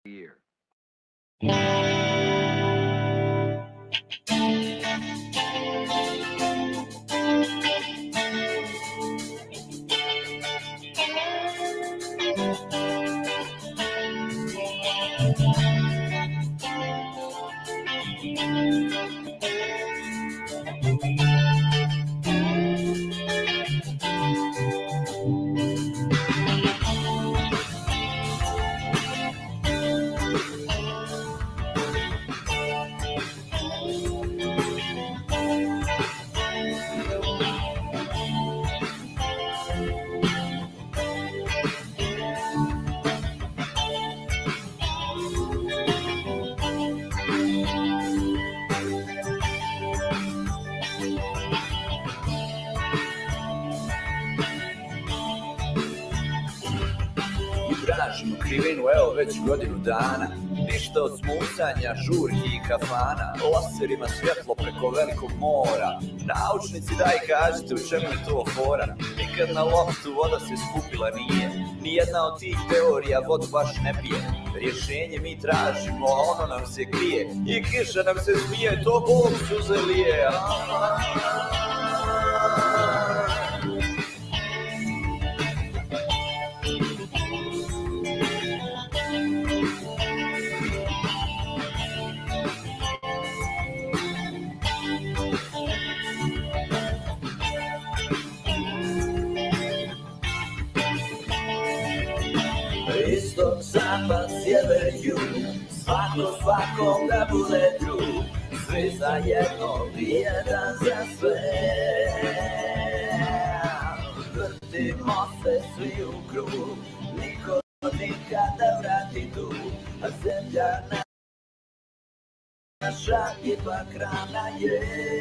year. Tražim krivinu, evo već godinu dana. Ništa od smucanja, žurki i kafana. Laserima svjetlo preko velikog mora. Naučnici daj kažete u čemu je to fora. Nikad na loptu voda se skupila nije. Nijedna od tih teorija vodu baš ne pije. Rješenje mi tražimo, a ono nam se krije. I kiša nam se smije, to Bog suze lije. Istok, zapad, sjever, jug, svako svakom da bude drug, svi zajedno i jedan za sve. Vrtimo se svi u krug, niko nikada vrati tu, a zemlja naša ipak ravna je.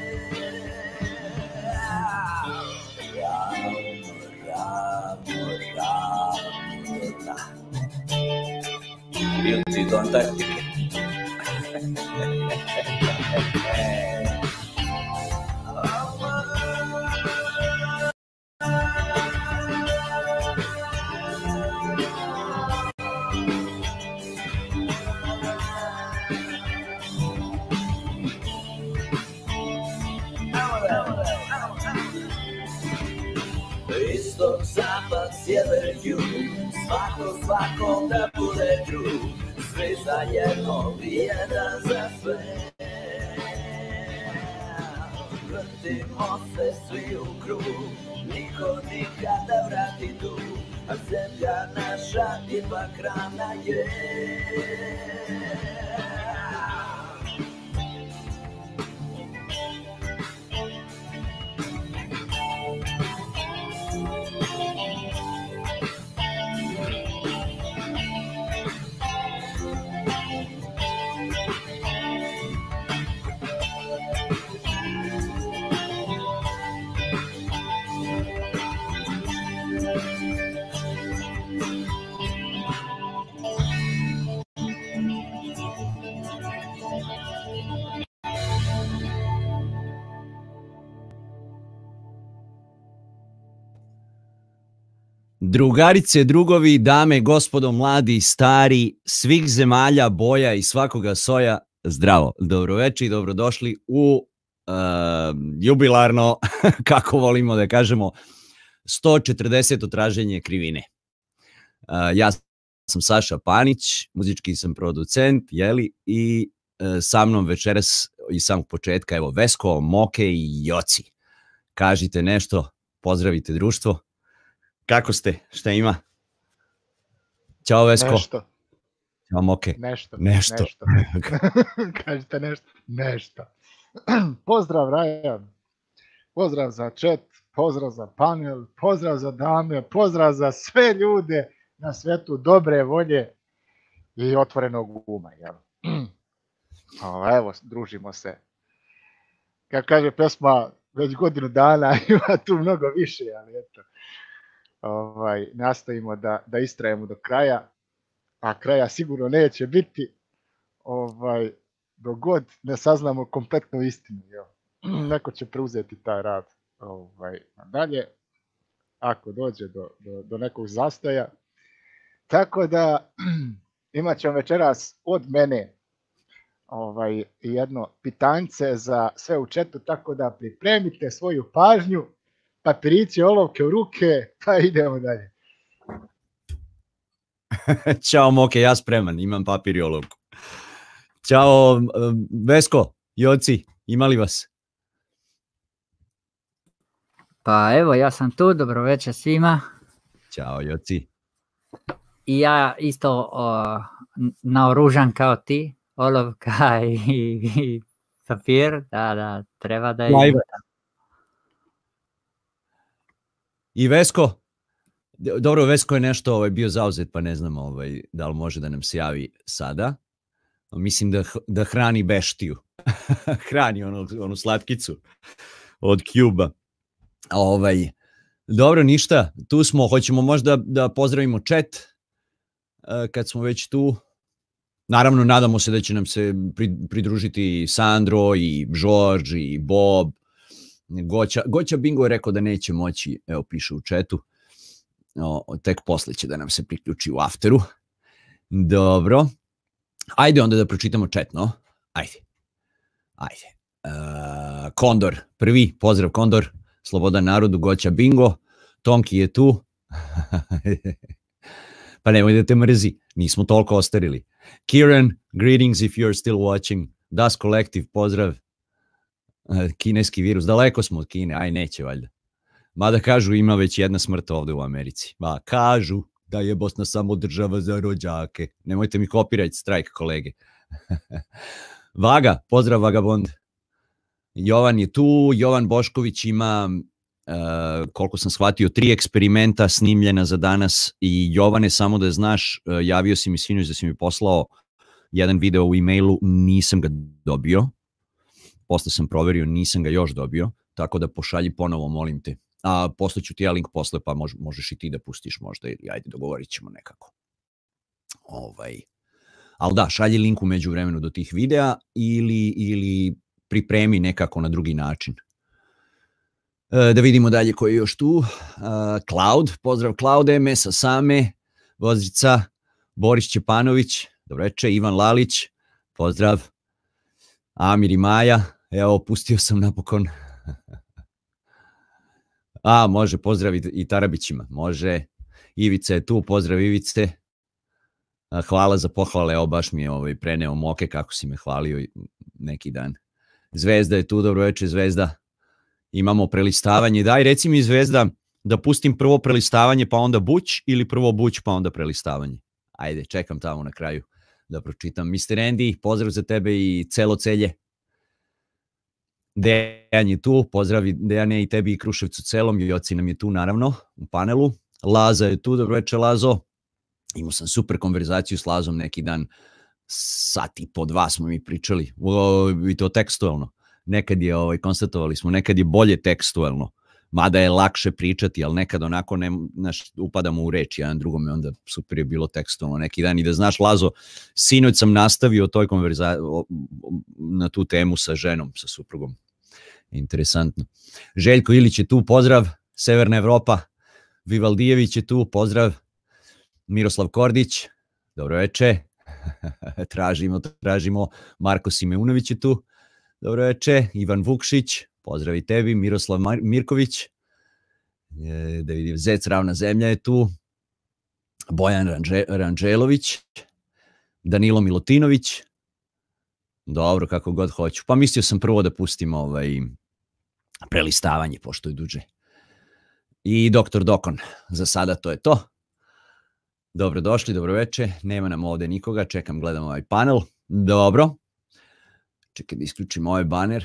Guilty do Antarktike. Istok, zapad, sjever, jug, svako svakom da bude drug, svi zajedno i jedan za sve. Vrtimo se svi u krug, niko nikada vrati tu, a zemlja naša ipak ravna je. Drugarice, drugovi, dame, gospodo, mladi, stari, svih zemalja, boja i svakoga soja, zdravo, dobroveče i dobrodošli u jubilarno, kako volimo da kažemo, 140. traženje krivine. Ja sam Saša Panić, muzički sam producent, i sa mnom večeras iz samog početka, evo, Vesko, Moke i Joci. Kažite nešto, pozdravite društvo. Kako ste? Šta ima? Ćao Vesko. Nešto. Ćao Moke. Nešto. Kažite nešto. Nešto. Pozdrav Rajan. Pozdrav za chat. Pozdrav za panel. Pozdrav za dame. Pozdrav za sve ljude na svetu dobre volje i otvorenog uma. Evo, družimo se. Kako kaže pesma, već godinu dana ima tu mnogo više, ali eto. Nastavimo da istrajemo do kraja, a kraja sigurno neće biti dok god ne saznamo kompletnu istinu. Neko će preuzeti taj rad nadalje, ako dođe do nekog zastoja. Tako da, imat ćemo večeras od mene jedno pitanje za sve u chatu, tako da pripremite svoju pažnju, papirići, olovke u ruke, pa idemo dalje. Ćao Moke, ja spreman, imam papir i olovku. Ćao Vesko, Joci, ima li vas? Pa evo, ja sam tu, dobro večer svima. Ćao Joci. I ja isto naoružan kao ti, olovka i papir, da, treba da je. I Vesko? Dobro, Vesko je nešto bio zauzet, pa ne znam da li može da nam se javi sada. Mislim da hrani beštiju. Hrani onu slatkicu od Cuba. Dobro, ništa. Tu smo. Hoćemo možda da pozdravimo chat kad smo već tu. Naravno, nadamo se da će nam se pridružiti Sandro i Žorž i Bob. Goća Bingo je rekao da neće moći, evo piše u chatu. Tek posle će da nam se priključi u afteru. Dobro. Ajde onda da pročitamo chat, no? Ajde. Kondor, prvi, pozdrav Kondor, slobodan narodu, Goća Bingo, Tonki je tu. Pa nemoj da te mrzi, nismo toliko ostarili. Kieran, greetings if you're still watching. Das Collective, pozdrav. Kineski virus, daleko smo od Kine, aj neće valjda. Mada kažu ima već jedna smrt ovde u Americi. Kažu da je Bosna samo država za rođake. Nemojte mi kopirati strajk, kolege. Vaga, pozdrav Vagabond. Jovan je tu, Jovan Bošković ima, koliko sam shvatio, 3 eksperimenta snimljena za danas i Jovane, samo da znaš, javio si mi sinoć da si mi poslao jedan video u e-mailu, nisam ga dobio. Posle sam proverio, nisam ga još dobio, tako da pošalji ponovo, molim te. A poslaću ti ja link posle, pa možeš i ti da pustiš možda, ili ajde, dogovorit ćemo nekako. Ali da, šalji link u međuvremenu do tih videa ili pripremi nekako na drugi način. Da vidimo dalje ko je još tu. Cloud, pozdrav Cloude, Mesa Same, Vozica, Boris Čepanović, dobro večer, Ivan Lalić, pozdrav. Amir i Maja, evo, pustio sam napokon. Može, pozdrav i Tarabićima, može. Ivica je tu, pozdrav Ivice. Hvala za pohvale, evo baš mi je preneo Moke kako si me hvalio neki dan. Zvezda je tu, dobro večer Zvezda. Imamo prelistavanje, daj reci mi Zvezda da pustim prvo prelistavanje pa onda buć ili prvo buć pa onda prelistavanje. Ajde, čekam tamo na kraju da pročitam. Mr. Andy, pozdrav za tebe i celo celje. Dejan je tu, pozdrav Dejane i tebi i Kruševcu celom, Joci nam je tu naravno u panelu. Laza je tu, dobro večer Lazo. Imao sam super konverzaciju s Lazom neki dan, sat i po 2 smo mi pričali, i to tekstualno. Nekad je, konstatovali smo, nekad je bolje tekstualno, mada je lakše pričati, ali nekad onako upadamo u reč jedan drugome, onda super je bilo tekstualno neki dan. I da znaš Lazo, sinoć sam nastavio toj konverzaciji na tu temu sa ženom, sa suprugom. Interesantno. Željko Ilić je tu, pozdrav. Severna Evropa, Vivaldijević je tu, pozdrav. Miroslav Kordić, dobro večer. Tražimo. Marko Simeunović je tu, dobro večer. Ivan Vukšić, pozdrav i tebi. Miroslav Mirković, da vidim, Zec Ravna zemlja je tu. Bojan Ranđelović, Danilo Milutinović, dobro, kako god hoću. Pa mislio sam prvo da pustim prelistavanje, pošto je duže. I Dr. Dokon, za sada to je to. Dobrodošli, dobro večer, nema nam ovde nikoga, čekam, gledam ovaj panel. Dobro, čekaj da isključim ovaj baner.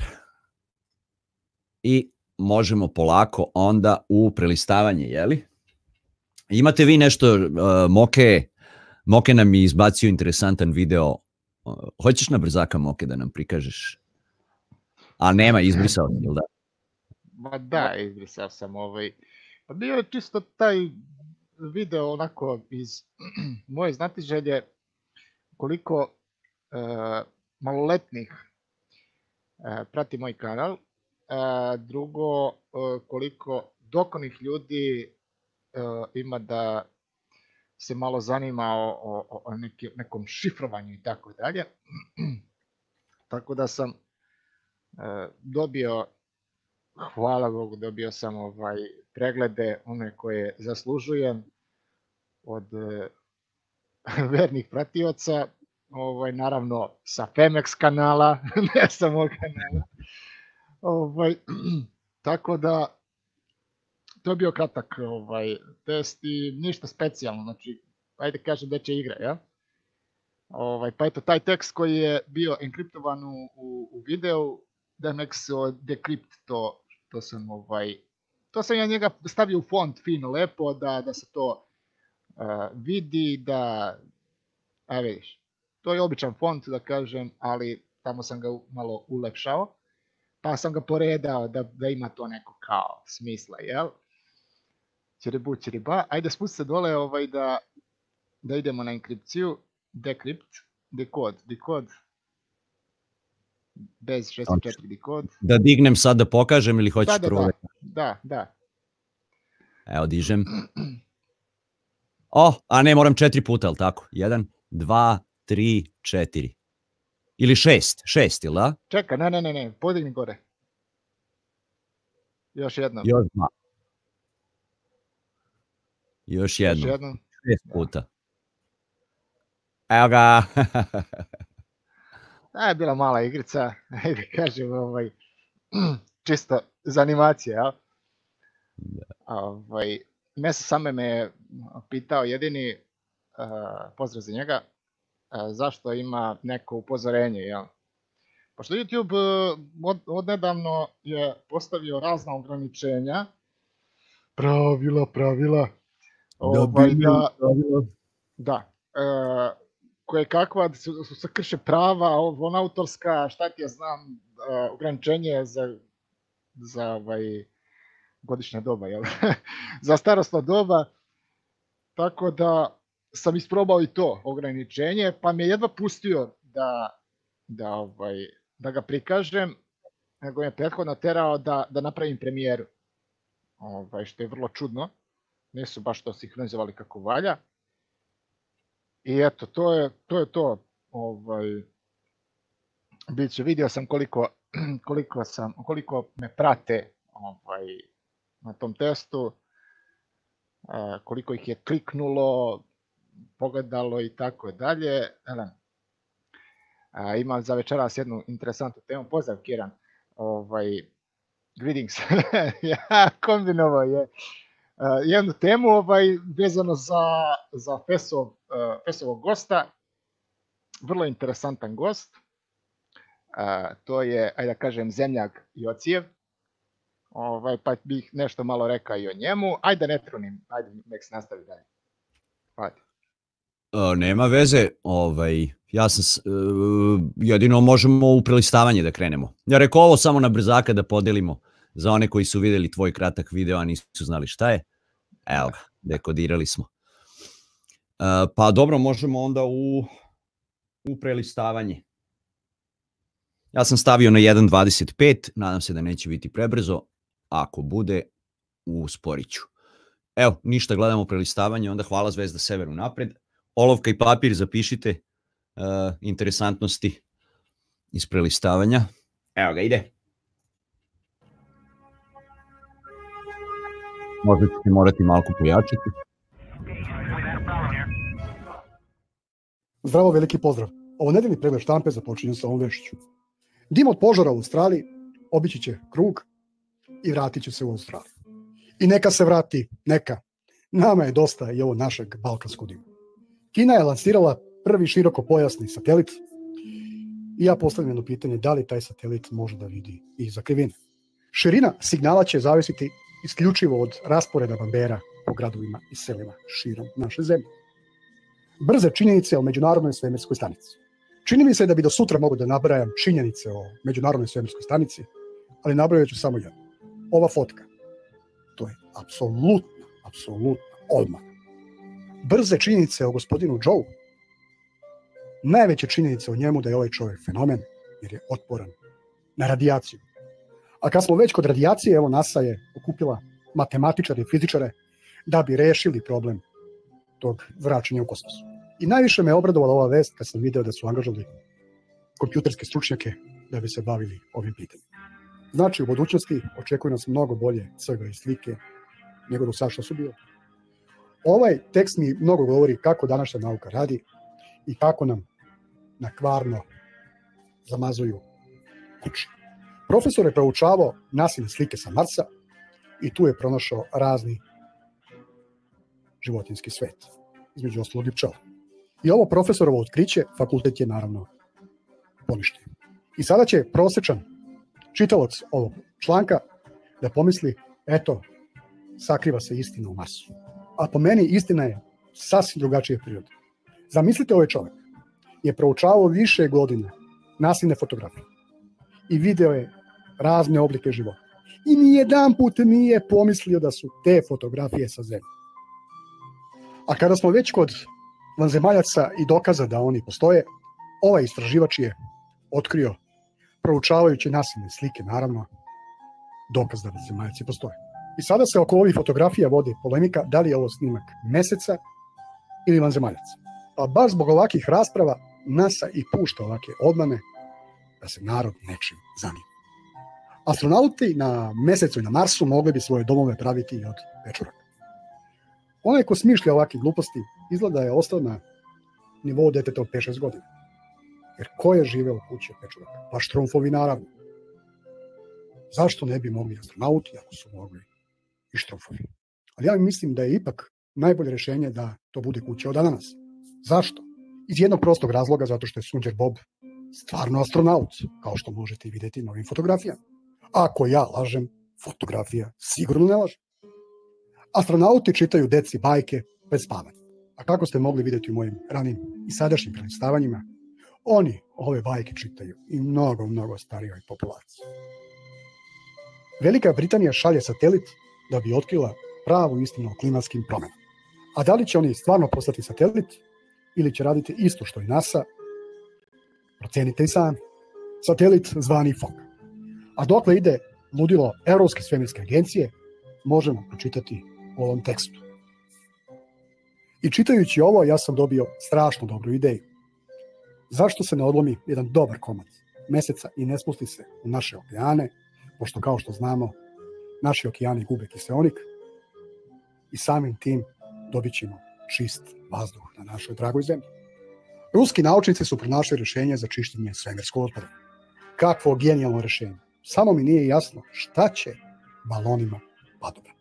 I možemo polako onda u prelistavanje, jeli? Imate vi nešto, Moke nam je izbacio interesantan video. Hoćeš na brzaka, Moke, da nam prikažeš? A nema, izbrisao sam, ili da? Ma da, izbrisao sam Pa bio je čisto taj video onako iz moje znatiželje koliko maloletnih prati moj kanal. Drugo, koliko dokonih ljudi ima da se malo zanima o nekom šifrovanju i tako dalje. Tako da sam dobio, hvala Bogu, dobio sam preglede one koje zaslužujem od vernih pratioca, naravno sa Femex kanala, ne sa mog kanala. Tako da to je bio kratak test i ništa specijalno, znači ajde kažem da će igra, ja? Pa eto, taj tekst koji je bio enkriptovan u videu, Demexo Decrypt, to sam ja njega stavio u font fino, lepo, da se to vidi, da, vidiš, to je običan font, da kažem, ali tamo sam ga malo ulepšao, pa sam ga poredao da ima to neko kao smisla, jel? Čiribu, čiriba, ajde spusti se dole da idemo na enkripciju, decrypt, decode, bez 64 decode. Da dignem sad da pokažem ili hoćeš prvo? Da. Evo, dižem. A ne, moram 4 puta, ali tako? 1, 2, 3, 4. Ili 6, ili da? Čekaj, ne, podigni gore. Još jednom. Još jednom. 6 puta. Evo ga. To je bila mala igrica, ajde kažem, čisto za animacije, jel? Meso same me je pitao jedini, pozdrav za njega, zašto ima neko upozorenje, jel? Pošto YouTube odnedavno je postavio razna ograničenja, pravila, da, koje kakva se krše prava, autorska, šta ti ja znam, ograničenje za godišnja doba, jel? Za starosno doba, tako da sam isprobao i to ograničenje, pa mi je jedva pustio da ga prikažem, nego je prethodno terao da napravim premijeru, što je vrlo čudno, nisu baš to sinhronizovali kako valja. I eto, to je to. Biće, vidio sam koliko me prate na tom testu, koliko ih je kliknulo, pogledalo i tako dalje. Imam za večeras jednu interesantnu temu. Pozdrav, Kiran. Greetings. Ja kombinovao je jednu temu vezano za Fesovog gosta. Vrlo interesantan gost. To je, ajde da kažem, zemljak Jocijev. Pa bih nešto malo rekao i o njemu. Ajde ne trunim, ajde nek se nastavi dalje. Hvala. Nema veze, ja sam, jedino možemo u prelistavanje da krenemo. Ja rekao ovo samo na brzaka da podelimo za one koji su videli tvoj kratak video, a nisu znali šta je. Evo ga, dekodirali smo. Pa dobro, možemo onda u prelistavanje. Ja sam stavio na 1.25, nadam se da neće biti prebrzo, ako bude, usporit ću. Evo, ništa, gledamo prelistavanje, onda hvala Zvezda Severu napred. Olovka i papir, zapišite interesantnosti iz prelistavanja. Evo ga, ide. Možda ćete morati malo pojačati. Zdravo, veliki pozdrav. Ovo nedeljni pregled štampe započinje sa ovom vešću. Dim od požara u Australiji obići će krug i vratit će se u Australiju. I neka se vrati, neka. Nama je dosta i ovo našeg balkanskog dima. Kina je lansirala prvi širokopojasni satelit i ja postavljam jedno pitanje, da li taj satelit može da vidi i za krivine. Širina signala će zavisiti isključivo od rasporeda bambera po gradovima i selima širom naše zemlje. Brze činjenice o Međunarodnoj svemirskoj stanici. Čini mi se da bi do sutra mogu da nabrajam činjenice o Međunarodnoj svemirskoj stanici, ali nabrajat ću samo jedno. Ova fotka, to je apsolutno odmah. Brze činjenice o gospodinu Joe. Najveće činjenice o njemu da je ovaj čovjek fenomen, jer je otporan na radijaciju. A kad smo već kod radijacije, evo NASA je okupila matematičare i fizičare da bi rešili problem tog zračenja u kosmosu. I najviše me obradovala ova vest kad sam video da su angažovali kompjuterske stručnjake da bi se bavili ovim pitanjem. Znači, u budućnosti očekuje nas mnogo bolje crga i slike nego do sad što su bile. Ovaj tekst mi mnogo govori kako današnja nauka radi i kako nam na kvarno zamazuju kući. Profesor je proučavao nasilne slike sa Marsa i tu je pronašao razni životinjski svet, između ostalog i pčela. I ovo profesorovo otkriće fakultet je naravno poništio. I sada će prosječan čitalac ovog članka da pomisli, eto, sakriva se istina u Marsu. A po meni istina je sasvim drugačije prirode. Zamislite, ovaj čovjek je proučavao više godina nasilne fotografije i video je razne oblike života. I nijedan put nije pomislio da su te fotografije sa Zemlje. A kada smo već kod vanzemaljaca i dokaza da oni postoje, ovaj istraživač je otkrio, proučavajući nasilne slike, naravno, dokaz da vanzemaljaci postoje. I sada se oko ovih fotografija vodi polemika da li je ovo snimak Meseca ili vanzemaljaca. Pa baš zbog ovakvih rasprava NASA i pušta ovake odmane da se narod nečim zanima. Astronauti na Mesecu i na Marsu mogli bi svoje domove praviti i od pečuraka. Onaj ko smišlja ovakve gluposti izgleda je ostao na nivou deteta od 5-6 godina. Jer ko je živeo u kući od pečuraka? Pa štrumfovi naravno. Zašto ne bi mogli astronauti ako su mogli i štrumfovi? Ali ja mislim da je ipak najbolje rješenje da to bude kuća od ananasa. Zašto? Iz jednog prostog razloga, zato što je Sunđer Bob stvarno astronaut, kao što možete vidjeti na ovim fotografijama. Ako ja lažem, fotografija sigurno ne laže. Astronauti čitaju deci bajke pred spavanje. A kako ste mogli vidjeti u mojim ranim i sadašnjim predstavanjima, oni ove bajke čitaju i mnogo, mnogo starijoj populaciji. Velika Britanija šalje satelit da bi otkrila pravu istinu o klimatskim promjenama. A da li će oni stvarno poslati satelit ili će raditi isto što i NASA, procenite i sami. Satelit zvani FOG. A dokle ide ludilo Europske svemirske agencije, možemo pročitati u ovom tekstu. I čitajući ovo, ja sam dobio strašno dobru ideju. Zašto se ne odlomi jedan dobar komad Meseca i ne spusti se u naše okeane, pošto kao što znamo, naši okeani gube kiseonik i samim tim dobit ćemo čist vazduh na našoj dragoj zemlji. Ruski naučnici su pronašli rješenje za čišćenje svemirskog otpada. Kakvo genijalno rješenje. Samo mi nije jasno šta će balonima padobranom.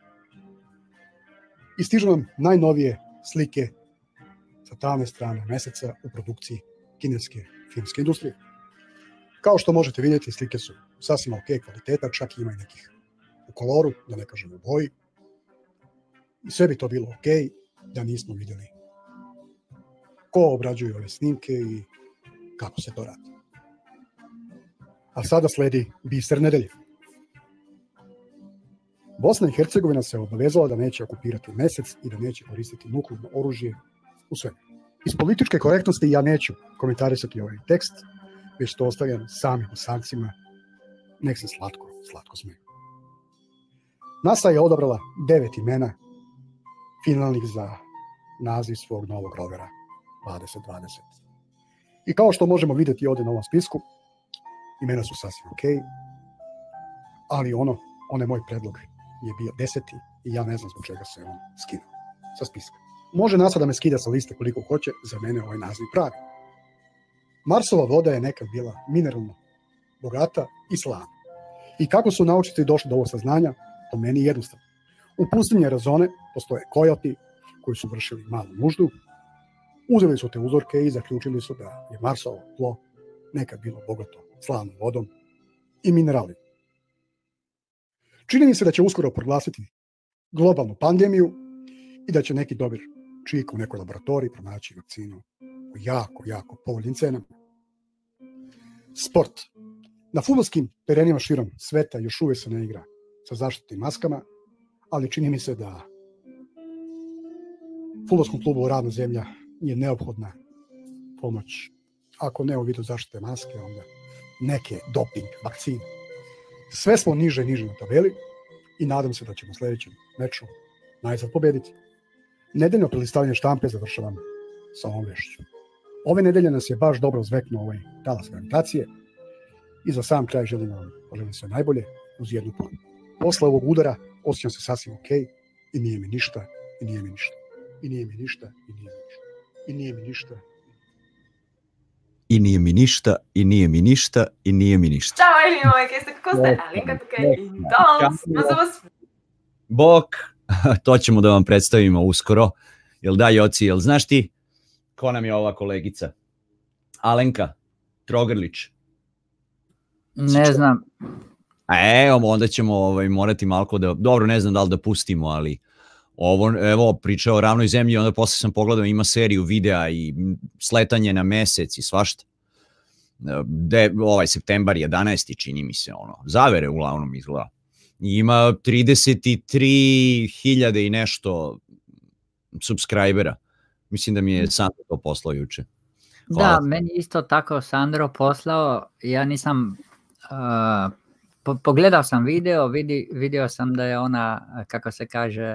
I stižu nam najnovije slike sa tamne strane Meseca u produkciji kineske filmske industrije. Kao što možete vidjeti, slike su sasvim ok kvaliteta, čak ima i nekih u koloru, da ne kažem u boji. I sve bi to bilo ok da nismo vidjeli ko obrađuje ove snimke i kako se to radi. A sada sledi biser nedelje. Bosna i Hercegovina se obavezala da neće okupirati Mesec i da neće koristiti nuklearno oružje u svemiru. Iz političke korektnosti ja neću komentarisati ovaj tekst, već to ostavljam samim Bosancima, nek se slatko smeju. NASA je odabrala 9 imena finalnih za naziv svog novog rovera 2020. I kao što možemo vidjeti ovdje na ovom spisku, imena su sasvim ok, ali onaj moj predlog je bio 10. i ja ne znam zbog čega se on skinuo sa spiska. Može NASA da me skida sa liste koliko hoće, za mene ovaj naziv pravi. Marsova voda je nekad bila mineralno bogata i slana. I kako su naučnici došli do ovog saznanja, to meni je jednostavno. U pustinji Arizone postoje kojoti koji su vršili malu nuždu, uzeli su te uzorke i zaključili su da je Marsovo tlo nekad bilo bogato slanom vodom i mineralima. Čini mi se da će uskoro proglasiti globalnu pandemiju i da će neki dobar čik u nekoj laboratoriji pronaći vakcinu u jako povoljnim cenama. Sport. Na fudbalskim terenima širom sveta još uvijek se ne igra sa zaštitnim maskama, ali čini mi se da fudbalskom klubu Ravna zemlja je neophodna pomoć. Ako ne u vidu zaštite maske, onda neke doping vakcine. Sve smo niže na tabeli i nadam se da ćemo u sljedećem meču najzad pobediti. Nedeljno prelistavanje štampe završavam sa ovom vešću. Ove nedelje nas je baš dobro zveknuo ovaj talas gravitacije i za sam kraj želim sve najbolje uz jednu planu. Posle ovog udara osjećam se sasvim okej i nije mi ništa, i nije mi ništa, i nije mi ništa, i nije mi ništa, i nije mi ništa. I nije mi ništa, i nije mi ništa, i nije mi ništa. Ćao, Eli, moje keste, kako ste? Alenka tukaj in danes ima za vas. Bok, to ćemo da vam predstavimo uskoro. Jel da, Joci, jel znaš ti ko nam je ova kolegica? Alenka Trogrlić. Ne znam. Onda ćemo morati malko da... Dobro, ne znam da li da pustimo, ali evo, pričao o ravnoj zemlji, onda posle sam pogledao, ima seriju videa i sletanje na mesec i svašta. Septembar 11. čini mi se, zavere uglavnom izgleda. Ima 33.000 i nešto subscribera. Mislim da mi je Sandro to poslao juče. Da, meni isto tako Sandro poslao. Ja nisam... Pogledao sam video, vidio sam da je ona, kako se kaže...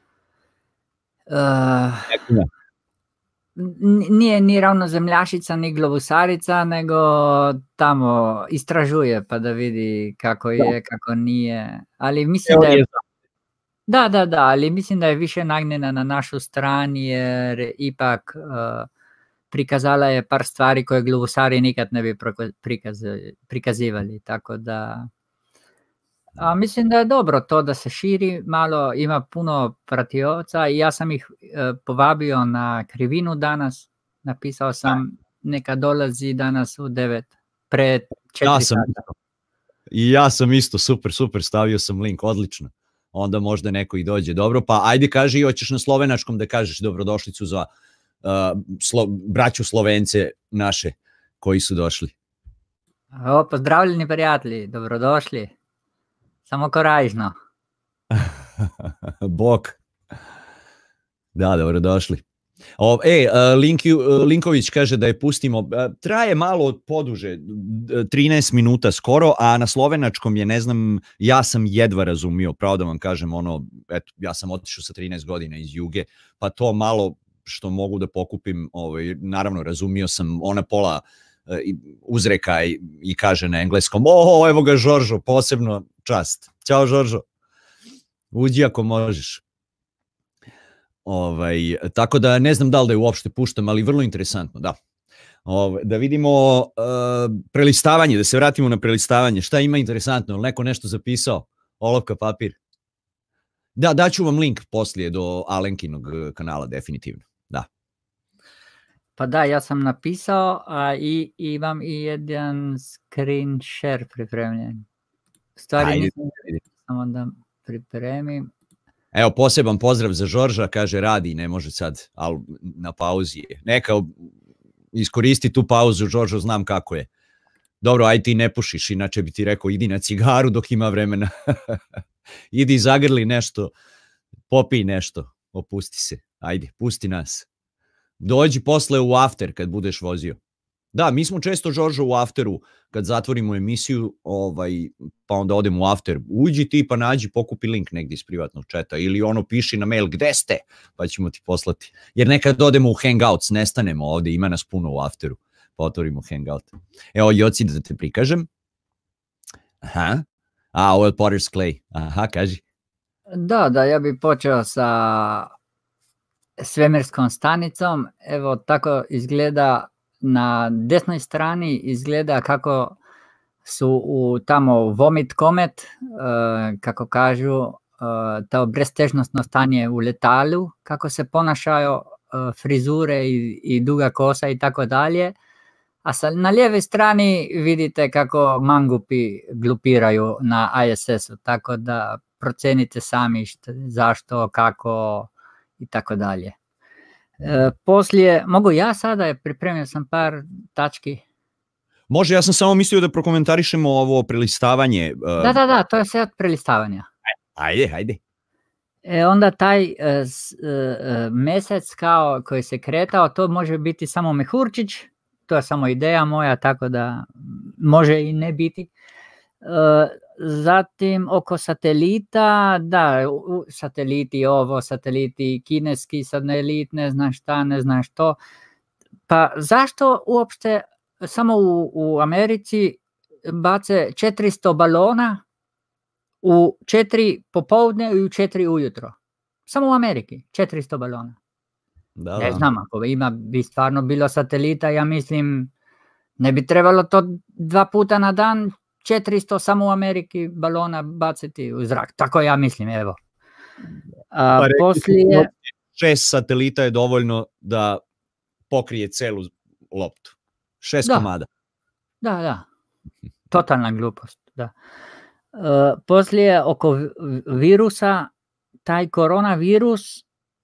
Nije ni ravnozemljašica, ni globusarica, nego tamo istražuje pa da vidi kako je, kako nije. Ali mislim da je... Da, ali mislim da je više nagnjena na našu stranu jer ipak prikazala je par stvari koje globusari nikad ne bi prikazivali, tako da... mislim da je dobro to da se širi, malo ima puno pratioca i ja sam ih povabio na Krivinu danas, napisao sam neka dolazi danas u 9, pre 4 sata. I ja sam isto, super, stavio sam link, odlično. Onda možda neko i dođe. Dobro, pa ajde kaži, hoćeš na slovenačkom da kažeš dobrodošlicu za braću Slovence naše koji su došli. Pozdravljeni prijatelji, dobrodošli. Samo korajžno. Bok. Da, dobrodošli. Linković kaže da je pustimo, traje malo poduže, 13 minuta skoro, a na slovenačkom je, ne znam, ja sam jedva razumio, pravo da vam kažem, ja sam otišao sa 13 godina iz Juge, pa to malo što mogu da pokupim, naravno razumio sam ona pola uzreka i kaže na engleskom, evo ga Žoržo, posebno čast. Ćao Žoržo, uđi ako možeš. Tako da ne znam da li da je uopšte puštam, ali vrlo interesantno, da. Da vidimo prelistavanje, da se vratimo na prelistavanje. Šta ima interesantno? Neko nešto zapisao? Olovka, papir? Da, daću vam link poslije do Alenkinog kanala, definitivno. Da. Pa da, ja sam napisao i imam i jedan screen share pripremljen. Stvari nisam, samo da pripremim. Evo, poseban pozdrav za Žorža, kaže radi, ne može sad, ali na pauzi je. Neka iskoristi tu pauzu, Žoržo, znam kako je. Dobro, aj ti ne pušiš, inače bi ti rekao idi na cigaru dok ima vremena. Idi zagrli nešto, popij nešto, opusti se, ajde, pusti nas. Dođi posle u after kad budeš vozio. Da, mi smo često, Žoržo, u afteru, kad zatvorimo emisiju, pa onda odemo u after, uđi ti pa nađi, pokupi link negdje iz privatnog četa ili piši na mail gde ste, pa ćemo ti poslati. Jer nekad odemo u Hangouts, nestanemo ovdje, ima nas puno u afteru, pa otvorimo Hangout. Evo, Joci, da te prikažem. Aha, ovo je Potter's Clay. Aha, kaži. Da, ja bih počeo sa svemirskom stanicom. Evo, tako izgleda. Na desnoj strani izgleda kako su tamo vomit komet, kako kažu, to breztežnostno stanje u letalu, kako se ponašaju frizure i duga kosa i tako dalje. A na lijevoj strani vidite kako mangupi glupiraju na ISS-u, tako da procenite sami zašto, kako i tako dalje. Poslije, mogu ja sada, pripremio sam par tački. Može, ja sam samo mislio da prokomentarišemo ovo prelistavanje. Da, to je sve od prelistavanja. Ajde. Onda taj mesec koji se kretao, to može biti samo mehurčić, to je samo ideja moja, tako da može i ne biti. Zatim oko satelita, da, sateliti ovo, sateliti kineski satelit, ne znam šta, ne znam što. Pa zašto uopšte samo u Americi bace 400 balona u 4 popodne i u 4 ujutro? Samo u Ameriki 400 balona. Da, ne znam, ako bi stvarno bilo satelita, ja mislim, ne bi trebalo to 2 puta na dan 400 samo u Ameriki balona baciti u zrak. Tako ja mislim, evo. Poslije... 6 satelita je dovoljno da pokrije celu loptu. 6 komada. Da. Totalna glupost, da. Poslije oko virusa, taj koronavirus,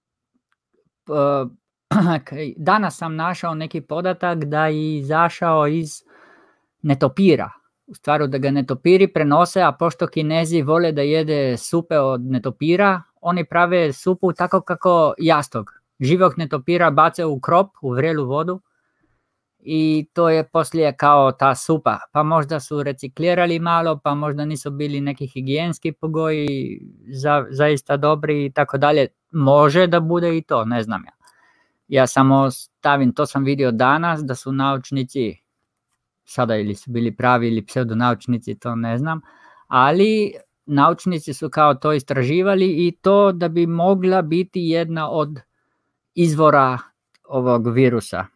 danas sam našao neki podatak da je izašao iz netopira. U stvari da ga netopiri prenose, a pošto Kinezi vole da jede supe od netopira, oni prave supu tako kako jastog. Živog netopira bace u krop, u vrelu vodu i to je poslije kao ta supa. Pa možda su reciklirali malo, pa možda nisu bili neki higijenski pogoji zaista dobri i tako dalje. Može da bude i to, ne znam ja. Ja samo stavim, to sam vidio danas, da su naučnici, sada ili su bili pravi ili pseudonaučnici, to ne znam, ali naučnici su kao to istraživali i to da bi mogla biti jedna od izvora ovog virusa.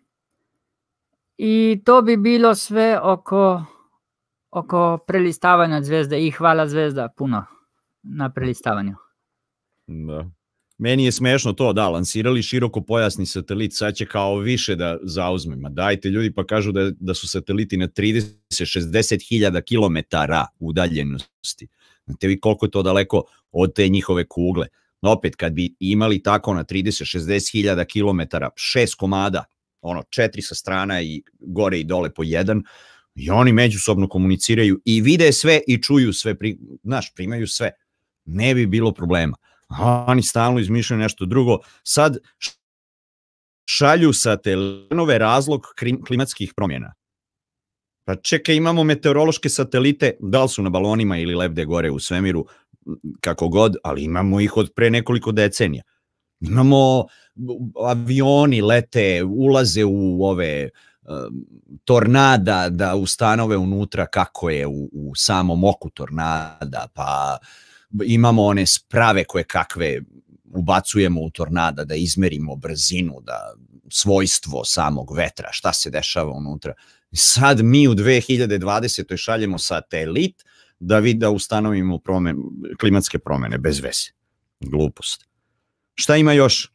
I to bi bilo sve oko prelistavanja Zvezde i hvala Zvezda puno na prelistavanju. Da. Meni je smešno to, da, lansirali širokopojasni satelit, sad će kao više da zauzme. Ma dajte ljudi, pa kažu da su sateliti na 30-60 kilometara udaljenosti. Znate vi koliko je to daleko od te njihove kugle. Opet, kad bi imali tako na 30-60 kilometara, 6 komada, 4 sa strana i gore i dole po jedan, i oni međusobno komuniciraju i vide sve i čuju sve, primaju sve. Ne bi bilo problema. Oni stalno izmišljaju nešto drugo. Sad šalju satelitove razlog klimatskih promjena. Pa čekaj, imamo meteorološke satelite, da li su na balonima ili lebde gore u svemiru, kako god, ali imamo ih od pre nekoliko decenija. Imamo avioni lete, ulaze u ove tornada da ustanove unutra kako je u samom oku tornada, pa imamo one sprave koje kakve ubacujemo u tornada da izmerimo brzinu, da svojstvo samog vetra, šta se dešava unutra. Sad mi u 2020. šaljemo satelit da ustanovimo klimatske promene bez veze. Glupost. Šta ima još?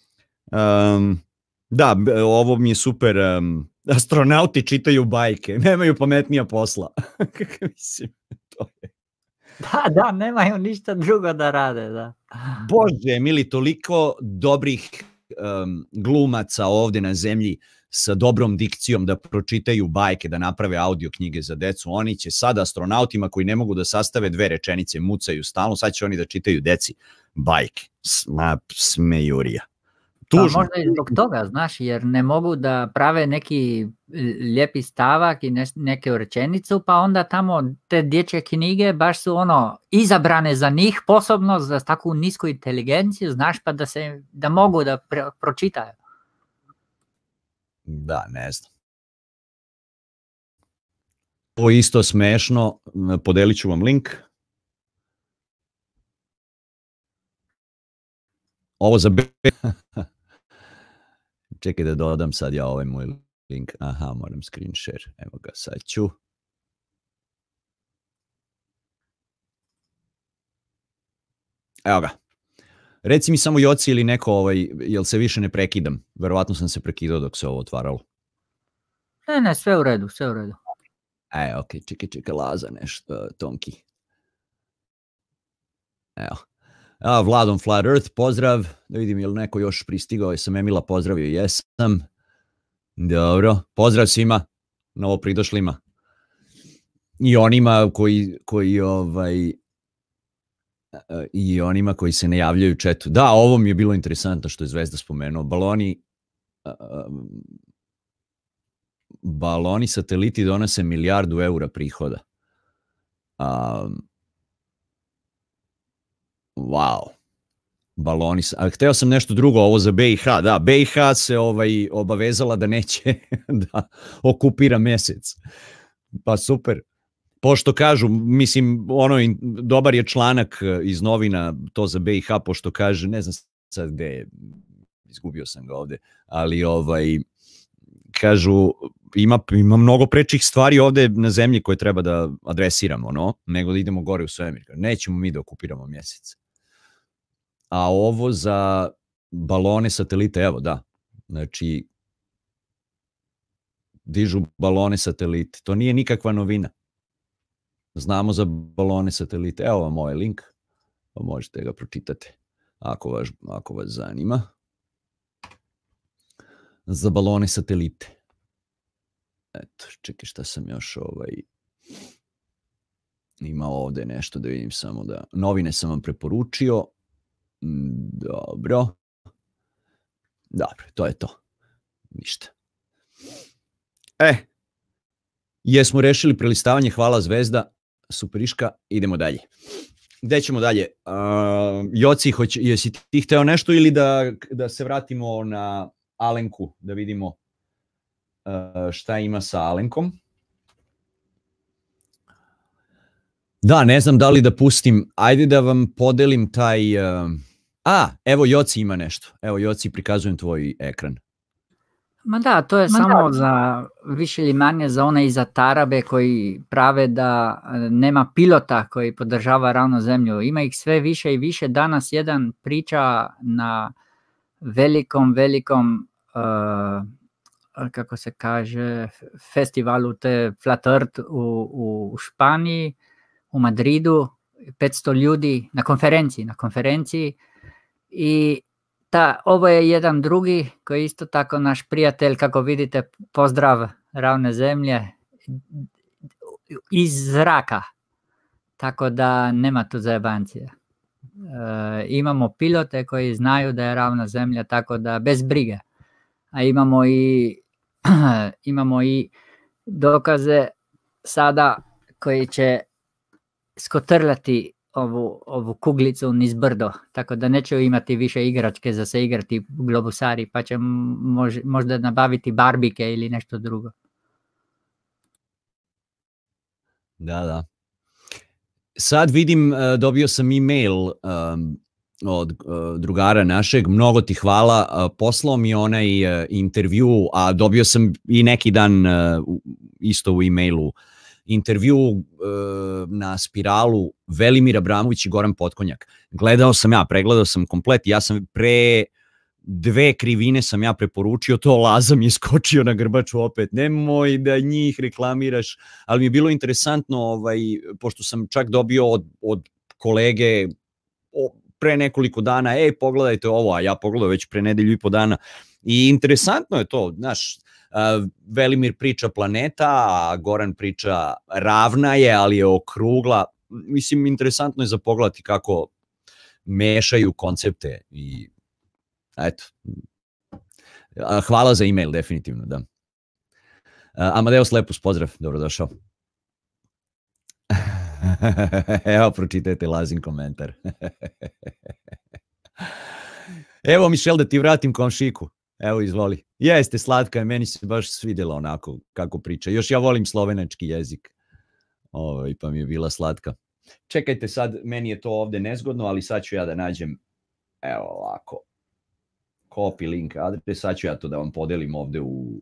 Da, ovo mi je super. Astronauti čitaju bajke, nemaju pametnija posla. Mislim, to je. Da, nemaju ništa drugo da rade, da. Bože, mili, toliko dobrih glumaca ovde na zemlji sa dobrom dikcijom da pročitaju bajke, da naprave audio knjige za decu. Oni će sad astronautima koji ne mogu da sastave 2 rečenice, mucaju stalno, sad će oni da čitaju deci bajke. Smejurija. Pa možda i zbog toga, znaš, jer ne mogu da prave neki lijepi stavak i neku rečenicu, pa onda tamo te dječje knjige baš su izabrane za njih, posebno za takvu nisku inteligenciju, znaš, pa da mogu da pročitaju. Da, ne znam. Ovo je isto smešno, podelit ću vam link. Ovo za čekaj da dodam sad ja ovaj moj link. Aha, moram screen share. Evo ga, sad ću. Evo ga. Reci mi samo Joci ili neko, jel se više ne prekidam? Verovatno sam se prekidao dok se ovo otvaralo. Ne, sve u redu, sve u redu. Ok, čekaj, Laza nešto, Tonki. Evo. Vladom Flat Earth, pozdrav. Da vidim je li neko još pristigao. Jesam Emila pozdravio, jesam. Dobro, pozdrav svima novopridošlima. I onima i onima koji se ne javljaju u chatu. Da, ovo mi je bilo interesantno što je Zvezda spomenuo. Baloni sateliti donose 1 milijardu eura prihoda. Wow. Baloni, a hteo sam nešto drugo, ovo za BiH, da, BiH se obavezala da neće da okupira mesec. Pa super. Pošto kažu, mislim, dobar je članak iz novina to za BiH, pošto kaže, ne znam sad gde je, izgubio sam ga ovde, ali kažu, ima mnogo prečih stvari ovde na zemlji koje treba da adresiramo, nego da idemo gore u svemir. Nećemo mi da okupiramo mesec. A ovo za balone, satelite, evo da, znači dižu balone, satelite, to nije nikakva novina. Znamo za balone, satelite, evo vam ovaj link, pa možete ga pročitati ako vas zanima. Za balone, satelite. Eto, čekaj šta sam još imao ovde nešto da vidim samo da, novine sam vam preporučio. Dobro, to je to. Ništa. Jesmo rešili prelistavanje, hvala Zvezda, superiška, idemo dalje. Gde ćemo dalje? Joci, jesi ti hteo nešto ili da se vratimo na Alenku, da vidimo šta ima sa Alenkom? Da, ne znam da li da pustim, ajde da vam podelim taj... evo Joci ima nešto. Evo Joci, prikazujem tvoj ekran. Ma da, to je samo za više ili manje za one iza Tarabe koji prave da nema pilota koji podržava ravno zemlju. Ima ih sve više i više. Danas jedan priča na velikom, kako se kaže, festivalu, te Flat Earth u Španiji, u Madridu, 500 ljudi na konferenciji i ovo je jedan drugi koji je isto tako naš prijatelj, kako vidite, pozdrav ravne zemlje iz zraka, tako da nema tu zajebancije. Imamo pilote koji znaju da je ravna zemlja, tako da bez brige, a imamo i dokaze sada koji će skotrljati ovu kuglicu niz brdo, tako da neće imati više igračke za se igrati globusari, pa će možda nabaviti barbike ili nešto drugo. Da. Sad vidim, dobio sam e-mail od drugara našeg, mnogo ti hvala, poslao mi onaj intervju, a dobio sam i neki dan isto u e-mailu intervju na Spiralu Velimir Abramović i Goran Potkonjak. Pregledao sam komplet, ja sam pre 2 krivine sam ja preporučio, to Laza mi je skočio na grbaču opet, nemoj da njih reklamiraš, ali mi je bilo interesantno, pošto sam čak dobio od kolege pre nekoliko dana, pogledajte ovo, a ja pogledao već pre nedelju i po dana, i interesantno je to, znaš, Velimir priča planeta, a Goran priča ravna je, ali je okrugla. Mislim, interesantno je za pogledati kako mešaju koncepte i eto. Hvala za e-mail, definitivno, da. Amadeus Lepus, pozdrav, dobrodošao. Evo, pročitajte Lazin komentar. Evo, Mišel, da ti vratim komšiku. Evo, izvoli. Jeste, slatka je, meni se baš svidjela onako kako priča. Još ja volim slovenački jezik. Pa mi je bila slatka. Čekajte sad, meni je to ovde nezgodno, ali sad ću ja da nađem, evo ovako, copy link adres, sad ću ja to da vam podelim ovde u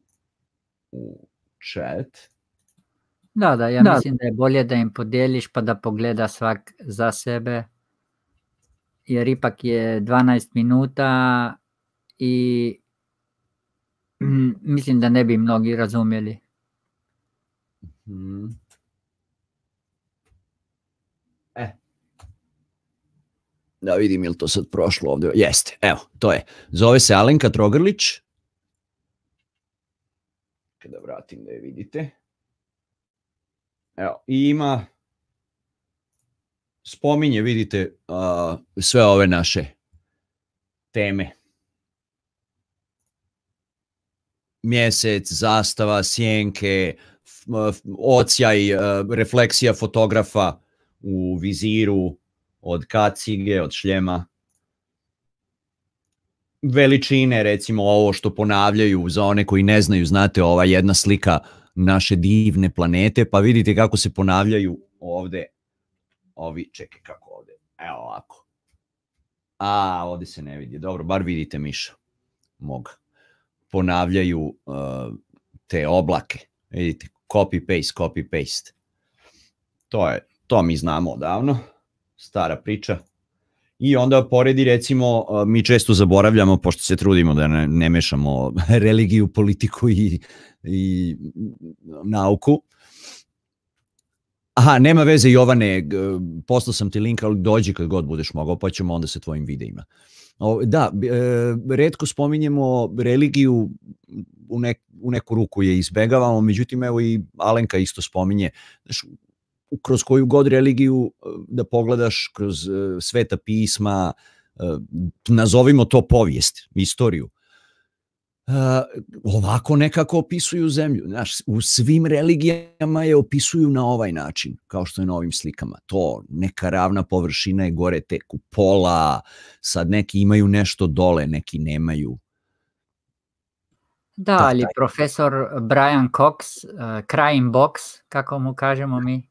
chat. Da, ja mislim da je bolje da im podijeliš pa da pogleda svak za sebe, jer ipak je 12 minuta i mislim da ne bi mnogi razumjeli. Da vidim je li to sad prošlo ovdje. Jeste, evo, to je. Zove se Alenka Trogrlić. Da vratim da je vidite. Evo, i ima, spominje, vidite, sve ove naše teme. Mjesec, zastava, sjenke, odsjaj, refleksija fotografa u viziru, od kacige, od šljema. Veličine, recimo ovo što ponavljaju za one koji ne znaju, znate, ova jedna slika naše divne planete, pa vidite kako se ponavljaju ovde, ovi, čekaj kako ovde, evo ovako. Ovde se ne vidi, dobro, bar vidite miša moga. Ponavljaju te oblake, vidite, copy paste. To mi znamo odavno, stara priča. I onda poredi, recimo, mi često zaboravljamo, pošto se trudimo da ne mešamo religiju, politiku i nauku. Nema veze, Jovane, poslao sam ti link, ali dođi kad god budeš mogao, pa ćemo onda sa tvojim videima. Da, retko spominjemo religiju, u neku ruku je izbegavamo, međutim, evo i Alenka isto spominje, znaš, kroz koju god religiju da pogledaš, kroz sveta pisma, nazovimo to povijest, istoriju, ovako nekako opisuju zemlju. Znaš, u svim religijama je opisuju na ovaj način, kao što je na ovim slikama. To, neka ravna površina je gore te kupola, sad neki imaju nešto dole, neki nemaju. Da, ali profesor Brian Cox, Crying Box, kako mu kažemo mi,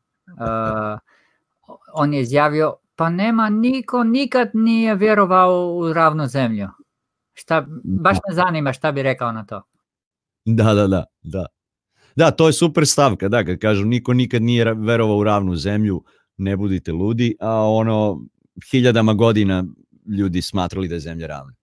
on je izjavio, pa nema niko nikad nije vjerovao u ravnu zemlju. Baš me zanima šta bi rekao na to. Da. Da, to je super stavka, da, kad kažu niko nikad nije verovao u ravnu zemlju, ne budite ludi, a ono, hiljadama godina ljudi smatrali da je zemlja ravna.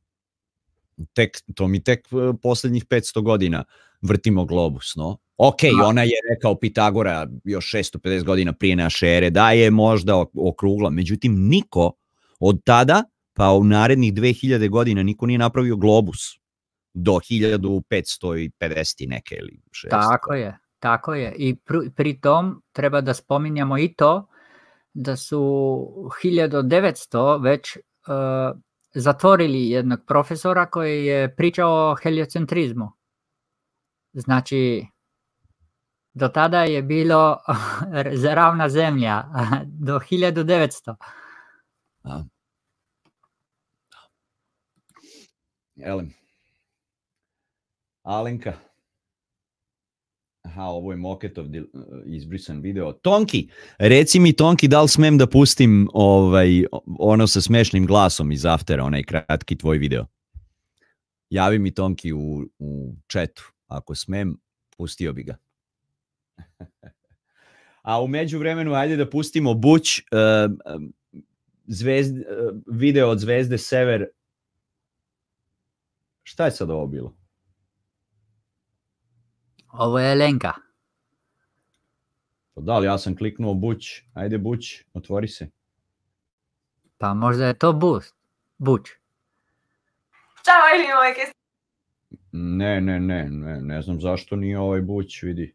To mi tek poslednjih 500 godina vrtimo globus, no? Ok, ona je rekao Pitagora još 650 godina prije naše ere da je možda okrugla, međutim niko od tada pa u narednih 2000 godina niko nije napravio globus do 1550 i neke ili 600. Tako je. I pri tom treba da spominjamo i to da su 1900 već zatvorili jednog profesora koji je pričao o heliocentrizmu. Znači, do tada je bilo ravna zemlja, do 1900. Alenka. Ovo je Moketov izbrisan video. Tonki, reci mi Tonki, da li smem da pustim ono sa smešnim glasom iz Aftera, onaj kratki tvoj video? Javi mi Tonki u chatu, ako smem, pustio bi ga. A u međuvremenu, ajde da pustimo Buć, video od Zvezde Sever. Šta je sad ovo bilo? Ovo je Lenka. Pa da, ali ja sam kliknuo Buć. Ajde Buć, otvori se. Pa možda je to Buć. Ćao, ili ovaj Ne znam zašto nije ovaj Buć, vidi.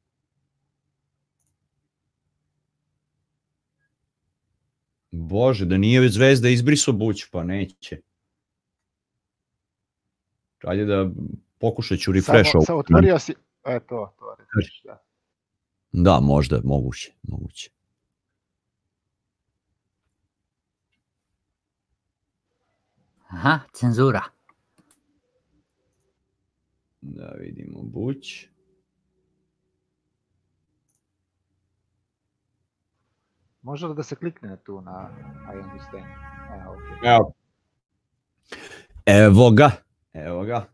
Bože, da nije Zvezda izbriso Buć, pa neće. Ajde da pokušat ću refresh ovo. Samo otvorio si, to. Da, možda, moguće. Aha, cenzura. Da vidimo Buć. Može li da se klikne tu na I understand? Okay. Evo ga.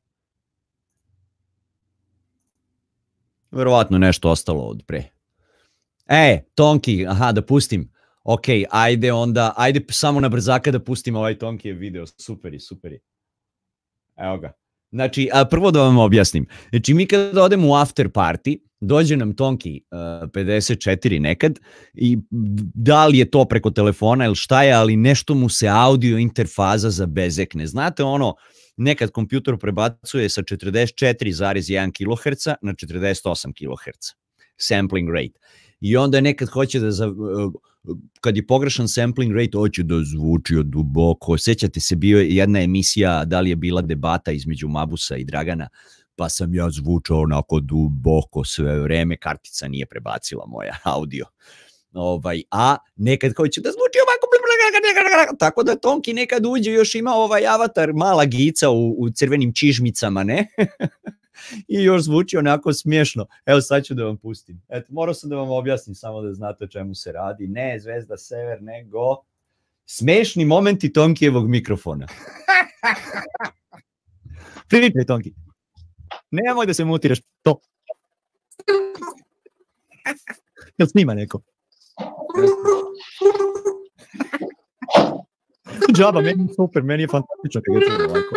Verovatno nešto ostalo od pre. Tonki, da pustim. Ok, ajde samo na brzaka da pustim ovaj Tonkijev video. Super je. Evo ga. Znači, prvo da vam objasnim. Znači, mi kada odemo u after party, dođe nam Tonki 54 nekad i da li je to preko telefona ili šta je, ali nešto mu se audio interfaza zabezekne. Znate ono, nekad kompjuter prebacuje sa 44,1 kHz na 48 kHz. Sampling rate. I onda nekad hoće da, kad je pogrešan sampling rate, hoće da zvuči od duboko. Sjećate se, bio jedna emisija, da li je bila debata između Mabusa i Dragana, pa sam ja zvučao onako duboko sve vreme, kartica nije prebacila moja audio. A nekad hoće da zvuči ovako, tako da Tonki nekad uđe, još ima avatar, mala Gica u crvenim čižmicama, ne? I još zvuči onako smiješno. Evo sad ću da vam pustim. Eto, morao sam da vam objasnim samo da znate o čemu se radi. Ne Zvezda Sever, nego smešni momenti Tonkijevog mikrofona. Pričaj, Tonki. Nemoj da se mutiraš. To. Jel snima neko? Džaba, meni je super, meni je fantastično kad ga čujem ovako.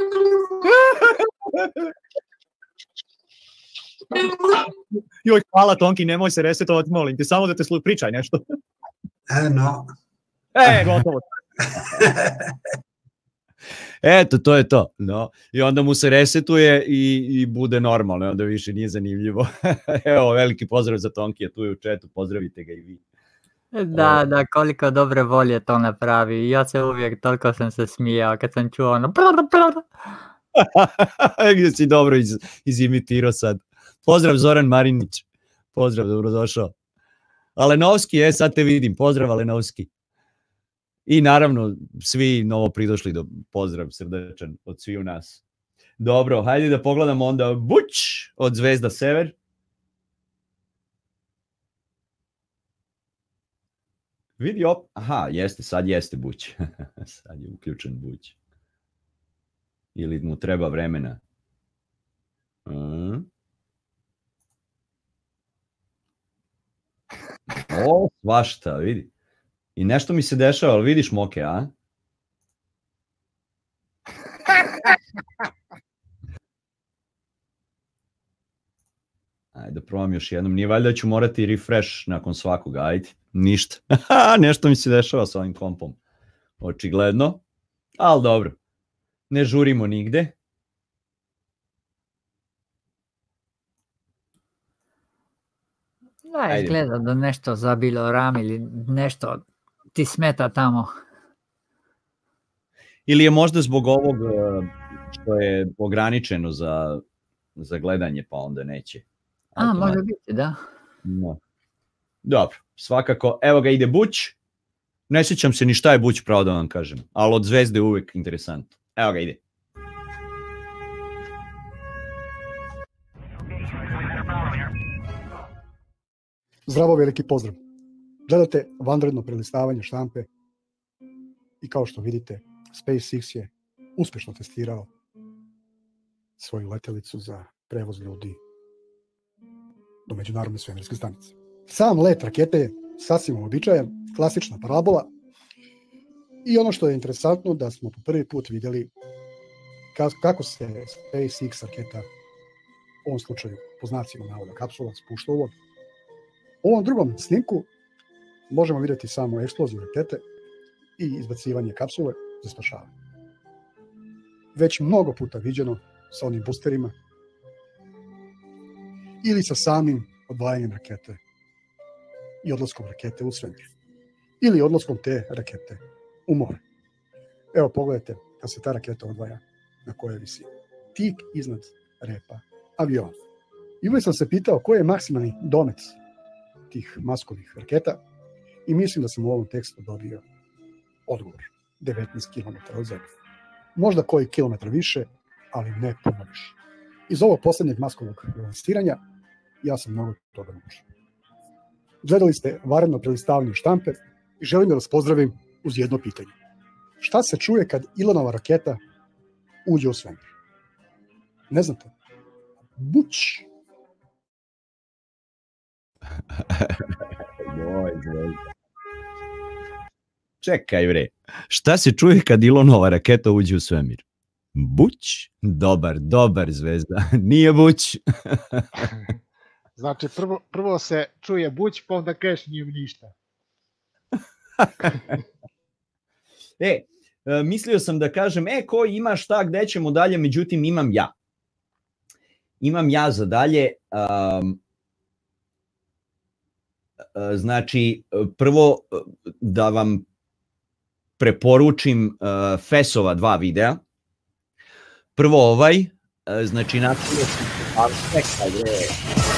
Joj, hvala Tonki, nemoj se resetovati, molim te, samo da te pričaj nešto. No. Gotovo. Eto, to je to. No. I onda mu se resetuje i bude normalno, onda više nije zanimljivo. Evo, veliki pozdrav za Tonkija, tu je u chatu, pozdravite ga i vi. Da, koliko dobre volje to napravi. Ja se uvijek toliko sam se smijao kad sam čuo ono... Gdje si dobro izimitirao sad. Pozdrav Zoran Marinić. Pozdrav, dobrodošao. Alenovski, sad te vidim. Pozdrav Alenovski. I naravno, svi novo pridošli, pozdrav srdečan od svi u nas. Dobro, hajde da pogledamo onda Buć od Zvezda Sever. Vidi aha, jeste, sad jeste Buć. Sad je uključen Buć. Ili mu treba vremena. Svašta, vidi. I nešto mi se dešava, ali vidiš Moke, a? Ajde, probam još jednom. Nije valjda ću morati refresh nakon svakoga, ajde. Ništa. Nešto mi se dešava sa ovim kompom. Očigledno. Ali dobro. Ne žurimo nigde. Da, izgleda da nešto zabilo RAM ili nešto ti smeta tamo. Ili je možda zbog ovog što je ograničeno za gledanje, pa onda neće. Može biti, da. No. Dobro, svakako. Evo ga ide Buć. Ne sjećam se ni šta je Buć, pravo da vam kažem. Ali od Zvezde je uvijek interesantno. Evo ga ide. Zdravo, veliki pozdrav. Gledate vanredno prelistavanje štampe i kao što vidite, SpaceX je uspješno testirao svoju letelicu za prevoz ljudi do međunarodne svemirske stanice. Sam let rakete je sasvim uobičajen, klasična parabola i ono što je interesantno da smo po prvi put vidjeli kako se SpaceX raketa, u ovom slučaju po znacima navoda kapsula, spušta u vodu. U ovom drugom snimku možemo vidjeti samo eksploziju rakete i izbacivanje kapsule za spašavanje. Već mnogo puta viđeno sa onim boosterima ili sa samim odvajanjem rakete i odlaskom rakete u svemir ili odlaskom te rakete u more. Evo pogledajte kad se ta raketa odvaja na kojoj visi. Tik iznad repa aviona. I uvijek sam se pitao koji je maksimalni domet tih maskovih raketa i mislim da sam u ovom tekstu dobio odgovor. 19 km od zemlje. Možda koji kilometar više, ali ne puno više. Iz ovog posljednjeg maskovog lansiranja ja sam mnogo toga naučio. Gledali ste vanredno prelistavanje štampe i želim da vas pozdravim uz jedno pitanje. Šta se čuje kad Elonova raketa uđe u svemir? Ne znate? Buć. Čekaj bre, šta se čuje kad Elonova raketa uđe u svemir? Buć? Dobar Zvezda, nije Buć. Znači prvo se čuje Buć, pa onda kažeš nije ništa. Mislio sam da kažem, ko ima šta, gde ćemo dalje, međutim imam ja. Imam ja za dalje. Znači, prvo da vam preporučim Fesova 2 videa. Prvo ovaj, znači nastavlja se,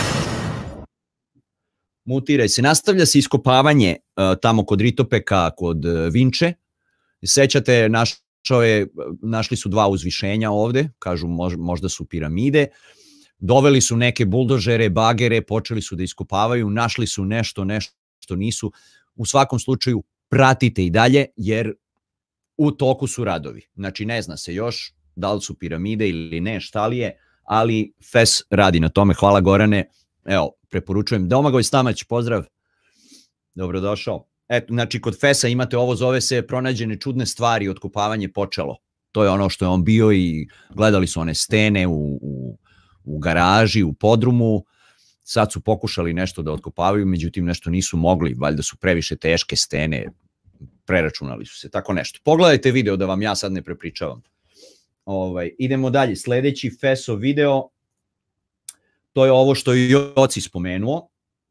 mutiraj se, nastavlja se iskopavanje tamo kod Ritopeka, kod Vinče. Sećate, našli su 2 uzvišenja ovde, kažu možda su piramide. Doveli su neke buldožere, bagere, počeli su da iskopavaju, našli su nešto nisu. U svakom slučaju pratite i dalje, jer u toku su radovi. Znači ne zna se još da li su piramide ili ne, šta li je, ali FES radi na tome. Hvala Gorane, evo, preporučujem. Domagoj Stamać, pozdrav, dobrodošao. Eto, znači kod FES-a imate ovo, zove se pronađene čudne stvari, otkopavanje počelo. To je ono što je on bio i gledali su one stene u garaži, u podrumu. Sad su pokušali nešto da otkopavaju, međutim nešto nisu mogli, valjda su previše teške stene, preračunali su se, tako nešto. Pogledajte video da vam ja sad ne prepričavam. Idemo dalje, sledeći FES-ov video, to je ovo što je Joci spomenuo,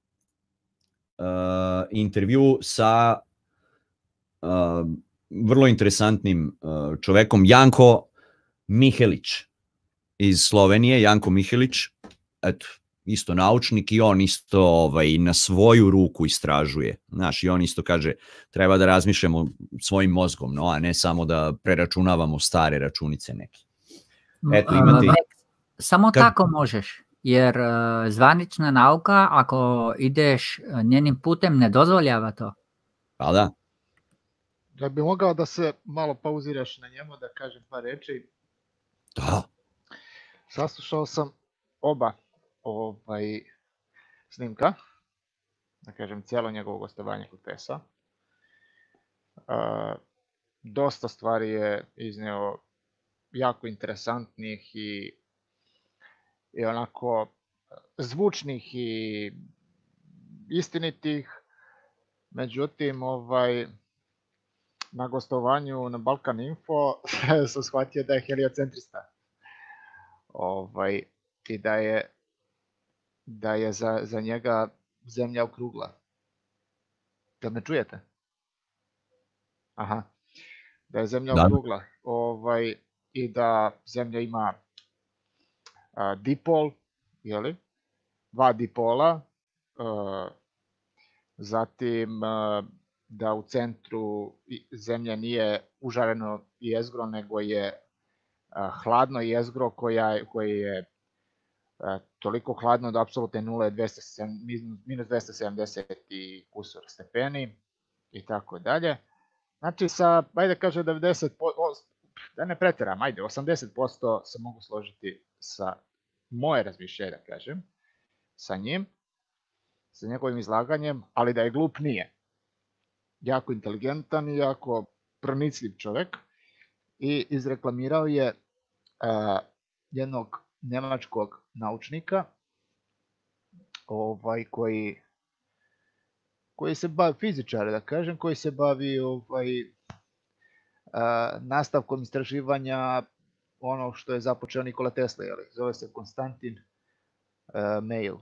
intervju sa vrlo interesantnim čovekom, Janko Mihelić iz Slovenije. Janko Mihelić, eto, isto naučnik i on isto na svoju ruku istražuje. Znaš, i on isto kaže, treba da razmišljamo svojim mozgom, a ne samo da preračunavamo stare računice neke. Eto, imate... Samo tako možeš, jer zvanična nauka, ako ideš njenim putem, ne dozvoljava to. Pa da. Da bi mogao da se malo pauziraš na njemu, da kažem par reči. Da. Saslušao sam oba snimka, da kažem cijelo njegovo gostovanje kod FES-a. Dosta stvari je izneo jako interesantnih i onako zvučnih i istinitih. Međutim, na gostovanju na Balkan Info sam shvatio da je heliocentrista. I da je za njega zemlja okrugla. Da me čujete? Aha. Da je zemlja okrugla. I da zemlja ima dipol, jeli? 2 dipola. Zatim da u centru zemlja nije užareno jezgro, nego je hladno jezgro koje je toliko hladno da apsolutno nula je minus 270 i kusur stepeni i tako dalje. Znači sa, ajde kaže 90%, da ne preteram, ajde 80% se mogu složiti sa moje razmišljenje, da kažem, sa njim, sa njegovim izlaganjem, ali da je glup nije. Jako inteligentan i jako pronicljiv čovjek i izreklamirao je jednog njemačkog naučnika koji se bavi, fizičar da kažem, koji se bavi nastavkom istraživanja ono što je započeo Nikola Tesla, zove se Konstantin Meil.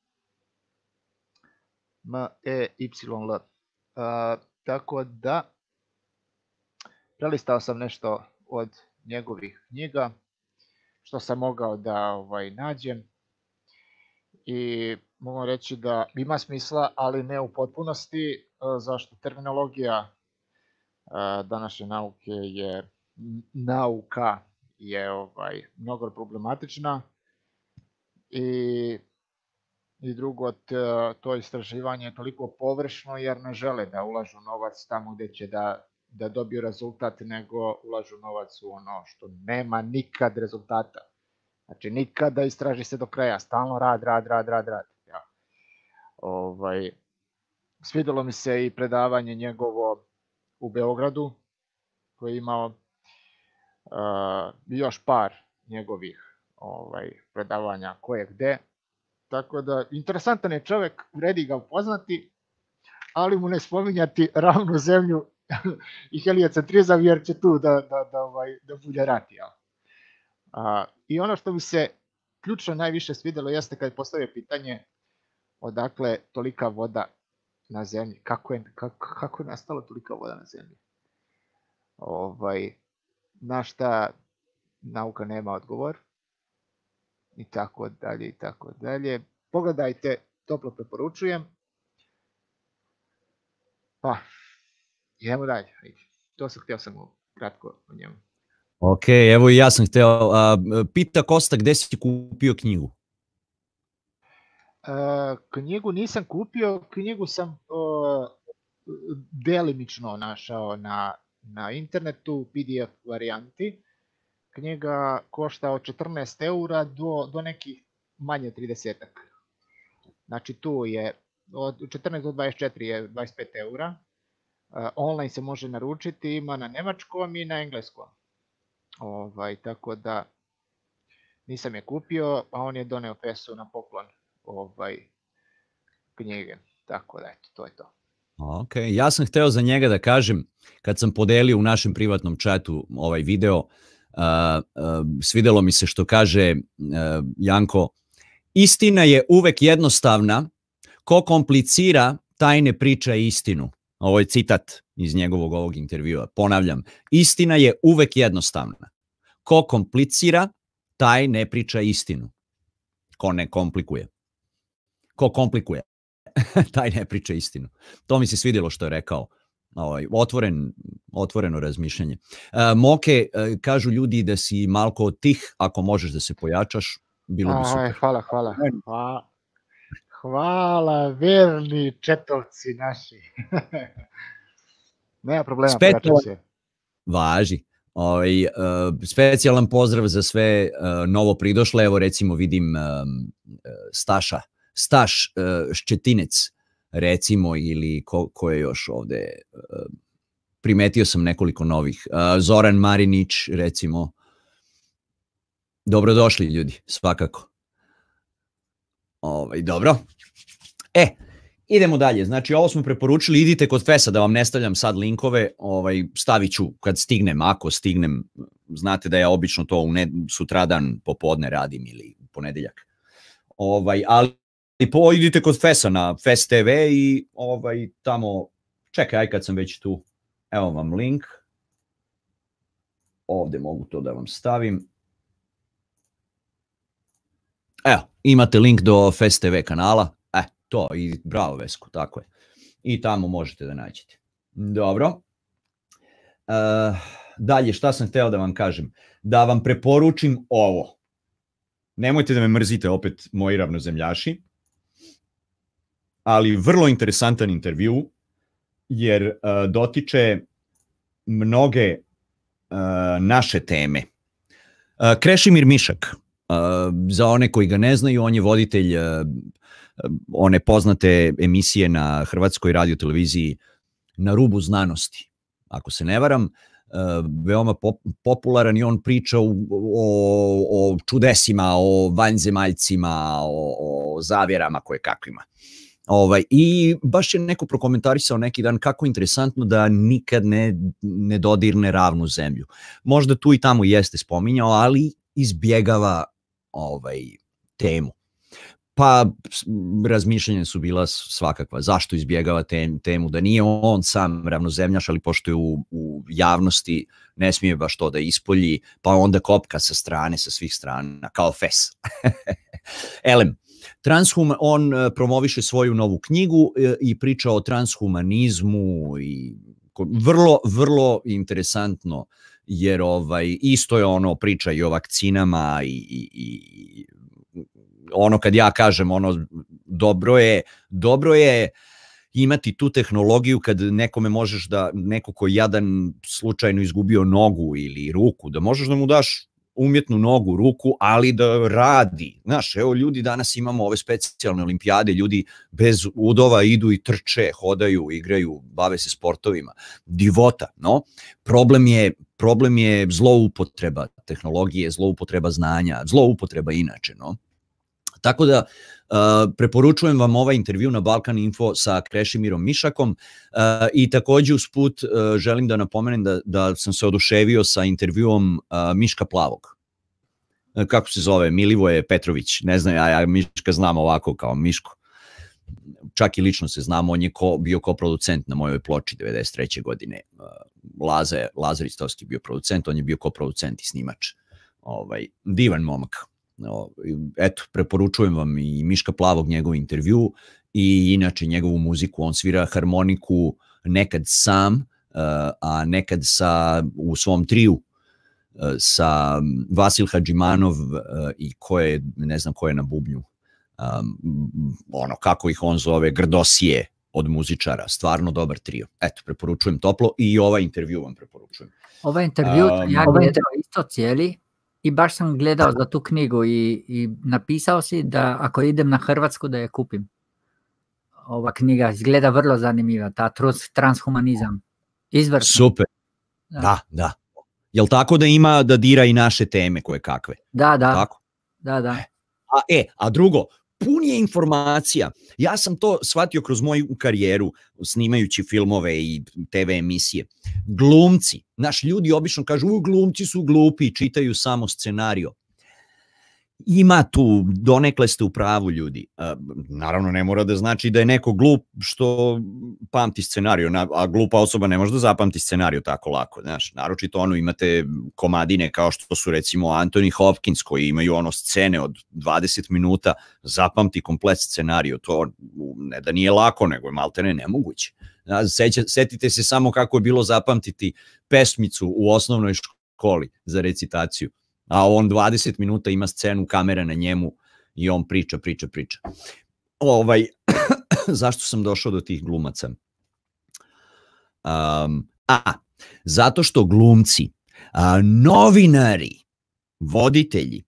M-E-Y-L. Tako da prelistao sam nešto od njegovih knjiga što sam mogao da nađem i mogu reći da ima smisla, ali ne u potpunosti, zašto terminologija današnje nauka je mnogo problematična i drugo, to istraživanje je toliko površno jer ne žele da ulažu novac tamo gde će da dobiju rezultat, nego ulažu novac u ono što nema nikad rezultata. Znači nikada istraži se do kraja, stalno rad. Svidelo mi se i predavanje njegovo u Beogradu, koji je imao još par njegovih predavanja koje gde. Tako da, interesantan je čovjek, vredi ga upoznati, ali mu ne spominjati ravnu zemlju i heliocentrizam, jer će tu da bude rat. I ono što mi se ključno najviše svidjelo jeste kad je postavio pitanje odakle tolika voda na zemlji, kako je nastala tolika voda na zemlji. Na šta nauka nema odgovor, i tako dalje, i tako dalje. Pogledajte, toplo preporučujem. Pa, idemo dalje. To sam htio samo kratko o njemu. Ok, evo i ja sam hteo. Pita Kosta, gde si kupio knjigu? Knjigu nisam kupio, knjigu sam delimično našao na internetu, PDF varijanti. Knjiga košta od 14 eura do nekih manje 30-ak. Znači tu je od 14 do 24 je 25 eura. Online se može naručiti, ima na nemačkom i na engleskom. Tako da nisam je kupio, a on je doneo Fesu na poklon knjige. Tako da eto, to je to. Ok, ja sam hteo za njega da kažem, kad sam podelio u našem privatnom chatu ovaj video, svidelo mi se što kaže Janko, istina je uvek jednostavna, ko komplicira, taj ne priča istinu. Ovo je citat iz njegovog ovog intervjua. Ponavljam, istina je uvek jednostavna. Ko komplicira, taj ne priča istinu. Ko ne komplikuje. Ko komplikuje, taj ne priča istinu. To mi se svidjelo što je rekao. Otvoreno razmišljanje. Moke, kažu ljudi da si malko tih, ako možeš da se pojačaš, bilo bi super. Hvala, verni četovci naši. Nema problema, pojačam se. Važi. Specijalan pozdrav za sve novo pridošle. Evo recimo vidim Staš Ščetinec, recimo, ili ko je još ovde, primetio sam nekoliko novih. Zoran Marinić, recimo. Dobrodošli ljudi, svakako. Dobro. Idemo dalje. Znači, ovo smo preporučili, idite kod Fesa, da vam ne stavljam sad linkove, stavit ću kad stignem, ako stignem, znate da ja obično to sutradan popodne radim ili ponedeljak. Ali idite kod Fesa na Fes TV i tamo, čekaj, aj kad sam već tu, evo vam link, ovde mogu to da vam stavim. Evo, imate link do Fes TV kanala, to, i bravo Vesko, tako je. I tamo možete da nađete. Dobro. Dalje, šta sam hteo da vam kažem? Da vam preporučim ovo. Nemojte da me mrzite opet, moji ravnozemljaši, ali vrlo interesantan intervju, jer dotiče mnoge naše teme. Krešimir Mišak, za one koji ga ne znaju, on je voditelj one poznate emisije na Hrvatskoj radioteleviziji Na rubu znanosti, ako se ne varam, veoma popularan, i on priča o čudesima, o vanzemaljcima, o zavjerama koje kakvima. I baš je neko prokomentarisao neki dan kako interesantno da nikad ne dodirne ravnu zemlju. Možda tu i tamo jeste spominjao, ali izbjegava temu. Pa razmišljanja su bila svakakva. Zašto izbjegava temu? Da nije on sam ravnozemljaš, ali pošto je u javnosti, ne smije baš to da ispolji, pa onda kopka sa strane, sa svih strana, kao Fes. Elem, on promoviše svoju novu knjigu i priča o transhumanizmu i vrlo, vrlo interesantno, jer isto je ono, priča i o vakcinama i ono kad ja kažem, dobro je imati tu tehnologiju kad nekome možeš da, neko ko jadan slučajno izgubio nogu ili ruku, da možeš da mu daš umjetnu nogu, ruku, ali da radi. Znaš, evo ljudi, danas imamo ove specijalne olimpijade, ljudi bez udova idu i trče, hodaju, igraju, bave se sportovima. Divota, no? Problem je zloupotreba tehnologije, zloupotreba znanja, zloupotreba inače, no? Tako da preporučujem vam ovaj intervju na Balkan Info sa Krešimirom Mišakom i takođe usput želim da napomenem da sam se oduševio sa intervjuom Miška Plavog. Kako se zove? Milivoje Petrović. Ne znam, ja Miška znam ovako kao Miško. Čak i lično se znam, on je bio koproducent na mojoj ploči 93. godine. Lazar Istovski bio producent, on je bio koproducent i snimač. Divan momak. Eto, preporučujem vam i Miška Plavog, njegov intervju, i inače njegovu muziku. On svira harmoniku nekad sam, a nekad u svom triju sa Vasil Hadžimanov i ne znam ko je na bubnju, kako ih on zove, Grdosije od muzičara, stvarno dobar trio. Eto, preporučujem toplo i ovaj intervju vam preporučujem. Ovaj intervju ja gledao isto cijeli i baš sam gledao za tu knjigu i napisao si da ako idem na Hrvatsku da je kupim. Ova knjiga izgleda vrlo zanimljiva, ta transhumanizam. Izvrsno. Super, da. Jel tako da ima da dira i naše teme koje kakve? Da. Tako? Da. A drugo, pun je informacija. Ja sam to shvatio kroz moju karijeru, snimajući filmove i TV emisije. Glumci, ljudi obično kažu, glumci su glupi, čitaju samo scenario. Ima tu, donekle ste u pravu, ljudi. Naravno, ne mora da znači da je neko glup što pamti scenariju, a glupa osoba ne može da zapamti scenariju tako lako. Naročito imate komadine kao što su recimo Anthony Hopkins, koji imaju scene od 20 minuta, zapamti komplet scenariju. To ne da nije lako, nego je maltene nemoguće. Setite se samo kako je bilo zapamtiti pesmicu u osnovnoj školi za recitaciju. A on 20 minuta ima scenu, kamera na njemu i on priča. Zašto sam došao do tih glumaca? Zato što glumci, novinari, voditelji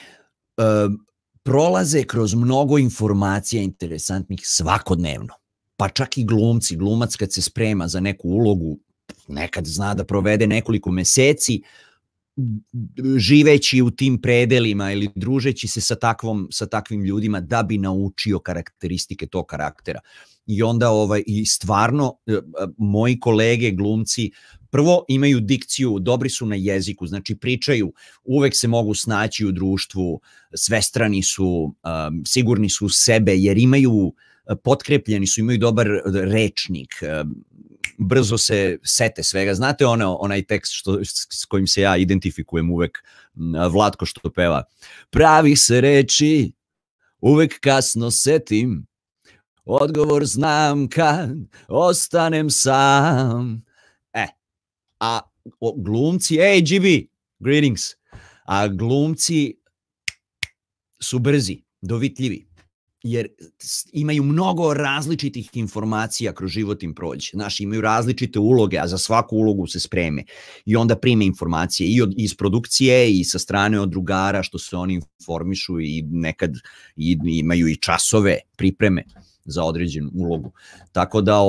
prolaze kroz mnogo informacija interesantnih svakodnevno. Pa čak i glumac kad se sprema za neku ulogu, nekad zna da provede nekoliko meseci živeći u tim predelima ili družeći se sa takvim ljudima da bi naučio karakteristike tog karaktera. I onda i stvarno moji kolege glumci prvo imaju dikciju, dobri su na jeziku, znači pričaju, uvek se mogu snaći u društvu, svestrani su, sigurni su u sebe jer imaju, potkrepljeni su, imaju dobar rečnik, brzo se sete svega. Znate onaj tekst s kojim se ja identifikujem uvek, Vlatko što peva. Pravih se reči uvek kasno setim, odgovor znam kad ostanem sam. A glumci, GB, greetings, a glumci su brzi, dovitljivi, jer imaju mnogo različitih informacija kroz život im prođe. Imaju različite uloge, a za svaku ulogu se spreme i onda prime informacije i iz produkcije i sa strane od drugara što se oni informišu i nekad imaju i časove pripreme za određenu ulogu. Tako da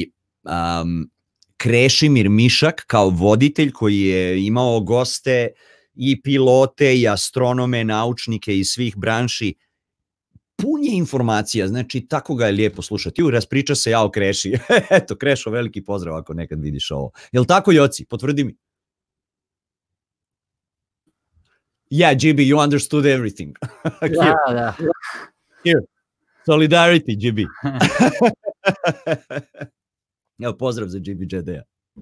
Krešimir Mišak kao voditelj koji je imao goste i pilote i astronome, naučnike iz svih branši, pun je informacija, znači tako ga je lijepo slušati. Raspriča se ja o Kreši. Eto, Krešo, veliki pozdrav ako nekad vidiš ovo. Jel tako, Joci? Potvrdi mi. Yeah, GB, you understood everything. Da. Here. Solidarity, GB. Evo, pozdrav za GB JD-a.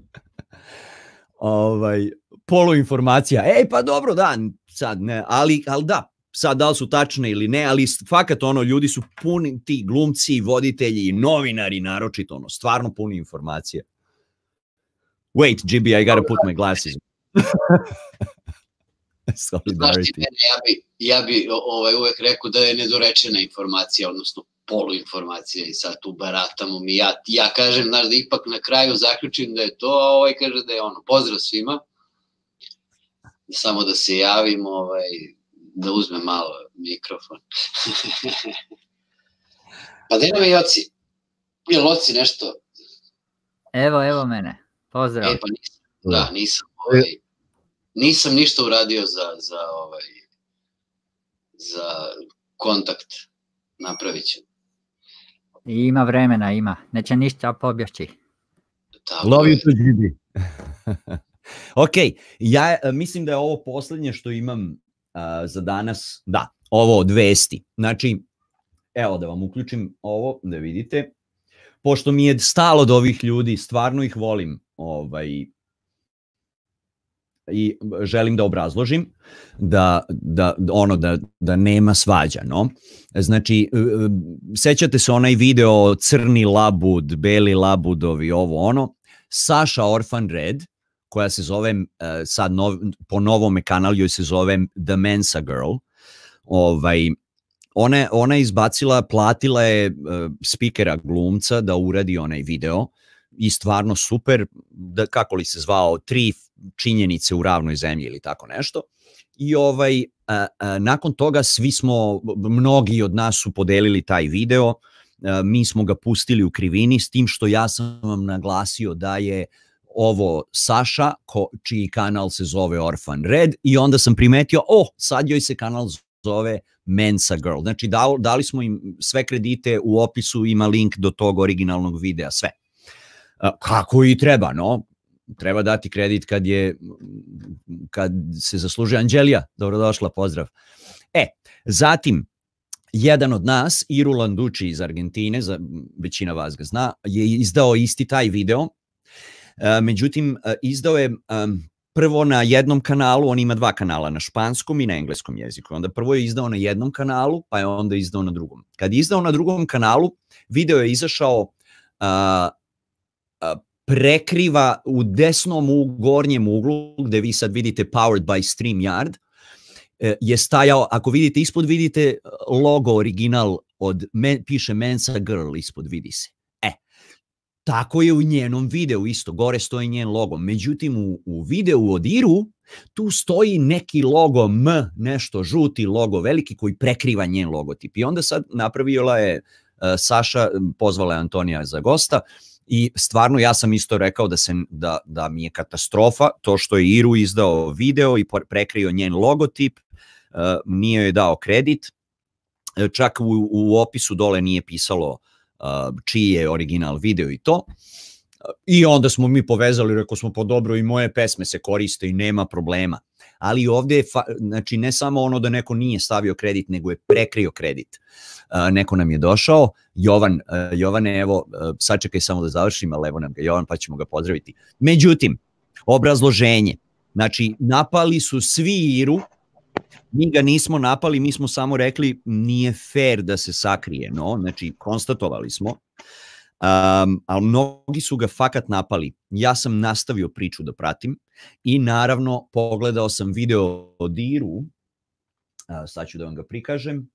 Poluinformacija. Pa dobro, da, sad ne, ali da, sad da li su tačne ili ne, ali fakat ljudi su puni, ti glumci, voditelji, novinari naročito, stvarno puni informacije. Wait, GB, I gotta put my glasses. Solidarity. Ja bi uvek rekao da je nedorečena informacija, odnosno poluinformacija i sad tu baratamo mi. Ja kažem, da ipak na kraju zaključim da je to, a kaže da je pozdrav svima, samo da se javim, da uzmem malo mikrofon. Pa da nam je Joci, je Loci nešto? Evo mene, pozdrav. Pa nisam ništa uradio za kontakt, napravit ću. Ima vremena, ima. Neće ništa pobjeći. Love you to GB. Ok, ja mislim da je ovo poslednje što imam za danas. Da, ovo od vesti. Znači, evo da vam uključim ovo, da vidite. Pošto mi je stalo do ovih ljudi, stvarno ih volim. i želim da obrazložim da nema svađa, no. Znači, sećate se onaj video crni labud, beli labudovi, ovo ono, Saša Orphan Red, koja se zove, sad po novome kanalu joj se zove The Mensa Girl, ona je izbacila, platila je spikera glumca da uradi onaj video i stvarno super, kako li se zvao, 3 činjenice u ravnoj zemlji ili tako nešto. I nakon toga mnogi od nas su podelili taj video, mi smo ga pustili u krivini, s tim što ja sam vam naglasio da je ovo Saša, čiji kanal se zove Orphan Red, i onda sam primetio, sad joj se kanal zove Mensa Girl. Znači, dali smo im sve kredite, u opisu ima link do tog originalnog videa, sve. Kako i treba, no? Treba dati kredit kad se zasluži. Anđelija, dobrodošla, pozdrav. Zatim, jedan od nas, Iru Landucci iz Argentine, većina vas ga zna, je izdao isti taj video, međutim, izdao je prvo na jednom kanalu, on ima 2 kanala, na španskom i na engleskom jeziku. Onda prvo je izdao na jednom kanalu, pa je onda izdao na drugom. Kad je izdao na drugom kanalu, video je izašao prekriva u desnom gornjem uglu, gde vi sad vidite Powered by StreamYard, je stajao, ako vidite ispod, vidite logo original, piše Mensa Girl ispod, vidi se. Tako je u njenom videu isto, gore stoji njen logo. Međutim, u videu od Iru, tu stoji neki logo nešto žuti logo veliki koji prekriva njen logotip. I onda sad napravila je Saša, pozvala je Antonija za gosta, i stvarno ja sam isto rekao da mi je katastrofa to što je Iru izdao video i prekrio njen logotip, nije joj dao kredit, čak u opisu dole nije pisalo čiji je original video i to. I onda smo mi povezali, rekao smo, dobro, i moje pesme se koriste i nema problema. Ali ovdje je, znači, ne samo ono da neko nije stavio kredit, nego je prekrio kredit. Neko nam je došao, Jovane, evo, sačekaj samo da završim, ali evo nam ga Jovan, pa ćemo ga pozdraviti. Međutim, obrazloženje, znači, napali su svi Iru, mi ga nismo napali, mi smo samo rekli nije fair da se sakrije, no, znači, konstatovali smo, ali mnogi su ga fakat napali. Ja sam nastavio priču da pratim i naravno pogledao sam video od Iru, sad ću da vam ga prikažem.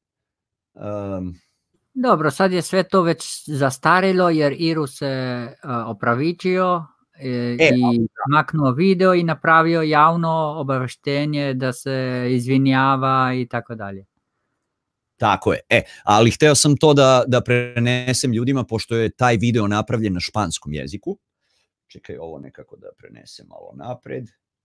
Dobro, sad je sve to već zastarilo jer Iru se opravičio i maknuo video i napravio javno obaveštenje da se izvinjava i tako dalje. Tako je, ali hteo sam to da prenesem ljudima, pošto je taj video napravljen na španskom jeziku. Čekaj, ovo nekako da prenesem malo napred.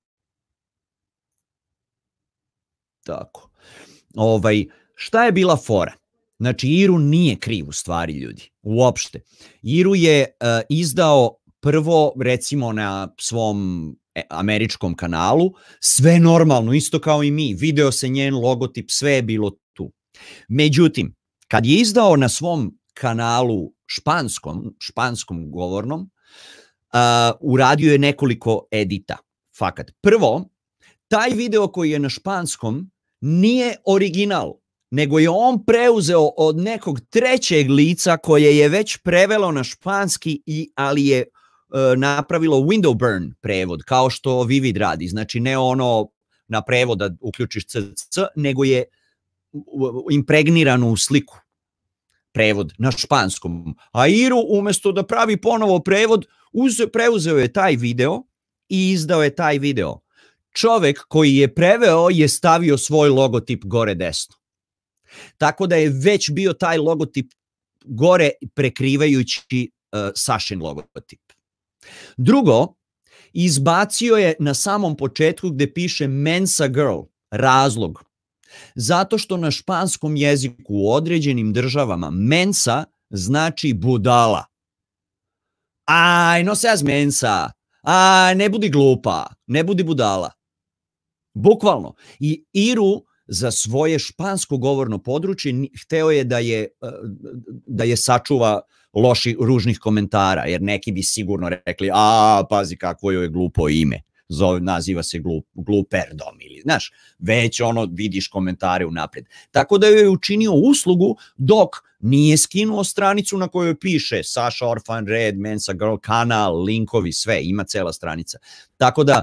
Tako. Šta je bila fora? Znači, Iru nije kriv u stvari, ljudi, uopšte. Iru je izdao prvo, recimo, na svom američkom kanalu, sve normalno, isto kao i mi, video se njen logotip, sve je bilo tu. Međutim, kad je izdao na svom kanalu španskom govornom, uradio je nekoliko edita, fakat. Prvo, taj video koji je na španskom nije original, nego je on preuzeo od nekog trećeg lica koje je već prevelo na španski, ali je napravilo window burn prevod, kao što Vivid radi. Znači, ne ono na prevod da uključiš CC, nego je impregnirano u sliku prevod na španskom. A Iru, umesto da pravi ponovo prevod, preuzeo je taj video i izdao je taj video. Čovek koji je preveo je stavio svoj logotip gore desno. Tako da je već bio taj logotip gore prekrivajući Sašin logotip. Drugo, izbacio je na samom početku gde piše Mensa Girl, razlog. Zato što na španskom jeziku u određenim državama mensa znači budala. Aj, no seas mensa. Aj, ne budi glupa, ne budi budala. Bukvalno. I Iru za svoje špansko govorno područje hteo je da je sačuva ružnih komentara, jer neki bi sigurno rekli, pazi kakvo joj je glupo ime. naziva se gluperdom ili, znaš, već ono vidiš komentare unapred. Tako da joj je učinio uslugu dok nije skinuo stranicu na kojoj piše Saša Orfan Red, Mensa Girl kanal, linkovi, sve, ima cela stranica. Tako da,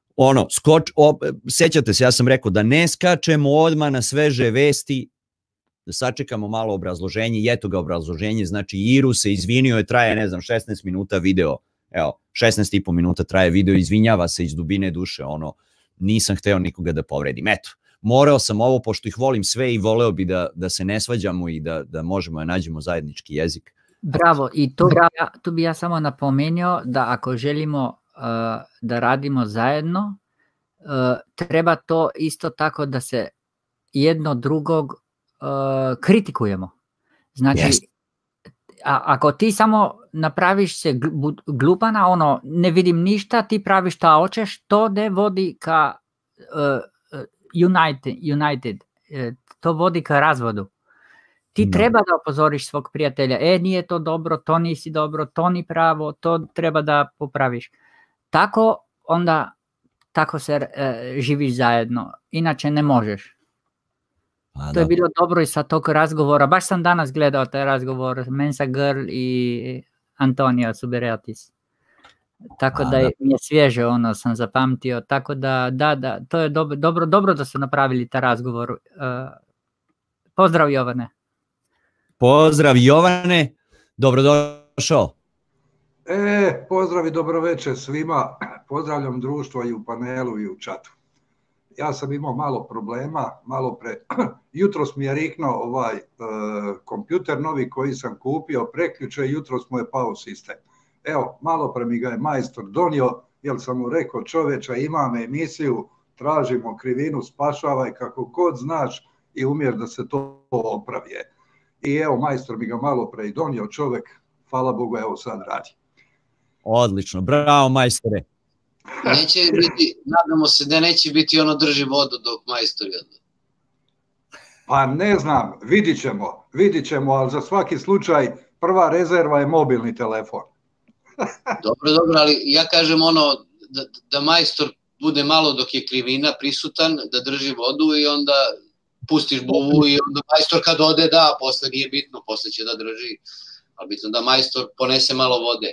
sećate se, ja sam rekao da ne skačemo odmah na sveže vesti, da sačekamo malo obrazloženje, i eto ga obrazloženje, znači Iru se izvinio, traje, ne znam, 16 minuta video, evo, 16,5 minuta traje video, izvinjava se iz dubine duše, nisam hteo nikoga da povredim, eto, morao sam ovo, pošto ih volim sve i voleo bi da se ne svađamo i da možemo da nađemo zajednički jezik. Bravo, i tu bi ja samo napomenuo da ako želimo da radimo zajedno, treba to isto tako da se jedno drugog kritikujemo. Znači, ako ti samo napraviš se glupana, ne vidim ništa, ti praviš šta hoćeš, to ne vodi ka United, to vodi ka razvodu. Ti treba da opozoriš svog prijatelja, nije to dobro, to nisi dobro, to ni pravo, to treba da popraviš. Tako se živiš zajedno, inače ne možeš. To je bilo dobro i sa tog razgovora, baš sam danas gledao taj razgovor, Mensa Girl i Antonio Suberatis. Tako da mi je svježe, sam zapamtio, tako da, to je dobro da su napravili taj razgovor. Pozdrav Jovane. Pozdrav Jovane, dobrodošao. Pozdrav i dobroveče svima, pozdravljam društvo i u panelu i u čatu. Ja sam imao malo problema, jutros mi je riknuo kompjuter novi koji sam kupio prekjuče, jutros mu je pao sistem. Evo, malo pre mi ga je majstor donio, jer sam mu rekao, čoveče, imam emisiju, tražimo krivinu, spašavaj kako god znaš i umjer da se to opravije. I evo, majstor mi ga malo pre i donio, čovek, hvala Bogu, evo sad radi. Odlično, bravo majstore. Neće biti, nadamo se da neće biti drži vodu dok majstori odlaze. Pa ne znam, vidit ćemo, ali za svaki slučaj prva rezerva je mobilni telefon. Dobro, ali ja kažem da majstor bude malo dok je krivina prisutan, da drži vodu i onda pustiš buvu i onda majstor kad ode, posle nije bitno, posle će da drži, ali bitno da majstor ponese malo vode.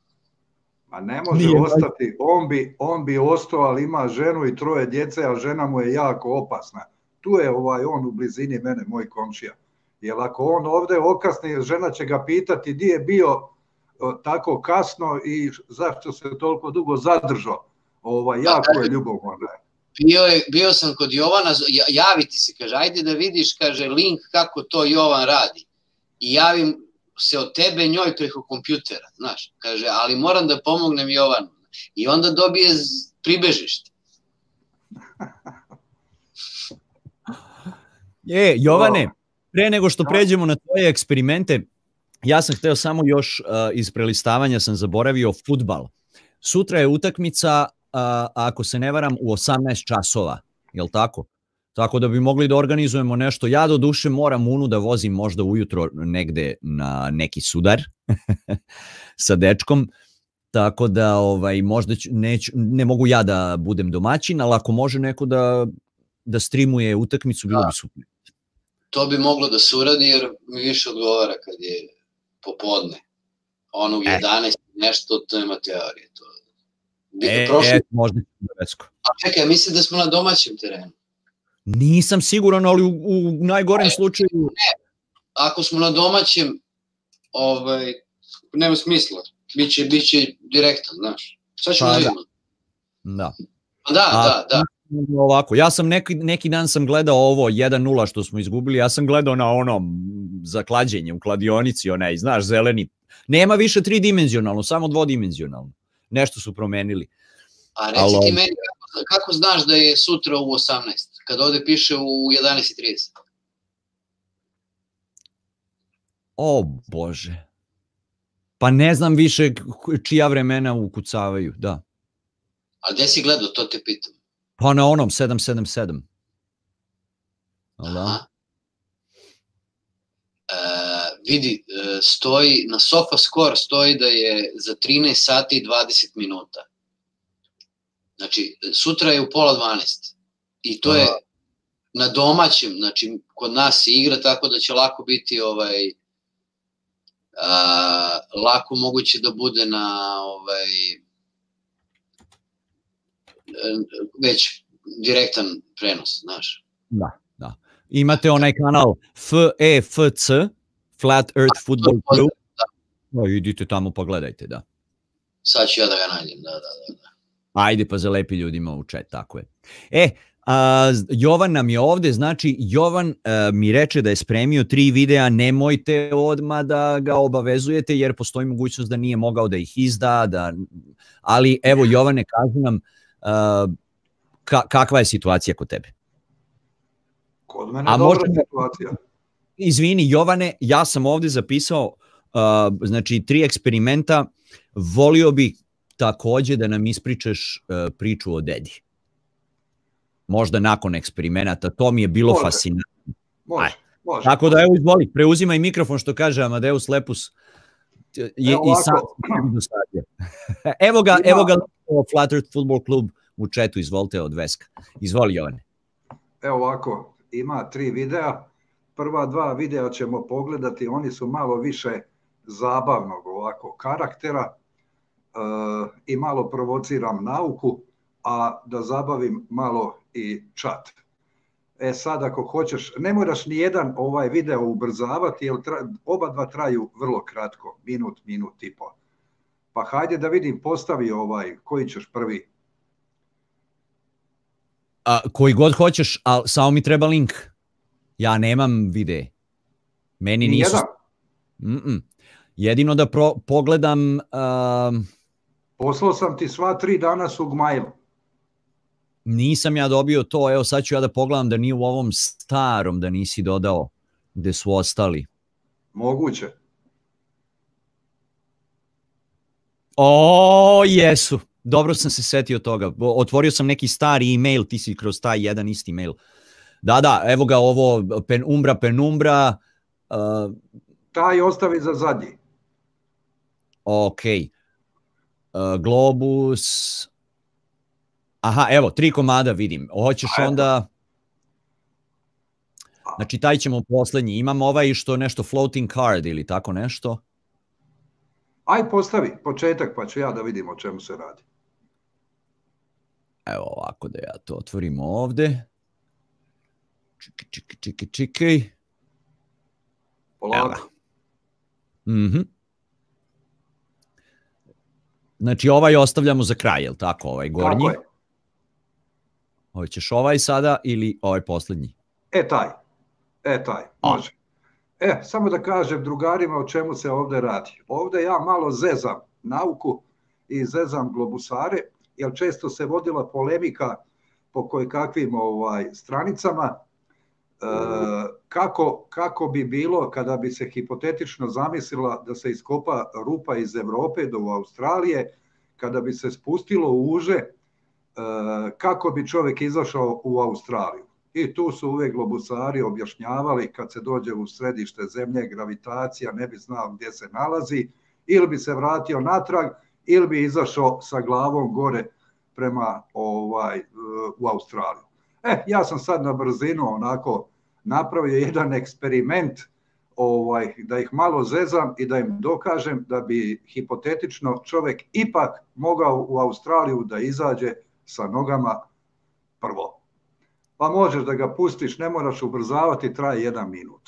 A ne može ostati, on bi ostao, ali ima ženu i 3 djece, a žena mu je jako opasna. Tu je on u blizini mene, moj komšija. Jer ako on ovde okasni, žena će ga pitati gdje je bio tako kasno i zašto se toliko dugo zadržao. Jako je ljubomorno. Bio sam kod Jovana, javiti se, kaže, ajde da vidiš, kaže, link kako to Jovan radi. I javim se od tebe njoj preko kompjutera, znaš, kaže, ali moram da pomognem Jovanu. I onda dobije pribežište. Jovane, pre nego što pređemo na tvoje eksperimente, ja sam hteo samo još iz prelistavanja sam zaboravio fudbal. Sutra je utakmica, ako se ne varam, u 18 časova, jel tako? Tako da bi mogli da organizujemo nešto. Ja do duše moram Unu da vozim možda ujutro negde na neki sudar sa dečkom, tako da možda ne mogu ja da budem domaćin, ali ako može neko da streamuje utakmicu, bilo bi super. To bi moglo da se uradi jer mi više odgovara kad je popodne. U 11 nešto, to nema teorije. Možda Besko. A čekaj, mislim da smo na domaćem terenu. Nisam siguran, ali u najgorem slučaju... Ne, ako smo na domaćem, nema smisla. Biće direktno, znaš. Šta ćemo da vidimo? Da. Ovako, ja sam neki dan sam gledao ovo 1-0 što smo izgubili, ja sam gledao na za klađenje u kladionici, znaš, zeleni. Nema više 3-dimenzionalno, samo 2-dimenzionalno. Nešto su promenili. A reci ti meni, kako znaš da je sutra u 18, kad ovde piše u 11:30? O Bože. Pa ne znam više čija vremena ukucavaju, da. A gde si gledao, to te pitam? Pa na 777. Da. Vidi, stoji, na SofaScore stoji da je za 13 sati i 20 minuta. Znači, sutra je u 11:30 i to je na domaćem, znači kod nas se igra tako da će lako biti lako moguće da bude na već direktan prenos, znaš. Da. Imate onaj kanal FEFC, Flat Earth Football Club. Idite tamo pa gledajte, da. Sad ću ja da ga nađem, da. Ajde pa zalepi ljudima u chat, tako je. Jovan nam je ovde, znači Jovan mi reče da je spremio 3 videa, nemojte odmah da ga obavezujete jer postoji mogućnost da nije mogao da ih izda, ali evo Jovane, kaži nam kakva je situacija kod tebe? Kod mene je dobra situacija. Izvini Jovane, ja sam ovde zapisao znači 3 eksperimenta, volio bi takođe da nam ispričaš priču o dedi. Možda nakon eksperimenata, to mi je bilo fascinantno. Može. Tako da, evo izvoli, preuzimaj mikrofon što kaže Amadeus Lepus. Evo ga Flat Earth Football Club u chatu, izvolite od Veska. Izvoli Jovane. Evo ovako, ima 3 videa. Prva 2 videa ćemo pogledati, oni su malo više zabavnog ovako karaktera i malo provociram nauku, a da zabavim malo i chat. Sad ako hoćeš, ne moraš ni jedan ovaj video ubrzavati, jer oba dva traju vrlo kratko, minut i pol. Pa hajde da vidim, postavi koji ćeš prvi. Koji god hoćeš, ali samo mi treba link. Ja nemam videe. Meni nisu... Jedino da pogledam... Poslao sam ti sva 3 danas u Gmailu. Nisam ja dobio to, evo sad ću ja da pogledam da nije u ovom starom, da nisi dodao gde su ostali. Moguće. Jesu. Dobro sam se setio toga. Otvorio sam neki stari e-mail, ti si kroz taj jedan isti mail. Da, evo ga ovo, penumbra. Taj ostavi za zadnji. Ok. Globus. Aha, evo, 3 komada vidim. Hoćeš onda... Znači, taj ćemo poslednji. Imam ovaj što nešto floating card ili tako nešto. Aj, postavi početak, pa ću ja da vidim o čemu se radi. Evo ovako da ja to otvorim ovde. Čekaj. Polako. Znači, ovaj ostavljamo za kraj, je li tako? Ovaj gornji. Tako je. Hoćeš ovaj sada ili ovaj poslednji? Taj, može. Samo da kažem drugarima o čemu se ovde radi. Ovde ja malo zezam nauku i zezam globusare, jer često se vodila polemika po kojekakvim stranicama kako bi bilo kada bi se hipotetično zamislila da se iskopa rupa iz Evrope do Australije, kada bi se spustilo u uže, kako bi čovjek izašao u Australiju. I tu su uvek globusari objašnjavali kad se dođe u središte zemlje, gravitacija, ne bi znao gdje se nalazi, ili bi se vratio natrag, ili bi izašao sa glavom gore prema u Australiju. Ja sam sad na brzinu onako napravio jedan eksperiment da ih malo zezam i da im dokažem da bi hipotetično čovjek ipak mogao u Australiju da izađe sa nogama prvo. Pa možeš da ga pustiš, ne moraš ubrzavati, traje 1 minut.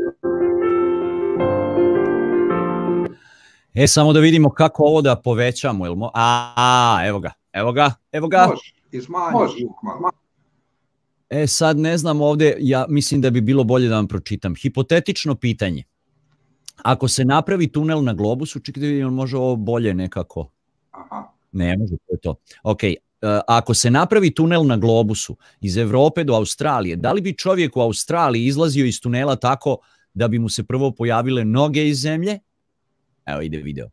Samo da vidimo kako ovo da povećamo. Evo ga. Može, i smanji zvuk malo. Sad ne znam ovde, ja mislim da bi bilo bolje da vam pročitam. Hipotetično pitanje. Ako se napravi tunel na globusu, čekajte, može ovo bolje nekako? Ne, može, to je to. Ok, ako se napravi tunel na globusu iz Evrope do Australije, da li bi čovjek u Australiji izlazio iz tunela tako da bi mu se prvo pojavile noge iz zemlje? Evo ide video.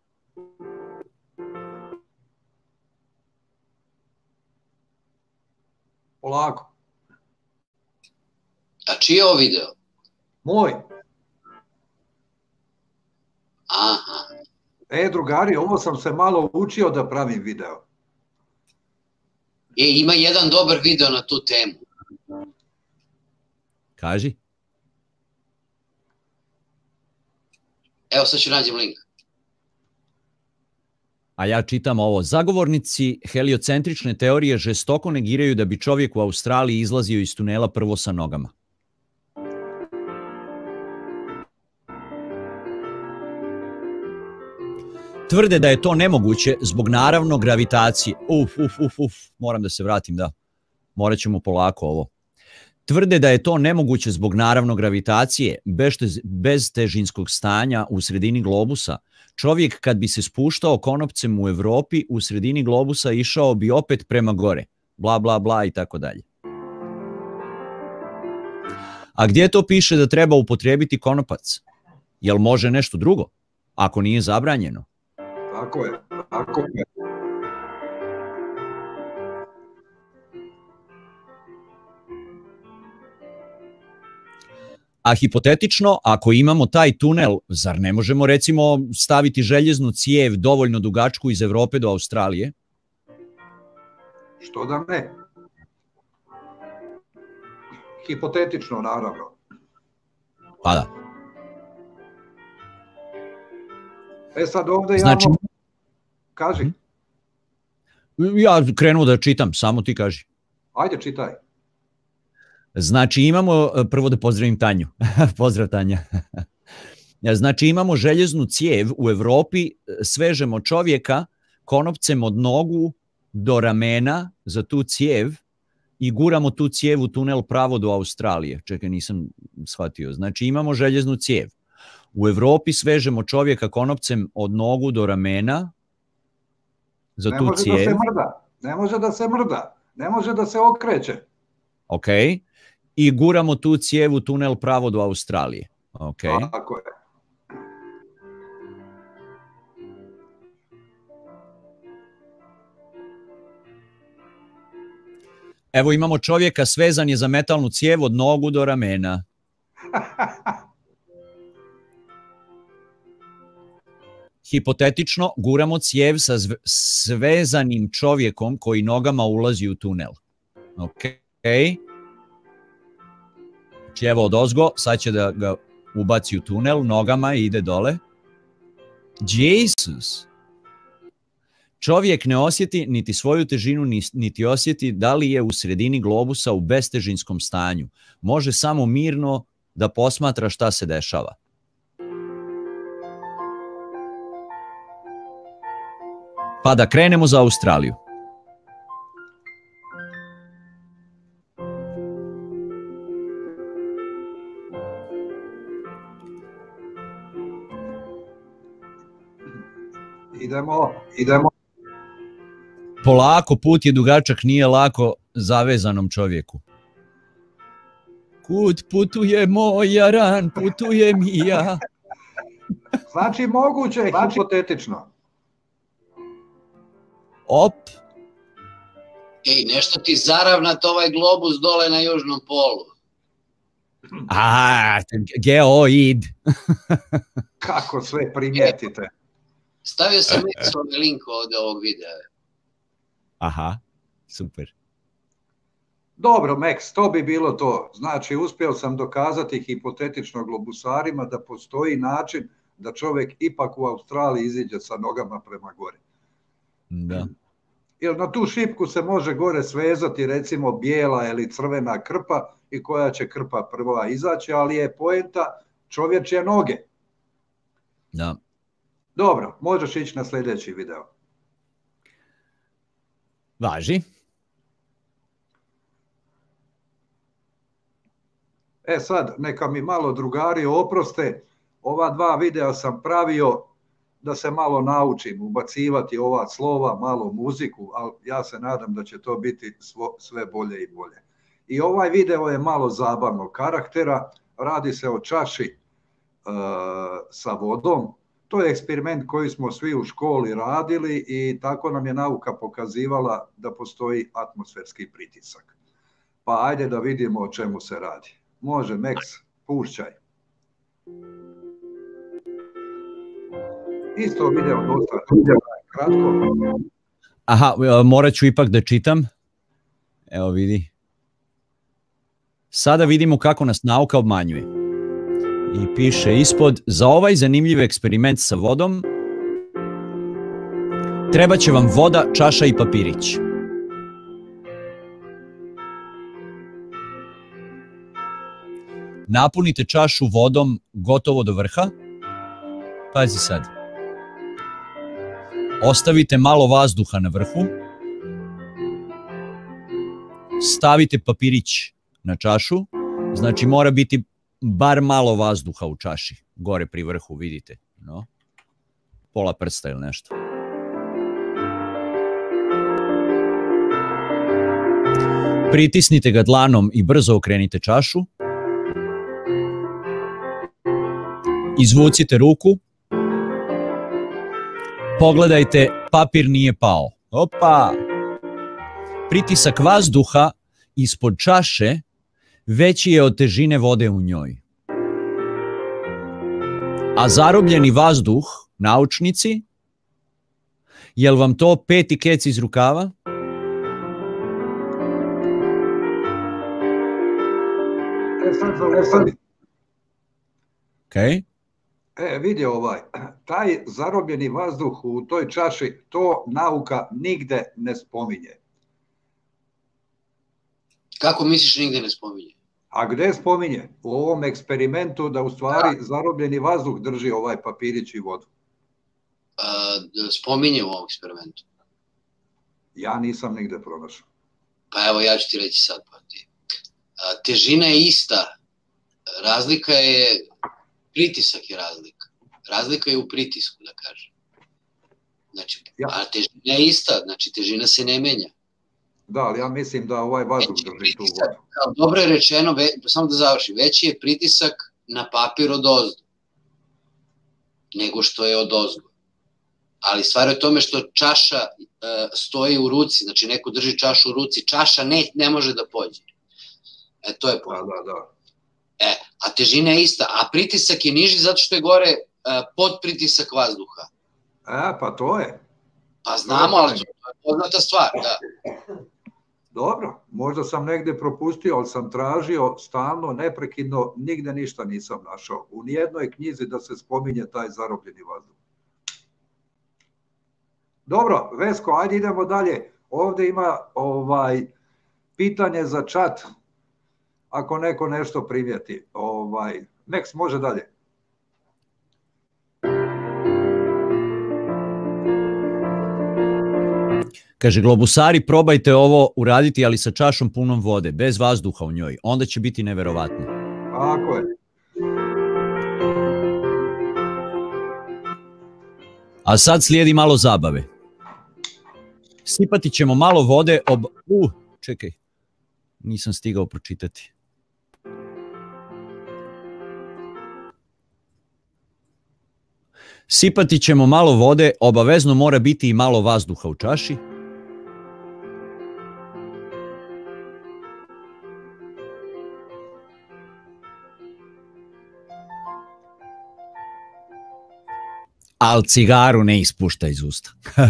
Polako. A čiji je ovo video? Moj. Aha. Drugari, ovo sam se malo učio da pravim video. Ima jedan dobar video na tu temu. Kaži. Evo sad ću nađem link. A ja čitam ovo. Zagovornici heliocentrične teorije žestoko negiraju da bi čovjek u Australiji izlazio iz tunela prvo sa nogama. Tvrde da je to nemoguće zbog naravno gravitacije. Moram da se vratim, da. Morat ćemo polako ovo. Tvrde da je to nemoguće zbog naravno gravitacije, bez težinskog stanja u sredini globusa. Čovjek kad bi se spuštao konopcem u Evropi, u sredini globusa išao bi opet prema gore. Bla, bla, bla i tako dalje. A gdje to piše da treba upotrijebiti konopac? Jel može nešto drugo? Ako nije zabranjeno. Tako je, tako je. A hipotetično, ako imamo taj tunel, zar ne možemo recimo staviti željeznu cijev dovoljno dugačku iz Evrope do Australije? Što da ne? Hipotetično, naravno. Pa da. Sad ovdje znači, imamo... Kaži. Ja krenuo da čitam, samo ti kaži. Ajde, čitaj. Znači imamo, prvo da pozdravim Tanju. Pozdrav Tanja. Znači imamo željeznu cijev u Evropi, svežemo čovjeka konopcem od nogu do ramena za tu cijev i guramo tu cijev u tunel pravo do Australije. Čekaj, nisam shvatio. Znači imamo željeznu cijev. U Evropi svežemo čovjeka konopcem od nogu do ramena za tu cijev. Ne može da se mrda. Ne može da se okreće. Ok. I guramo tu cijev u tunel pravo do Australije. Ok. Tako je. Evo imamo čovjeka, svezan je za metalnu cijev od nogu do ramena. Hipotetično, guramo cijev sa svezanim čovjekom koji nogama ulazi u tunel. Ok. Znači evo odozgo, sad će da ga ubaci u tunel nogama i ide dole. Jesus! Čovjek ne osjeti niti svoju težinu, niti osjeti da li je u sredini globusa u bestežinskom stanju. Može samo mirno da posmatra šta se dešava. Pa da krenemo za Australiju. Idemo. Polako, put je dugačak, nije lako zavezanom čovjeku. Kud putuje moja ran, putujem i ja. Znači moguće je hipotetično. Op. Nešto ti zaravnat ovaj globus dole na južnom polu. Geoid. Kako sve primijetite. Stavio sam ovaj link od ovog videa. Aha, super. Dobro, Max, to bi bilo to. Znači, uspio sam dokazati hipotetično globusarima da postoji način da čovjek ipak u Australiji iziđe sa nogama prema gore. Da. Jer na tu šipku se može gore svezati recimo bijela ili crvena krpa i koja će krpa prva izaći, ali je poenta čovječje noge. Da. Dobro, možeš ići na sljedeći video. Važi. Sad, neka mi malo drugari oproste, ova dva videa sam pravio da se malo naučim ubacivati ova slova, malo muziku, ali ja se nadam da će to biti sve bolje i bolje. I ovaj video je malo zabavnog karaktera, radi se o čaši sa vodom. To je eksperiment koji smo svi u školi radili i tako nam je nauka pokazivala da postoji atmosferski pritisak. Pa ajde da vidimo o čemu se radi. Može, Max, pušćaj. Isto video dosta kratko. Aha, morat ću ipak da čitam. Evo vidi. Sada vidimo kako nas nauka obmanjuje. I piše ispod, za ovaj zanimljiv eksperiment sa vodom treba će vam voda, čaša i papirić. Napunite čašu vodom gotovo do vrha. Pazi sad. Ostavite malo vazduha na vrhu. Stavite papirić na čašu. Znači mora biti bar malo vazduha u čaši. Gore pri vrhu, vidite. No? Pola prsta ili nešto. Pritisnite ga dlanom i brzo okrenite čašu. Izvucite ruku. Pogledajte, papir nije pao. Opa! Pritisak vazduha ispod čaše veći je od težine vode u njoj. A zarobljeni vazduh, naučnici, jel vam to peti kec iz rukava? Okay. Vidi taj zarobljeni vazduh u toj čaši, to nauka nigde ne spominje. Kako misliš nigde ne spominje? A gde spominje? U ovom eksperimentu da u stvari zarobljeni vazduh drži ovaj papirić i vodu. Spominje u ovom eksperimentu. Ja nisam nigde pronašao. Pa evo ja ću ti reći sad. Težina je ista. Razlika je, pritisak je razlika. Razlika je u pritisku, da kažem. Znači, a težina je ista, znači težina se ne menja. Da, ali ja mislim da ovaj vazduh drži tu vodu. Dobro je rečeno, samo da završim, veći je pritisak na papir od ozdo, nego što je od ozgo. Ali stvar je u tome što čaša stoji u ruci, znači neko drži čašu u ruci, čaša ne može da pođe. To je point. Da. A težina je ista, a pritisak je niži zato što je gore pod pritisak vazduha. Pa to je. Pa znamo, ali to je poznata stvar, da. Dobro, možda sam negde propustio, ali sam tražio stalno, neprekidno, nigde ništa nisam našao. U nijednoj knjizi da se spominje taj zarobljeni vazduh. Dobro, Vesko, ajde idemo dalje. Ovde ima pitanje za chat. Ako neko nešto primijeti. Next, može dalje. Kaže, globusari, probajte ovo uraditi, ali sa čašom punom vode, bez vazduha u njoj. Onda će biti neverovatno. Tako je. A sad slijedi malo zabave. Sipati ćemo malo vode čekaj, nisam stigao pročitati. Sipati ćemo malo vode, obavezno mora biti i malo vazduha u čaši. Al cigaru ne ispušta iz usta.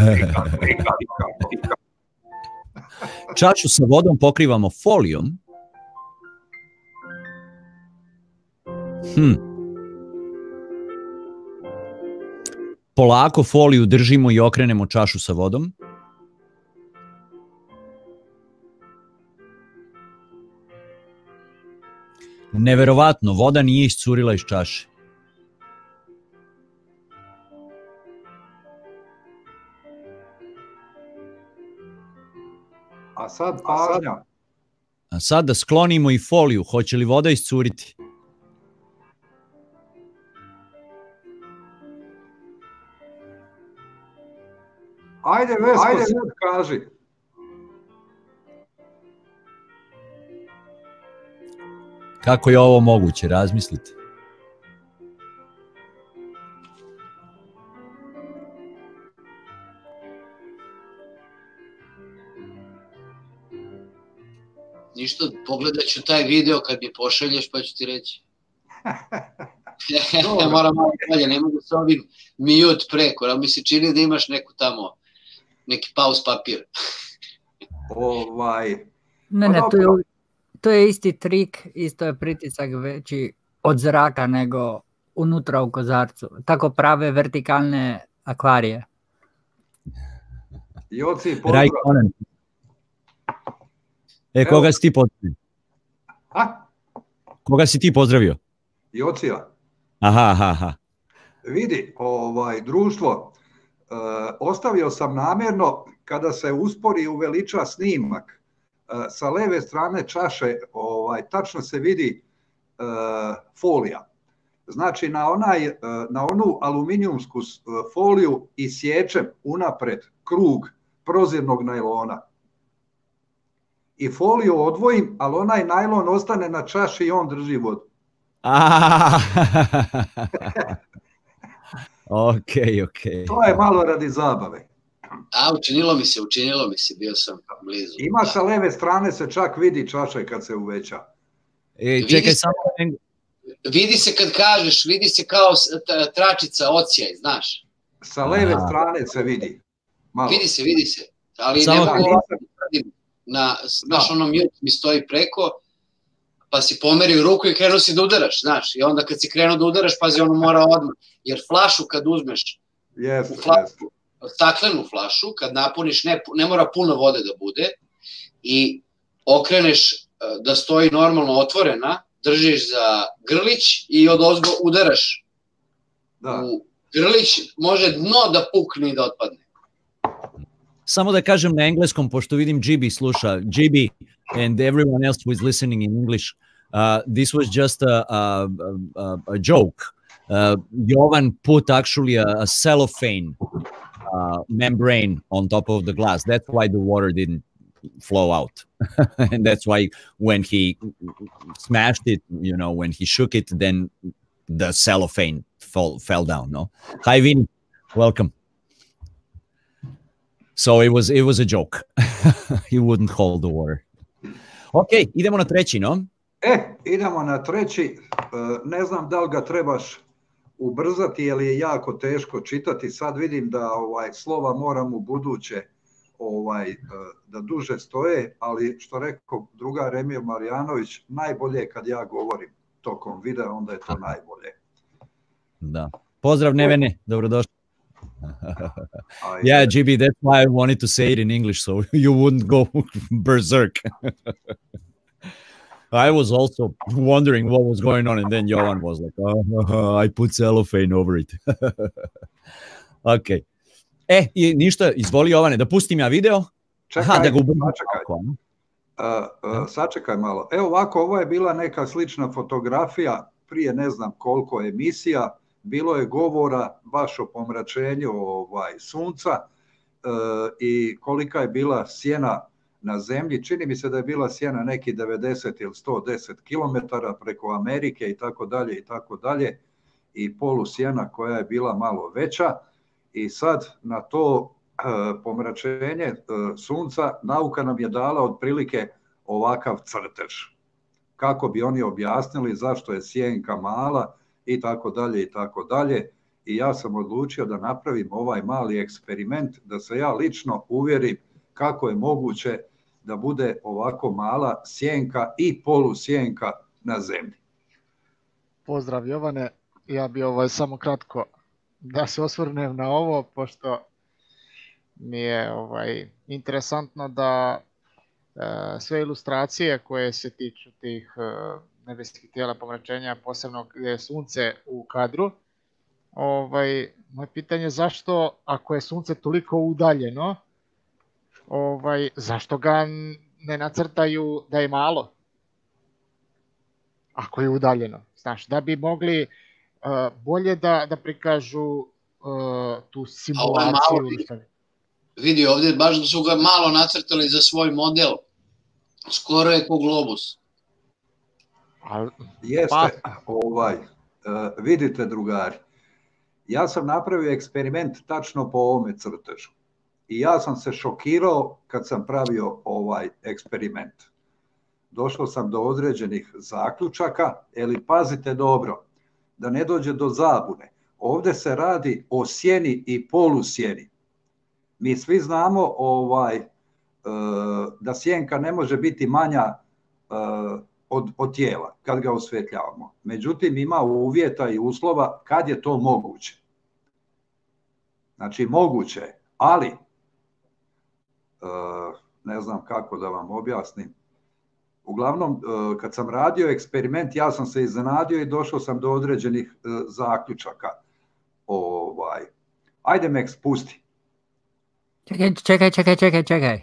Čašu sa vodom pokrivamo folijom. Polako foliju držimo i okrenemo čašu sa vodom. Neverovatno, voda nije iscurila iz čaše. A sad pažnja. A sad da sklonimo i foliju, hoće li voda iscuriti? Ajde, Vesko, sad kaži. Kako je ovo moguće, razmislite. Ništa, pogledat ću taj video kad mi pošalješ pa ću ti reći. Moram malo dalje, ne mogu se ovim mute preko, ali mi se čini da imaš neku tamo, neki pauz papir. Ne, to je isti trik, isto je pritisak veći od zraka nego unutra u kozarcu. Tako prave vertikalne akvarije. Joci, pozdrav. Koga si ti pozdravio? Koga si ti pozdravio? Jocija. Aha. Vidi, društvo, ostavio sam namjerno kada se uspori i uveliča snimak. Sa leve strane čaše tačno se vidi folija. Znači na onu aluminijumsku foliju isječem unapred krug prozirnog najlona. I foliju odvojim, ali onaj najlon ostane na čaši i on drži vodu. Ok. To je malo radi zabave. Učinilo mi se, bio sam blizu. Ima sa leve strane se čak vidi čaša kad se uveća. Čekaj samo. Vidi se kad kažeš, vidi se kao tračica ocijaj, znaš. Sa leve strane se vidi. Malo. Vidi se. Ali ne mogu naš ono mute mi stoji preko, pa si pomerio ruku i krenuo si da udaraš, znaš. I onda kad si krenuo da udaraš, pazi, ono mora odmah. Jer flašu kad uzmeš, staklenu flašu, kad napuniš, ne mora puno vode da bude, i okreneš da stoji normalno otvorena, držiš za grlić i odozgo udaraš u grlić, može dno da pukne i da otpadne. Samo da kažem na engleskom, pošto vidim GB sluša. GB and everyone else who is listening in English, this was just a joke. Jovan put actually a cellophane membrane on top of the glass. That's why the water didn't flow out. And that's why when he smashed it, when he shook it, then the cellophane fell down, no? Hi, Vini. Welcome. So it was a joke. He wouldn't hold the water. Ok, idemo na treći, no? Idemo na treći. Ne znam da li ga trebaš ubrzati, jer je jako teško čitati. Sad vidim da slova moram u buduće da duže stoje, ali što rekao drugar Emil Marjanović, najbolje je kad ja govorim tokom videa, onda je to najbolje. Da. Pozdrav Nevene, dobrodošli. Yeah, GB, that's why I wanted to say it in English, so you wouldn't go berserk. I was also wondering what was going on, and then Jovan was like, I put cellophane over it. Ok. I ništa, izvoli Jovane, da pustim ja video. Sačekaj malo. Evo ovako, ovo je bila neka slična fotografija prije ne znam koliko emisija. Bilo je govora baš o pomračenju sunca i kolika je bila sjena na zemlji. Čini mi se da je bila sjena neki 90 ili 110 km preko Amerike i tako dalje i polusjena koja je bila malo veća. I sad na to pomračenje sunca nauka nam je dala otprilike ovakav crtež. Kako bi oni objasnili zašto je sjenka mala i tako dalje. I ja sam odlučio da napravim ovaj mali eksperiment, da se ja lično uvjerim kako je moguće da bude ovako mala sjenka i polusjenka na zemlji. Pozdrav Jovane, ja bi samo kratko da se osvrnem na ovo, pošto mi je interesantno da sve ilustracije koje se tiču tih nebeskih tijela pomračenja, posebno gdje je sunce u kadru, moje pitanje je zašto, ako je sunce toliko udaljeno, zašto ga ne nacrtaju da je malo, ako je udaljeno, znaš, da bi mogli bolje da prikažu tu simulaciju. Vidi, ovdje baš da su ga malo nacrtali za svoj model, skoro je ko globus. Jeste, vidite drugari, ja sam napravio eksperiment tačno po ovome crtežu i ja sam se šokirao kad sam pravio ovaj eksperiment. Došao sam do određenih zaključaka, ali pazite dobro, da ne dođe do zabune. Ovdje se radi o sjeni i polusjeni. Mi svi znamo da sjenka ne može biti manja od tijela kad ga osvjetljavamo. Međutim, ima uvjeta i uslova kad je to moguće. Znači, moguće je, ali ne znam kako da vam objasnim. Uglavnom, kad sam radio eksperiment, ja sam se iznenadio i došao sam do određenih zaključaka. Ajde me spusti. Čekaj.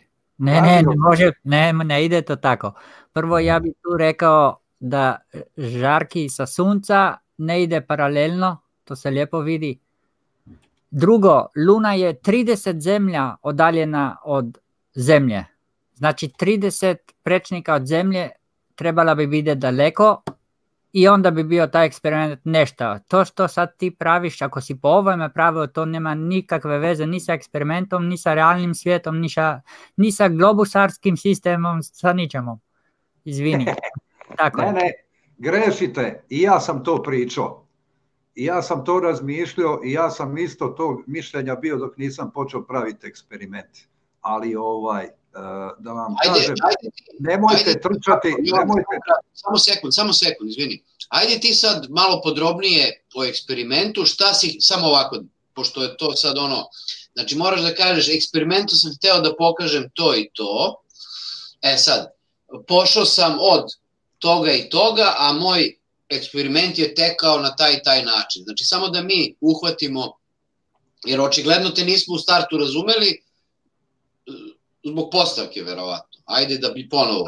Ne ide to tako. Prvo ja bih tu rekao da žarki sa sunca ne ide paralelno, to se lijepo vidi. Drugo, Luna je 30 zemlja odaljena od Zemlje. Znači 30 prečnika od Zemlje trebala bi biti daleko i onda bi bio taj eksperiment nešto. To što sad ti praviš, ako si po ovome pravio, to nema nikakve veze ni sa eksperimentom, ni sa realnim svijetom, ni sa globusarskim sistemom, sa ničemu. Izvini. Tako. Ne, grešite. I ja sam to pričao. I ja sam to razmišljao i ja sam isto tog mišljenja bio dok nisam počeo praviti eksperiment. Ali da vam kažem, nemojte trčati. Samo sekund, izvini. Ajde ti sad malo podrobnije o eksperimentu, šta si, samo ovako, pošto je to sad ono, znači moraš da kažeš, eksperimentu sam hteo da pokažem to i to, sad, pošao sam od toga i toga, a moj eksperiment je tekao na taj i taj način. Znači, samo da mi uhvatimo, jer očigledno te nismo u startu razumeli, zbog postavke, verovatno. Ajde da bi ponovo.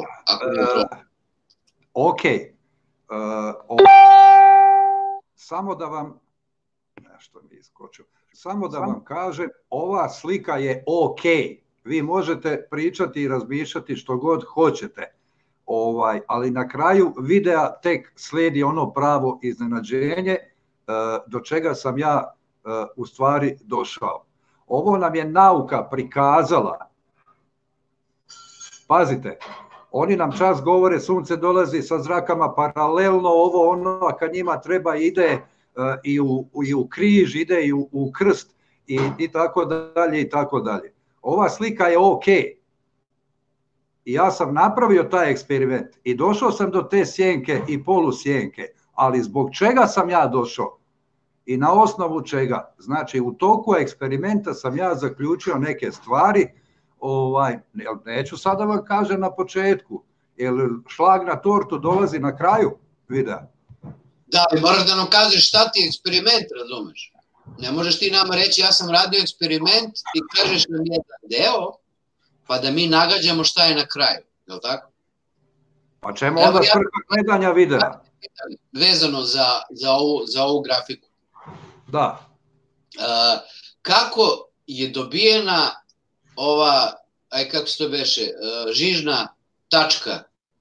Ok. Samo da vam, nešto mi iskočio, samo da vam kažem, ova slika je ok. Vi možete pričati i razmišljati što god hoćete. Ali na kraju videa tek slijedi ono pravo iznenađenje do čega sam ja u stvari došao. Ovo nam je nauka prikazala. Pazite, oni nam čas govore sunce dolazi sa zrakama paralelno, ovo ono, a kad njima treba ide i u križ, ide i u krst i tako dalje i tako dalje. Ova slika je ok. I ja sam napravio taj eksperiment i došao sam do te sjenke i polusjenke, ali zbog čega sam ja došao i na osnovu čega? Znači, u toku eksperimenta sam ja zaključio neke stvari, neću sada da vam kažem na početku, jer šlag na tortu dolazi na kraju videa. Da, moraš da nam kažeš šta ti je eksperiment, razumeš? Ne možeš ti nama reći ja sam radio eksperiment i kažeš nam jedan deo, pa da mi nagađamo šta je na kraju, je li tako? Pa čemu onda svrha gledanja videa? Vezano za ovu grafiku. Da. Kako je dobijena ova, kako se to beše, žižna tačka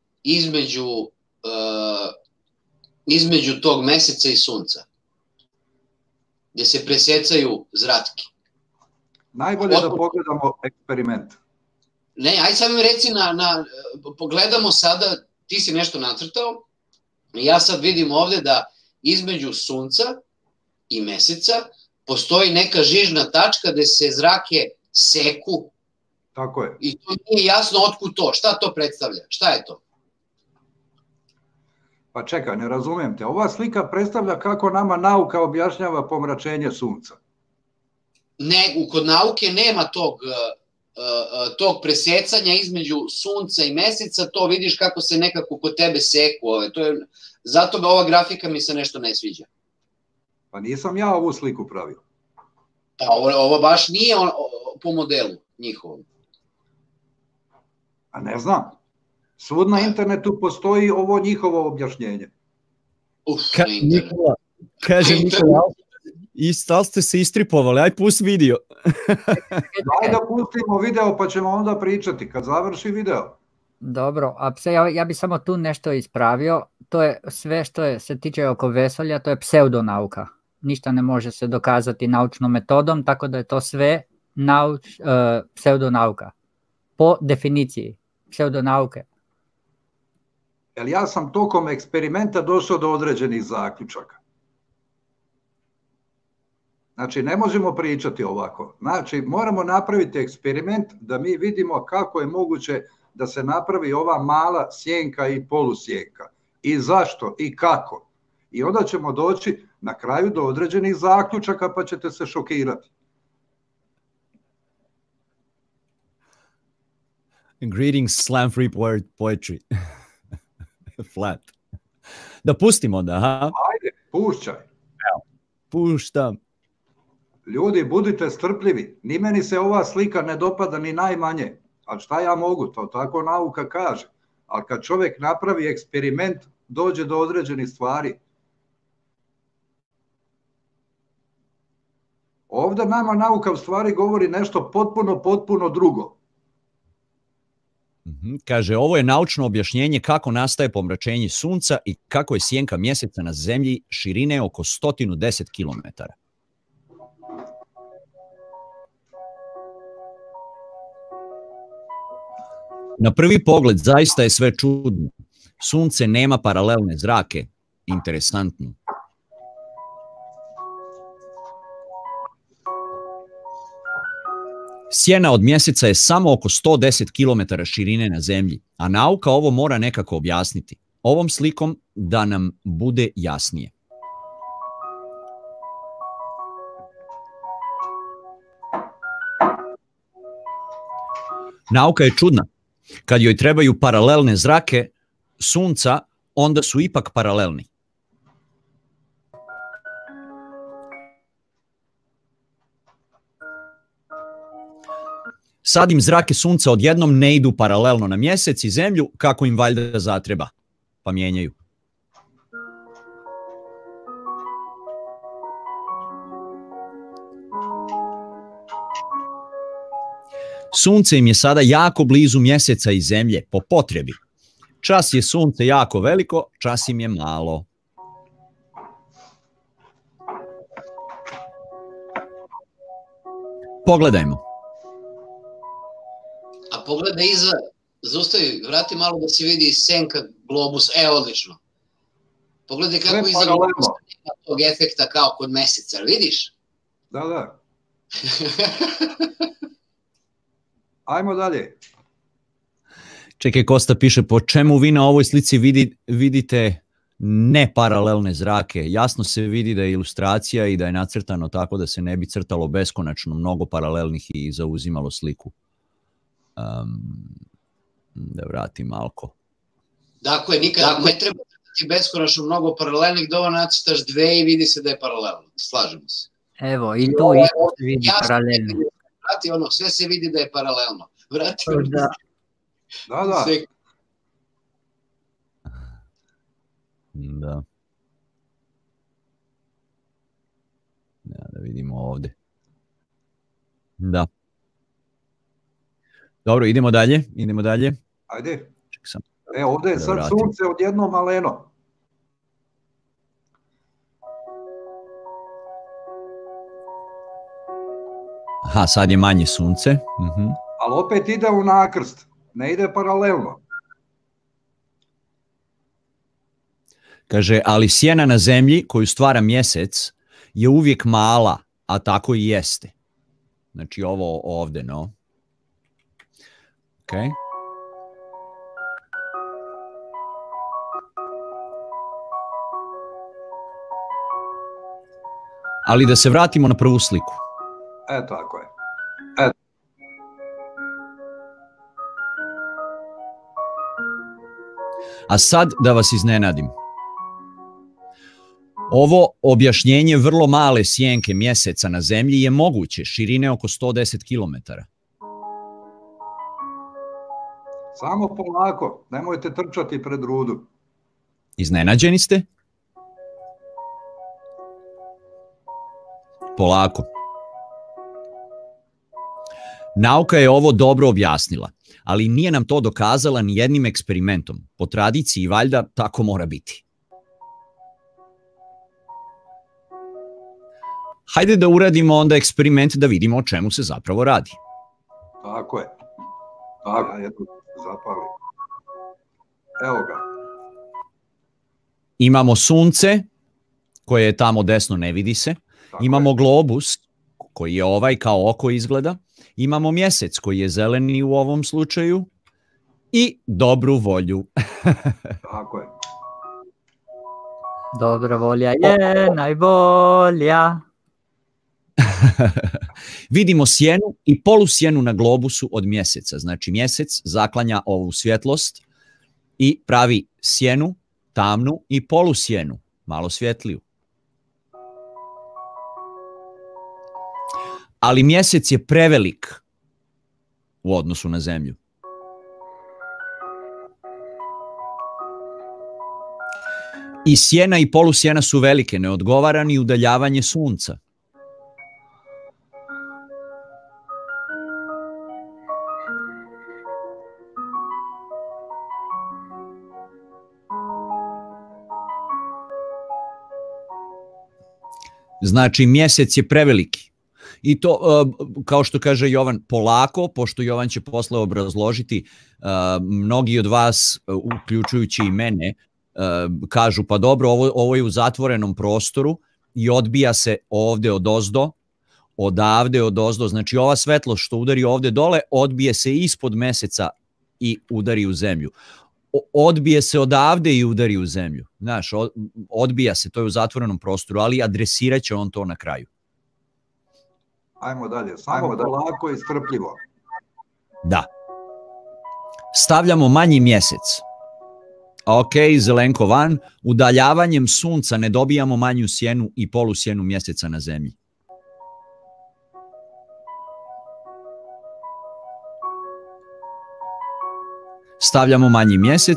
između tog meseca i sunca, gdje se presecaju zratki? Najbolje da pogledamo eksperiment. Ne, ajde sad mi reci, pogledamo sada, ti si nešto nacrtao, ja sad vidim ovde da između sunca i meseca postoji neka žižna tačka gde se zrake seku. Tako je. I to nije jasno otkud to, šta to predstavlja, šta je to? Pa čekaj, ne razumijem te, ova slika predstavlja kako nama nauka objašnjava pomračenje sunca. Ne, kod nauke nema tog presecanja između sunca i meseca, to vidiš kako se nekako kod tebe seku. Zato ova grafika mi se nešto ne sviđa. Pa nisam ja ovu sliku pravio. Pa ovo baš nije po modelu njihovom. A ne znam. Svud na internetu postoji ovo njihovo objašnjenje. Kaže Nikola, i stal ste se istripovali, aj pusti video. Daj da pustimo video pa ćemo onda pričati kad završi video. Dobro, a ja bi samo tu nešto ispravio, to je sve što se tiče oko vesolja, to je pseudonauka. Ništa ne može se dokazati naučnom metodom, tako da je to sve pseudonauka. Po definiciji pseudonauke. Jer ja sam tokom eksperimenta došao do određenih zaključaka. Znači, ne možemo pričati ovako. Znači, moramo napraviti eksperiment da mi vidimo kako je moguće da se napravi ova mala sjenka i polusjenka. I zašto i kako. I onda ćemo doći na kraju do određenih zaključaka pa ćete se šokirati. Greetings, slam free poetry. Flat. Da pustimo da, ha? Ajde, pušćaj. Evo, puštam. Ljudi, budite strpljivi. Ni meni se ova slika ne dopada ni najmanje. Ali šta ja mogu? To tako nauka kaže. Ali kad čovjek napravi eksperiment, dođe do određenih stvari. Ovdje nama nauka u stvari govori nešto potpuno drugo. Kaže, ovo je naučno objašnjenje kako nastaje pomračenje sunca i kako je sjenka mjeseca na zemlji širine oko 110 km. Na prvi pogled zaista je sve čudno. Sunce nema paralelne zrake. Interesantno. Sjena od mjeseca je samo oko 110 km širine na zemlji, a nauka ovo mora nekako objasniti. Ovom slikom da nam bude jasnije. Nauka je čudna. Kad joj trebaju paralelne zrake sunca, onda su ipak paralelni. Sad im zrake sunca odjednom ne idu paralelno na mjesec i zemlju kako im valjda zatreba, pa mijenjaju. Sunce im je sada jako blizu mjeseca i zemlje, po potrebi. Čas je sunce jako veliko, čas im je malo. Pogledajmo. A pogledaj iza, zaustavi, vrati malo da se vidi senka globusa. Odlično. Pogledaj kako iza globusa nema tog efekta kao kod meseca, vidiš? Da. Ajmo dalje. Čekaj, Kosta piše, po čemu vi na ovoj slici vidite neparalelne zrake? Jasno se vidi da je ilustracija i da je nacrtano tako da se ne bi crtalo beskonačno mnogo paralelnih i zauzimalo sliku. Da vratim malko. Dakle, nikada ne treba crtati beskonačno mnogo paralelnih, dovoljno nacrtaš dve i vidi se da je paralelno. Slažemo se. Evo, i tu isto se vidi paralelno. Vrati sve se vidi da je paralelno. Vrati Da. Da vidimo ovdje. Da. Dobro, idemo dalje. Ajde. Ovdje je sad sunce odjednom maleno. Aha, sad je manje sunce. Ali opet ide u nakrst, ne ide paralelno. Kaže, ali sjena na zemlji koju stvara mjesec je uvijek mala, a tako i jeste. Znači ovo ovdje, no. Ok. Ali da se vratimo na prvu sliku. Tako je. A sad da vas iznenadim. Ovo objašnjenje vrlo male sjenke mjeseca na zemlji je moguće, širine oko 110 km. Samo polako, nemojte trčati pred rudu. Iznenađeni ste? Polako. Nauka je ovo dobro objasnila, ali nije nam to dokazala ni jednim eksperimentom. Po tradiciji valjda tako mora biti. Hajde da uradimo onda eksperiment da vidimo o čemu se zapravo radi. Tako je. Tako je, zapali. Evo ga. Imamo sunce, koje je tamo desno, ne vidi se, Imamo globus, koji je ovaj kao oko izgleda, imamo mjesec koji je zeleni u ovom slučaju i dobru volju. Tako je. Dobra volja je najbolja. Vidimo sjenu i polusjenu na globusu od mjeseca. Znači mjesec zaklanja ovu svjetlost i pravi sjenu, tamnu i polusjenu, malo svjetliju. Ali mjesec je prevelik u odnosu na zemlju. I sjena i polusjena su velike, ne odgovara ni udaljavanje sunca. Znači, mjesec je preveliki. I to, kao što kaže Jovan, polako, pošto Jovan će posle obrazložiti, mnogi od vas, uključujući i mene, kažu pa dobro, ovo je u zatvorenom prostoru i odbija se ovde odozdo, odavde odozdo, znači ova svetlost što udari ovde dole, odbije se ispod meseca i udari u zemlju. Odbije se odavde i udari u zemlju. Znaš, odbija se, to je u zatvorenom prostoru, ali adresirat će on to na kraju. Ajmo dalje, samo polako i strpljivo. Da. Stavljamo manji mjesec. Ok, zelenko van. Udaljavanjem sunca ne dobijamo manju sjenu i polusjenu mjeseca na zemlji. Stavljamo manji mjesec.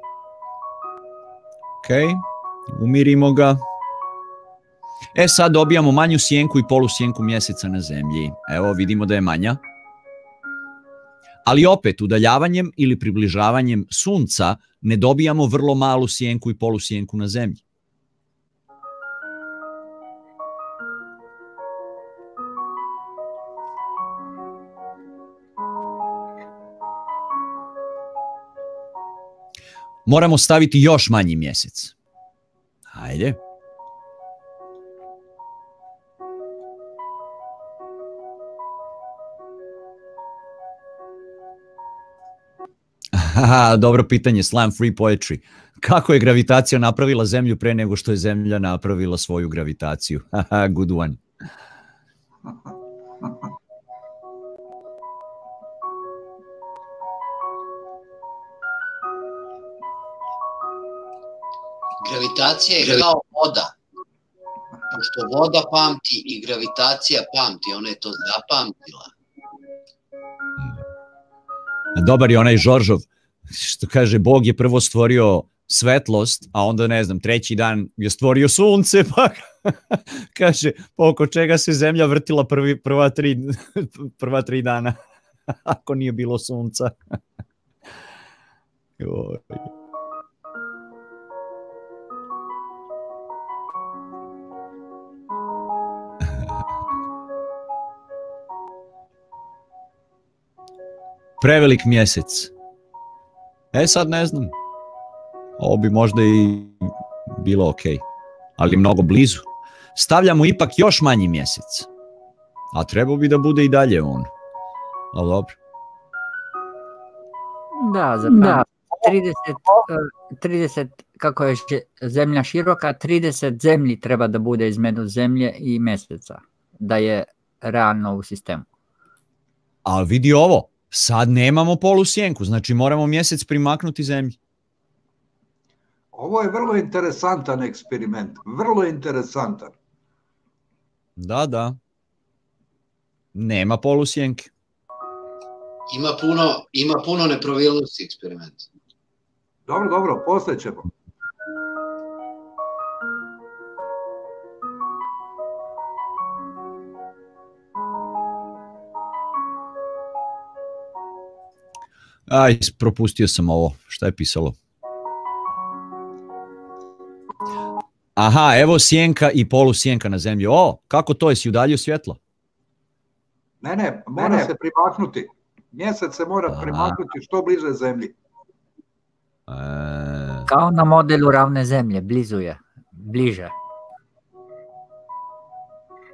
Ok, umirimo ga. Sad dobijamo manju sjenku i polusjenku mjeseca na zemlji. Evo, vidimo da je manja. Ali opet, udaljavanjem ili približavanjem sunca ne dobijamo vrlo malu sjenku i polusjenku na zemlji. Moramo staviti još manji mjesec. Hajde. Dobro pitanje, Slam Free Poetry. Kako je gravitacija napravila zemlju pre nego što je zemlja napravila svoju gravitaciju? Good one. Gravitacija je kao voda. Pošto voda pamti i gravitacija pamti, ona je to zapamtila. Dobar je onaj Žoržov, što kaže, Bog je prvo stvorio svetlost, a onda, ne znam, treći dan je stvorio sunce, pa kaže, oko čega se zemlja vrtila prva tri dana, ako nije bilo sunca. Prevelik mjesec. Sad ne znam. Ovo bi možda i bilo ok, ali mnogo blizu. Stavljamo ipak još manji mjesec. A trebao bi da bude i dalje on. Ali dobro. Da, za 30, kako je zemlja široka, 30 zemlji treba da bude između zemlje i mjeseca, da je realno u sistemu. A vidi ovo. Sad nemamo polusjenku, znači moramo mjesec primaknuti zemlji. Ovo je vrlo interesantan eksperiment, vrlo interesantan. Da. Nema polusjenke. Ima puno nepravilnosti eksperimenta. Dobro, poslije ćemo. Propustio sam ovo. Šta je pisalo? Aha, evo sjenka i polusjenka na zemlji. Kako to? Jesi udaljio svjetlo? Ne, mora se primaknuti. Mjesec se mora primaknuti što bliže zemlji. Kao na modelu ravne zemlje, blizu je, bliže.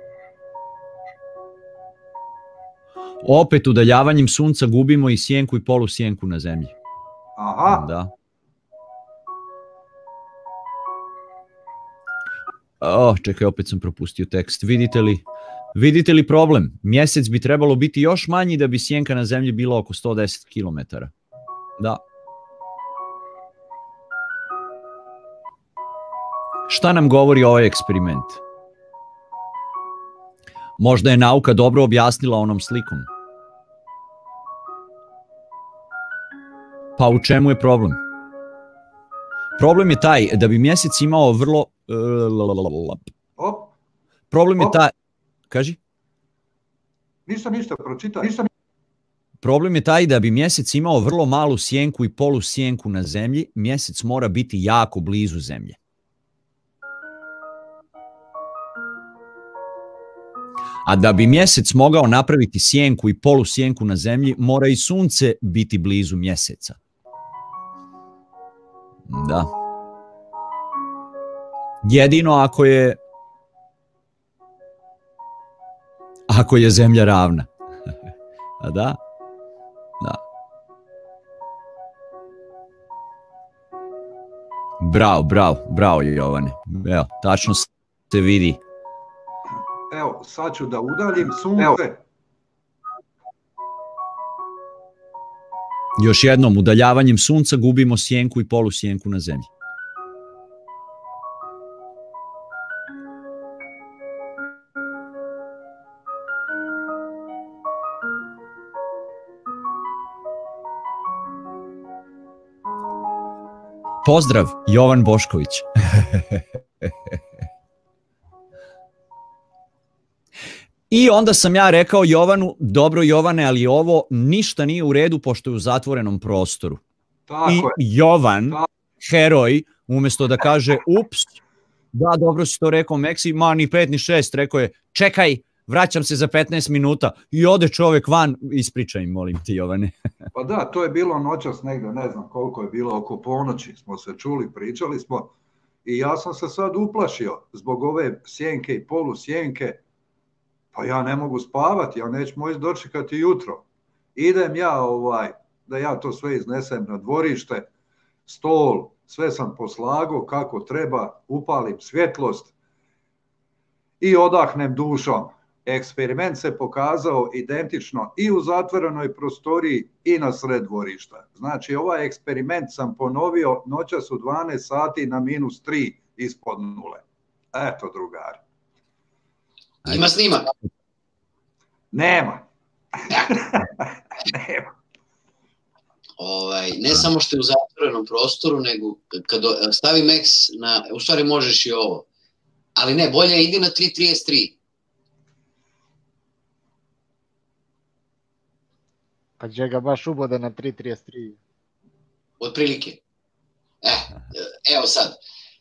Opet udaljavanjem sunca gubimo i sjenku i polusjenku na zemlji. Aha. Da. Čekaj, opet sam propustio tekst. Vidite li problem? Mjesec bi trebalo biti još manji da bi sjenka na zemlji bila oko 110 km. Da. Šta nam govori ovaj eksperiment? Možda je nauka dobro objasnila onom slikom. Pa u čemu je problem? Problem je taj da bi mjesec imao vrlo... Problem je taj... Kaži? Ništa, pročita. Problem je taj da bi mjesec imao vrlo malu sjenku i polusjenku na zemlji, mjesec mora biti jako blizu zemlje. A da bi mjesec mogao napraviti sjenku i polusjenku na zemlji, mora i sunce biti blizu mjeseca. Da. Jedino ako je zemlja ravna. A da? Da. Bravo Jovane. Evo, tačno se vidi. Evo, sad ću da udaljim sunce. Još jednom, udaljavanjem sunca gubimo sjenku i polusjenku na zemlji. Pozdrav, Jovan Bošković. I onda sam ja rekao Jovanu, dobro Jovane, ali ovo ništa nije u redu pošto je u zatvorenom prostoru. Tako I je. Jovan, heroj, umjesto da kaže ups, da dobro si to rekao Meksi, ma ni 5 ni 6, rekao je čekaj, vraćam se za 15 minuta i ode čovjek van, ispričaj im, molim ti Jovane. Pa da, to je bilo noćas negdje, ne znam koliko je bilo, oko ponoći smo se čuli, pričali smo i ja sam se sad uplašio zbog ove sjenke i polusjenke. Pa ja ne mogu spavati, ja neću moći dočekati jutro. Idem ja da ja to sve iznesem na dvorište, stol, sve sam poslagao kako treba, upalim svjetlost i odahnem dušom. Eksperiment se pokazao identično i u zatvorenoj prostoriji i na sred dvorišta. Znači ovaj eksperiment sam ponovio noćas u 12 sati na -3 ispod nule. Eto drugari. Ima snimak? Nema. Ne samo što je u zatvorenom prostoru, nego kad stavim X na, u stvari možeš i ovo, ali ne, bolje idi na 3.33. Pa će ga baš ubode na 3.33. Otprilike. Evo sad,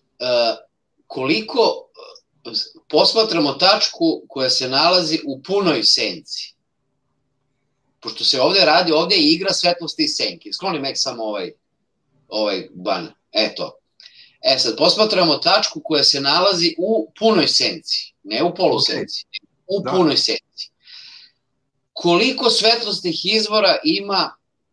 koliko posmatramo tačku koja se nalazi u punoj senci. Pošto se ovdje radi, ovdje je igra svetlosti i senke. Sklonim samo ovaj ban. Eto. Sad, posmatramo tačku koja se nalazi u punoj senci. Ne u polusenci. U punoj senci. Koliko svetlosnih izvora ima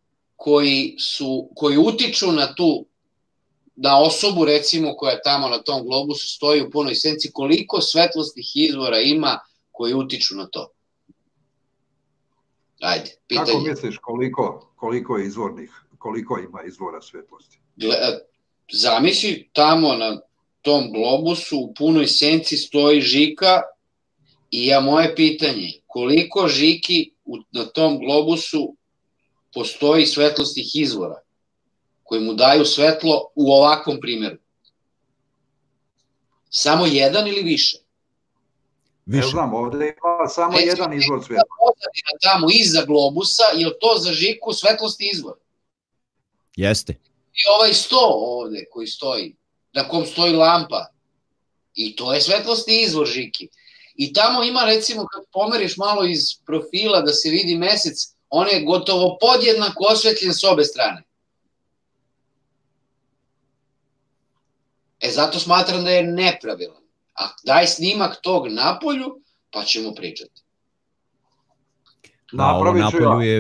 koji utiču na osobu, recimo, koja tamo na tom globusu stoji u punoj senci, koliko svetlosnih izvora ima koji utiču na to? Ajde, pitanje. Kako misliš koliko ima izvora svetlosti? Zamisli, tamo na tom globusu u punoj senci stoji žika i moje pitanje, koliko žiki na tom globusu postoji svetlosnih izvora koji mu daju svetlo u ovakvom primjeru? Samo jedan ili više? Ne znam, ovdje ima samo jedan izvor svetla. Tamo iza globusa, je li to za žiku svetlosni izvor? Jeste. I ovaj sto ovdje koji stoji, na kom stoji lampa, i to je svetlosni izvor žiki. I tamo ima, recimo, kad pomeriš malo iz profila da se vidi mesec, on je gotovo podjednako osvetljen s obe strane. Zato smatram da je nepravilan. A daj snimak tog napolju, pa ćemo pričati. Napravit ću ja.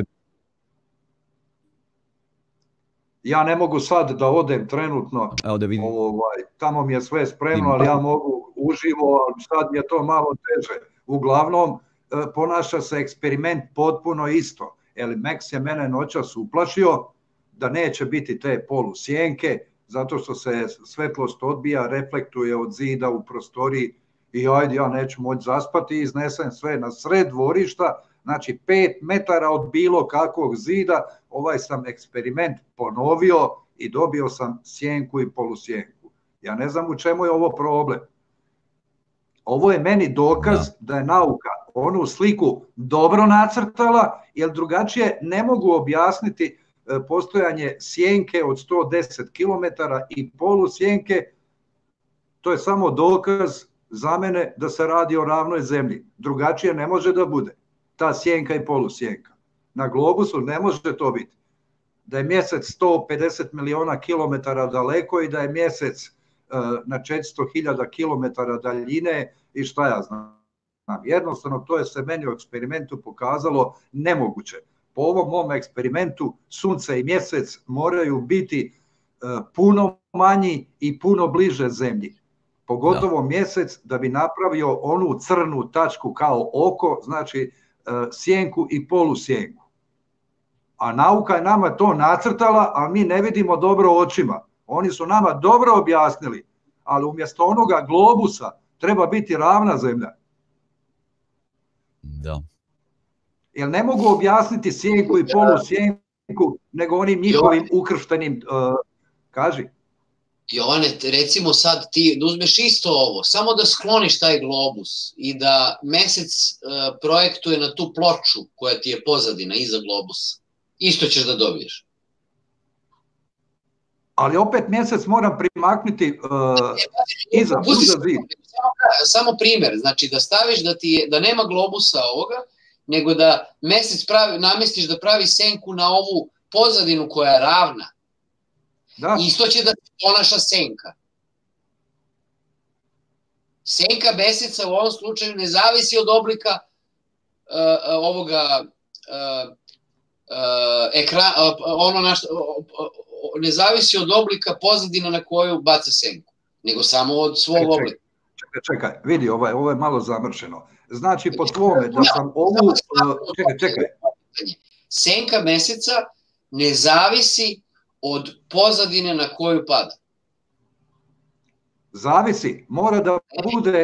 Ja ne mogu sad da odem trenutno, tamo mi je sve spremno, ali ja mogu uživo, ali sad mi je to malo teže. Uglavnom, ponaša se eksperiment potpuno isto. Max je mene noćas uplašio da neće biti te polusjenke, zato što se svetlost odbija, reflektuje od zida u prostoriji i ajde, ja neću moći zaspati i iznesem sve na sred dvorišta, znači 5 metara od bilo kakvog zida, ovaj sam eksperiment ponovio i dobio sam sjenku i polusjenku. Ja ne znam u čemu je ovo problem. Ovo je meni dokaz da je nauka onu sliku dobro nacrtala, jer drugačije ne mogu objasniti postojanje sjenke od 110 km i polusjenke. To je samo dokaz za mene da se radi o ravnoj zemlji. Drugačije ne može da bude ta sjenka i polusjenka. Na globusu ne može to biti. Da je mjesec 150 miliona kilometara daleko i da je mjesec na 400.000 kilometara daljine i šta ja znam. Jednostavno to je se meni u eksperimentu pokazalo nemoguće. Po ovom mom eksperimentu sunce i mjesec moraju biti puno manji i puno bliže zemlji. Pogotovo mjesec da bi napravio onu crnu tačku kao oko, znači sjenku i polusjenku. A nauka je nama to nacrtala, a mi ne vidimo dobro očima. Oni su nama dobro objasnili, ali umjesto onoga globusa treba biti ravna zemlja. Da. Jer ne mogu objasniti sjenku i polusjenku, nego onim njihovim ukrštenim, kaži. Jovane, recimo sad ti da uzmeš isto ovo, samo da skloniš taj globus i da mesec projektuje na tu ploču koja ti je pozadina iza globusa. Isto ćeš da dobiješ. Ali opet mjesec moram primaknuti iza zid. Samo primjer, znači da staviš da nema globusa ovoga, nego da mesec namestiš da pravi senku na ovu pozadinu koja je ravna. Isto će da se ponaša senka. Senka meseca u ovom slučaju ne zavisi od oblika ovoga ne zavisi od oblika pozadina na koju baca senku, nego samo od svog oblika. Čekaj, vidi, ovo je malo zamršeno. Znači, po tvome da sam ovu... Čekaj. Senka meseca ne zavisi od pozadine na koju pada. Zavisi, mora da bude...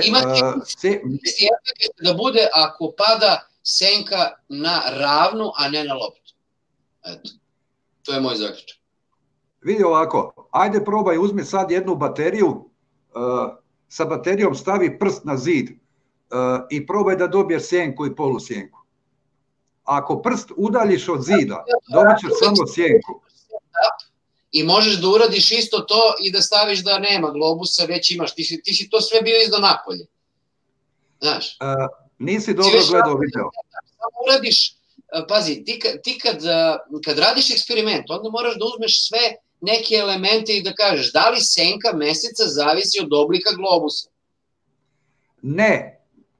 Da bude ako pada senka na ravnu, a ne na loptu. Eto, to je moj zaključak. Vidi ovako, ajde probaj, uzmi sad jednu bateriju, sa baterijom stavi prst na zid i probaj da dobiješ sjenku i polusjenku. Ako prst udaljiš od zida, dobit ćeš samo sjenku. I možeš da uradiš isto to i da staviš da nema globusa, već imaš. Ti si to sve bio izdo napolje. Znaš? Nisi dobro gledao video. Samo uradiš, pazi, ti kad radiš eksperiment, onda moraš da uzmeš sve neke elemente i da kažeš da li senka meseca zavisi od oblika globusa. Ne.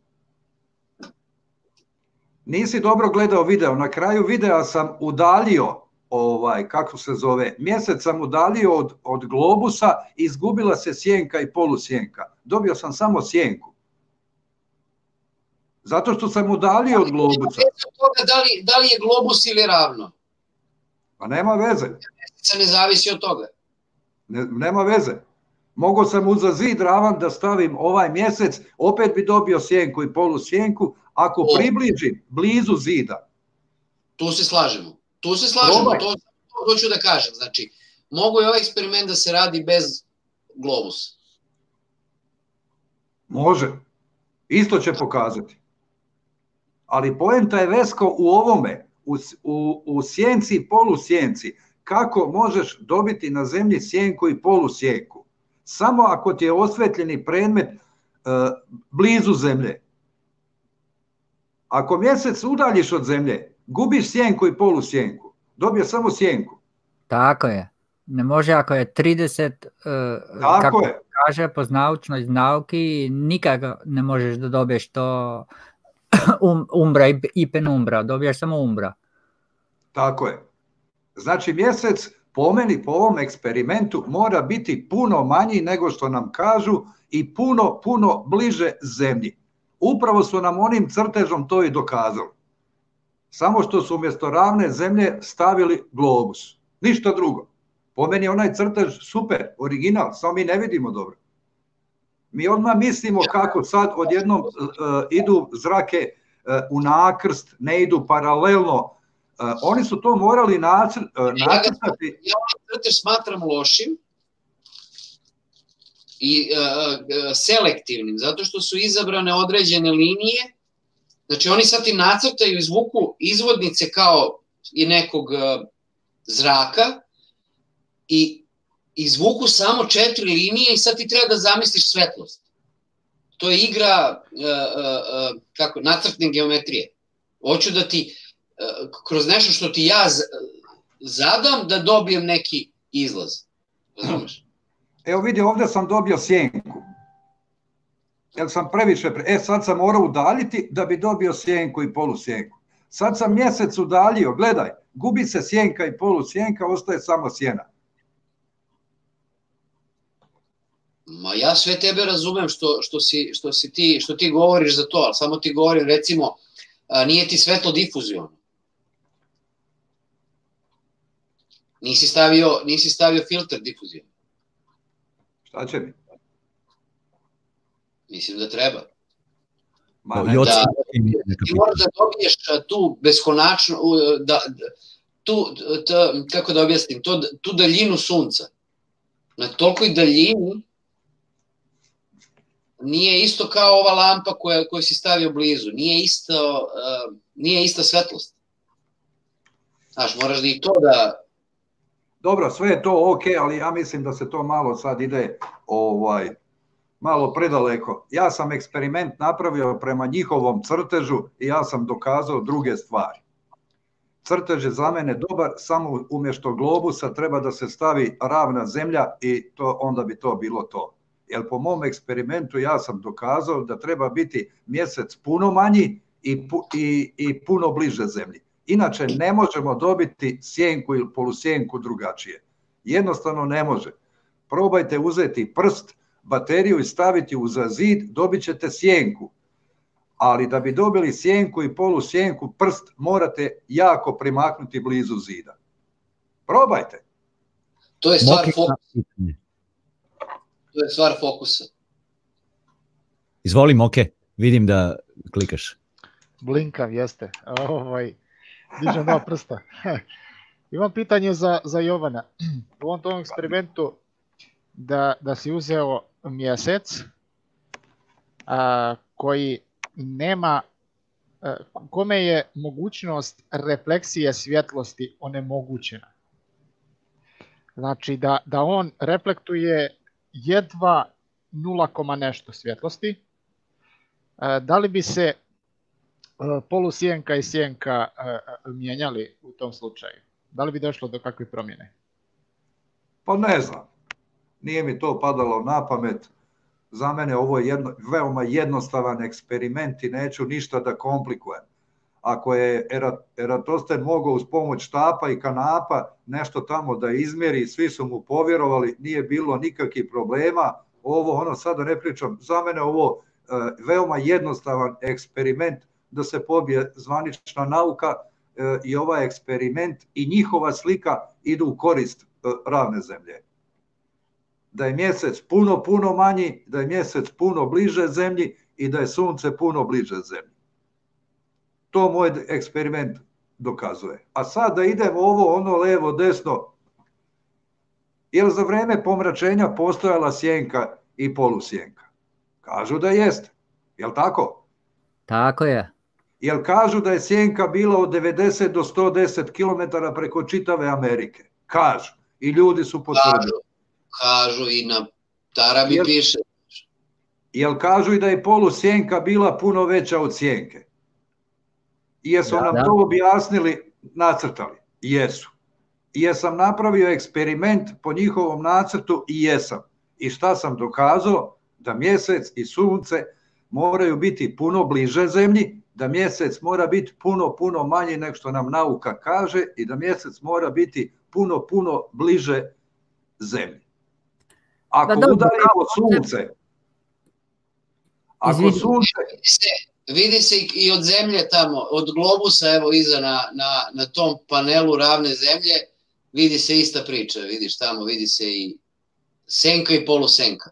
Nisi dobro gledao video. Na kraju videa sam udaljio kako se zove, mjesec sam udaljio od globusa, izgubila se sjenka i polusjenka. Dobio sam samo sjenku. Zato što sam udaljio od globusa. Da li je globus ili ravno? Pa nema veze. Mjeseca ne zavisi od toga. Nema veze. Mogao sam uza zid ravan da stavim ovaj mjesec, opet bi dobio sjenku i polusjenku, ako približim blizu zida. Tu se slažemo, to hoću da kažem. Znači, mogu je ovaj eksperiment da se radi bez globusa. Može, isto će pokazati. Ali poenta je, Vesko, u ovome, u sjenci i polusjenci, kako možeš dobiti na zemlji sjenku i polusjenku? Samo ako ti je osvetljeni predmet blizu zemlje. Ako mjesec udaljiš od zemlje, gubiš sjenku i polusjenku. Dobiješ samo sjenku. Tako je. Ne može ako je 30, kako kaže po naučnoj nauki, nikako ne možeš da dobiješ to umbra i penumbra, dobijaš samo umbra. Tako je. Znači mjesec po meni, po ovom eksperimentu mora biti puno manji nego što nam kažu i puno bliže zemlji. Upravo su nam onim crtežom to i dokazali. Samo što su umjesto ravne zemlje stavili globus. Ništa drugo. Po meni je onaj crtež super, original, samo mi ne vidimo dobro. Mi odmah mislimo kako sad odjednom idu zrake u nakrst, ne idu paralelno. Oni su to morali nacrtati. Ja crtež smatram lošim i selektivnim, zato što su izabrane određene linije. Znači oni sad ti nacrtaju, izvuku izvodnice kao i nekog zraka i izvuku samo 4 linije i sad ti treba da zamisliš svetlost. To je igra nacrtne geometrije. Hoću da ti kroz nešto što ti ja zadam da dobijem neki izlaz. Razumeš? Evo vidi, ovdje sam dobio sjenku. Jer sam previše... sad sam morao udaljiti da bi dobio sjenku i polusjenku. Sad sam mjesec udaljio, gledaj, gubi se sjenka i polusjenka, ostaje samo sjena. Ma ja sve tebe razumem što ti govoriš za to, ali samo ti govorim, recimo, nije ti svetlo difuziono. Nisi stavio filter difuzijom. Šta će mi? Mislim da treba. Ti moraš da dobiješ tu beskonačnu, kako da objasnim, tu daljinu sunca. Na tolikoj daljini nije isto kao ova lampa koju si stavio blizu. Nije ista svetlost. Znaš, moraš da i to da... Dobro, sve je to ok, ali ja mislim da se to malo sad ide malo predaleko. Ja sam eksperiment napravio prema njihovom crtežu i ja sam dokazao druge stvari. Crtež je za mene dobar, samo umjesto globusa treba da se stavi ravna zemlja i onda bi to bilo to. Jer po mom eksperimentu ja sam dokazao da treba biti mjesec puno manji i puno bliže zemlji. Inače ne možemo dobiti sjenku ili polusjenku drugačije. Jednostavno ne može. Probajte uzeti prst, bateriju i staviti uza zid, dobit ćete sjenku. Ali da bi dobili sjenku i polusjenku, prst morate jako primaknuti blizu zida. Probajte. To je stvar fokusa. To je stvar fokusa. Izvolim, ok. Vidim da klikaš. Blinkav, jeste. Dižem 2 prsta. Imam pitanje za Jovana. U ovom tom eksperimentu da si uzeo mjesec koji nema, kome je mogućnost refleksije svjetlosti onemogućena. Znači da on reflektuje jedva 0, nešto svjetlosti. Da li bi se polusjenka i sjenka mijenjali u tom slučaju? Da li bi došlo do kakve promjene? Pa ne znam. Nije mi to padalo na pamet. Za mene ovo je veoma jednostavan eksperiment i neću ništa da komplikujem. Ako je Eratosten mogao uz pomoć štapa i kanapa nešto tamo da izmjeri, svi su mu povjerovali, nije bilo nikakvih problema. Sada ne pričam, za mene ovo veoma jednostavan eksperiment da se pobije zvanična nauka i ovaj eksperiment i njihova slika idu u korist ravne zemlje. Da je mjesec puno manji, da je mjesec puno bliže zemlji i da je sunce puno bliže zemlji. To moj eksperiment dokazuje. A sad da idemo levo, desno, jer za vreme pomračenja postojala sjenka i polusjenka? Kažu da jeste. Jel tako? Tako je. Jel kažu da je sjenka bila od 90 do 110 km preko čitave Amerike? Kažu. I ljudi su potvrdili. Kažu i na tarabi piše. Jel kažu i da je polusjenka bila puno veća od sjenke? Jesu nam to objasnili, nacrtali? Jesu. Jesam napravio eksperiment po njihovom nacrtu? I jesam. I šta sam dokazao? Da mjesec i sunce moraju biti puno bliže zemlji da mjesec mora biti puno manji nego što nam nauka kaže i da mjesec mora biti puno bliže zemlji. Ako udarimo sunce, ako sunce... Vidi se i od zemlje tamo, od globusa, evo iza na tom panelu ravne zemlje, vidi se ista priča, vidiš tamo, vidi se i senka i polusenka.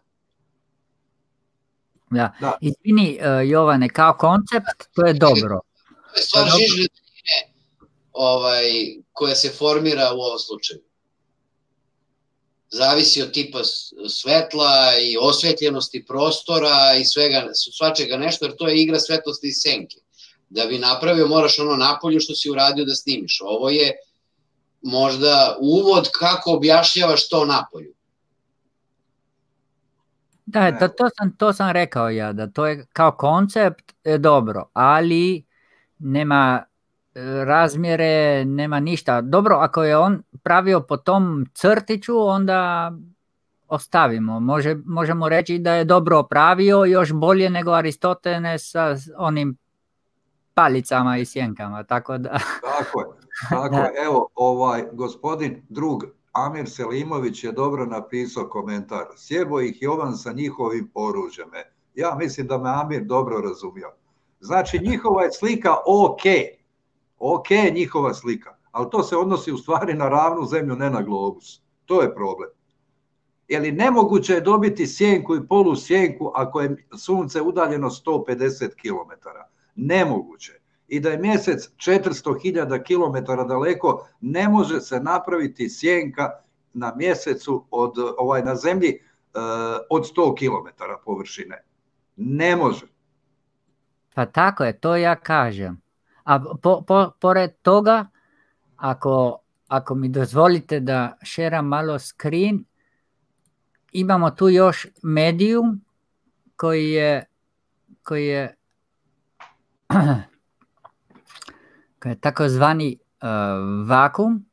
Da. Izvini, Jovane, kao koncept, to je dobro. To je stvar žižne daljine koja se formira u ovom slučaju. Zavisi od tipa svetla i osvetljenosti prostora i svačega nešto, jer to je igra svetlosti i senke. Da bi napravio, moraš ono napolju što si uradio da snimiš. Ovo je možda uvod kako objašnjavaš to napolju. Da, to sam rekao ja, da to je kao koncept dobro, ali nema razmjere, nema ništa. Dobro, ako je on pravio po tom crtiću, onda ostavimo. Možemo reći da je dobro pravio, još bolje nego Aristoteles sa onim palicama i sjenkama, tako da... Tako je. Evo, gospodin drug Amir Selimović je dobro napisao komentar. Sjebo ih Jovan sa njihovim oružjem. Ja mislim da me Amir dobro razumio. Znači, njihova je slika ok, njihova slika, ali to se odnosi u stvari na ravnu zemlju, ne na globus. To je problem. Jer nemoguće je dobiti sjenku i polusjenku ako je sunce udaljeno 150 km. Nemoguće. I da je mjesec 400.000 km daleko, ne može se napraviti sjenka na mjesecu na zemlji od 100 km površine. Ne može. Pa tako je, to ja kažem. A pored toga, ako mi dozvolite da šeram malo screen, imamo tu još medium koji je takozvani vakuum.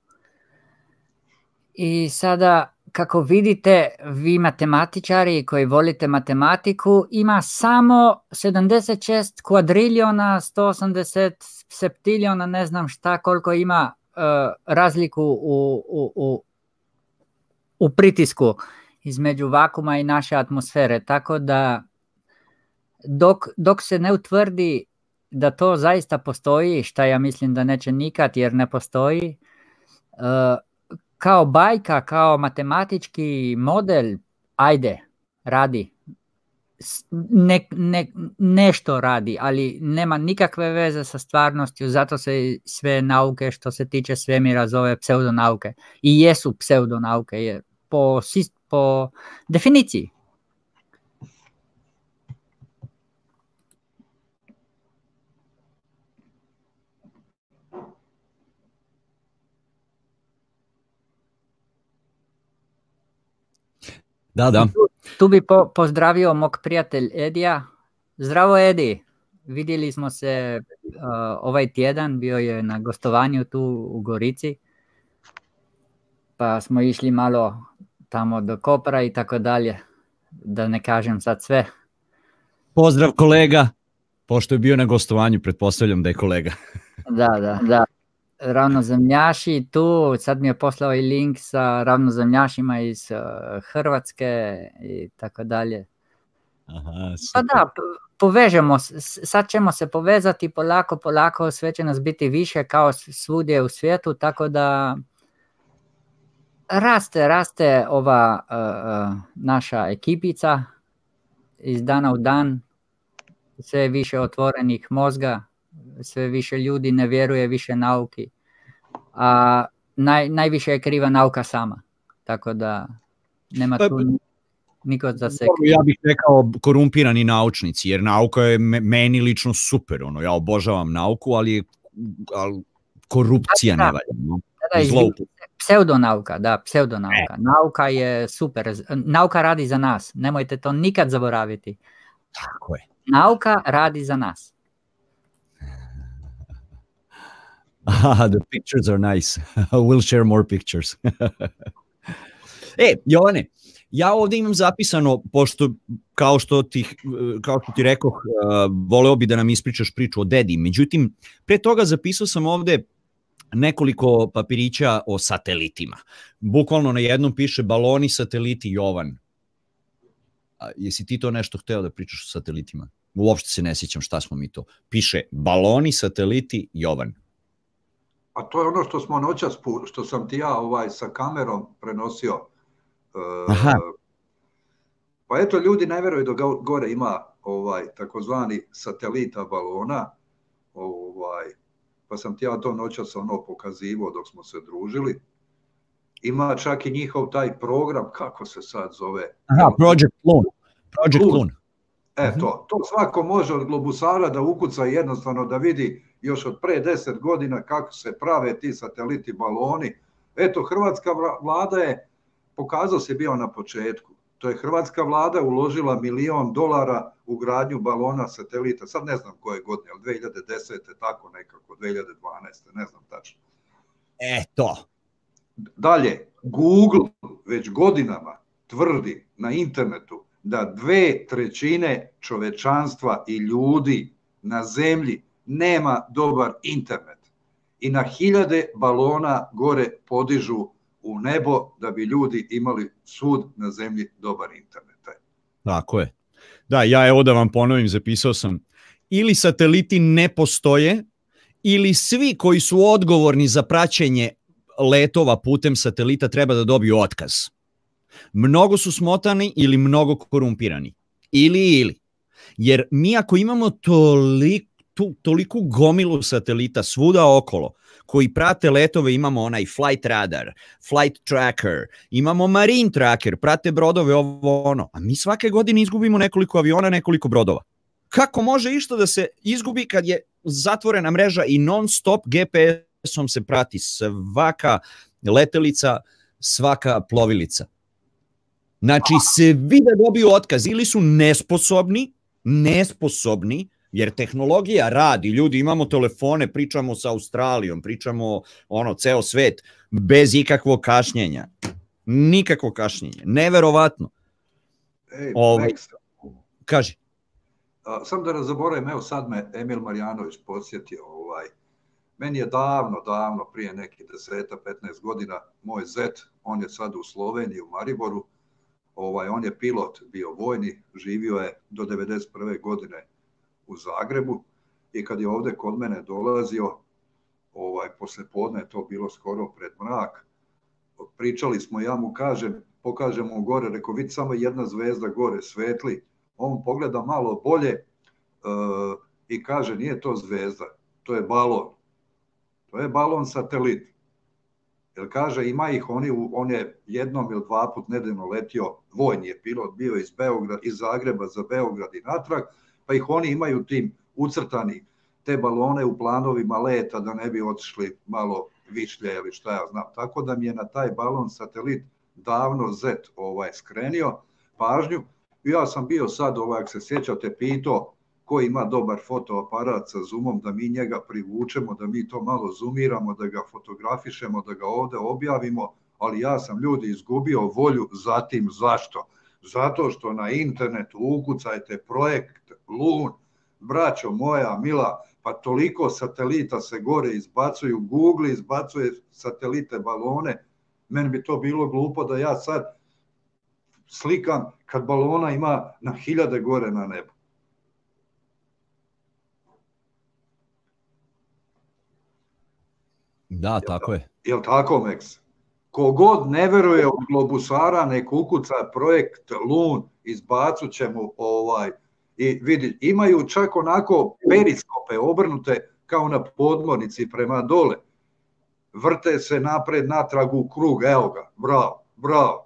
I sada, kako vidite, vi matematičari koji volite matematiku, ima samo 76 kvadriljona, 180 septiljona, ne znam šta, koliko ima razliku u pritisku između vakuma i naše atmosfere. Tako da dok se ne utvrdi da to zaista postoji, šta ja mislim da neće nikad jer ne postoji, kao bajka, kao matematički model, ajde, radi. Nešto radi, ali nema nikakve veze sa stvarnošću, zato se sve nauke što se tiče svemira zove pseudonauke. I jesu pseudonauke po definiciji. Da. Tu bi pozdravio mog prijatelj Edija. Zdravo Edi, vidjeli smo se ovaj tjedan, bio je na gostovanju tu u Gorici, pa smo išli malo tamo do Kopra i tako dalje, da ne kažem sad sve. Pozdrav kolega, pošto je bio na gostovanju, pretpostavljam da je kolega. Da. Ravnozemljaši tu, sad mi je poslao i link sa ravnozemljašima iz Hrvatske i tako dalje. Pa da, povežemo, sad ćemo se povezati polako, sve će nas biti više kao svugdje u svijetu, tako da raste ova naša ekipica iz dana u dan, sve više otvorenih mozga, sve više ljudi ne vjeruje više nauki, a najviše je kriva nauka sama, tako da nema tu niko za se... Ja bih rekao korumpirani naučnici, jer nauka je meni lično super, ja obožavam nauku, ali korupcija ne valja. Pseudonauka. Nauka je super, nauka radi za nas, nemojte to nikad zaboraviti. Tako je. Nauka radi za nas. The pictures are nice. We'll share more pictures. Jovane, ja ovdje imam zapisano, pošto kao što ti rekoh, voleo bi da nam ispričaš priču o dedi, međutim, pre toga zapisao sam ovdje nekoliko papirića o satelitima. Bukvalno na jednom piše baloni, sateliti, Jovan. Jesi ti to nešto hteo da pričaš o satelitima? Uopšte se ne sjećam šta smo mi to. Piše baloni, sateliti, Jovan. A to je ono što smo noćas, što sam ti ja sa kamerom prenosio. Aha. Pa eto, ljudi ne veruju da gore ima takozvani satelita balona. Pa sam ti ja to noćas pokazivao dok smo se družili. Ima čak i njihov taj program, kako se sad zove? Aha, Project Loon. To svako može od globusara da ukuca jednostavno da vidi još od pre 10 godina kako se prave ti sateliti baloni. Eto, hrvatska vlada je, pokazao se bio na početku, to je hrvatska vlada uložila $1 milion u gradnju balona satelita, sad ne znam koje godine, ali 2010. tako nekako, 2012. ne znam tačno. To. Dalje, Google već godinama tvrdi na internetu da 2/3 čovečanstva i ljudi na zemlji nema dobar internet. I na hiljade balona gore podižu u nebo da bi ljudi imali svud na zemlji dobar internet. Tako je. Da, ja evo da vam ponovim, zapisao sam. Ili sateliti ne postoje, ili svi koji su odgovorni za praćenje letova putem satelita treba da dobiju otkaz. Mnogo su smotani ili mnogo korumpirani. Ili. Jer mi ako imamo toliku gomilu satelita svuda okolo, koji prate letove, imamo onaj flight radar, flight tracker, imamo marine tracker, prate brodove, a mi svake godine izgubimo nekoliko aviona, nekoliko brodova. Kako može išto da se izgubi kad je zatvorena mreža i non stop GPS-om se prati svaka letelica, svaka plovilica? Znači, svi da dobiju otkaz, ili su nesposobni, jer tehnologija radi, ljudi imamo telefone, pričamo sa Australijom, pričamo ceo svet, bez ikakvog kašnjenja. Nikakvo kašnjenje, neverovatno. Max, kaži. Sam da ne zaboravim, evo sad me Emil Marjanović podsjetio, meni je davno, prije nekih 10-15 godina, moj zet, on je sad u Sloveniji, u Mariboru, on je pilot, bio vojni, živio je do 1991. godine u Zagrebu i kad je ovdje kod mene dolazio, posle podne je to bilo skoro pred mrak, pričali smo, ja mu pokažem mu gore, rekao, vidi samo jedna zvezda gore svetli, on pogleda malo bolje i kaže, nije to zvezda, to je balon. To je balon satelit. Jer kaže, ima ih, on je jednom ili 2 put nedeljno letio, vojni je pilot, bio iz Zagreba za Beograd i natrag, pa ih oni imaju tim ucrtani te balone u planovima leta da ne bi otišli malo višlje ili šta ja znam. Tako da mi je na taj balon satelit davno zet skrenio pažnju. I ja sam bio sad, ako se sjećate, pitao ko ima dobar fotoaparat sa zoomom, da mi njega privučemo, da mi to malo zoomiramo, da ga fotografišemo, da ga ovdje objavimo, ali ja sam, ljudi, izgubio volju za tim. Zašto? Zato što na internetu ukucajte projekt Loon, braćo moja mila, pa toliko satelita se gore izbacuju, Google izbacuje satelite, balone, meni bi to bilo glupo da ja sad slikam kad balona ima na hiljade gore na nebu. Da, tako je. Jel tako, Max? Kogod ne veruje od globusara, nek ukuca projekt Loon, izbacut će mu i vidi, imaju čak onako periskope obrnute kao na podmornici prema dole. Vrte se napred, natrag u krug, evo ga, bravo.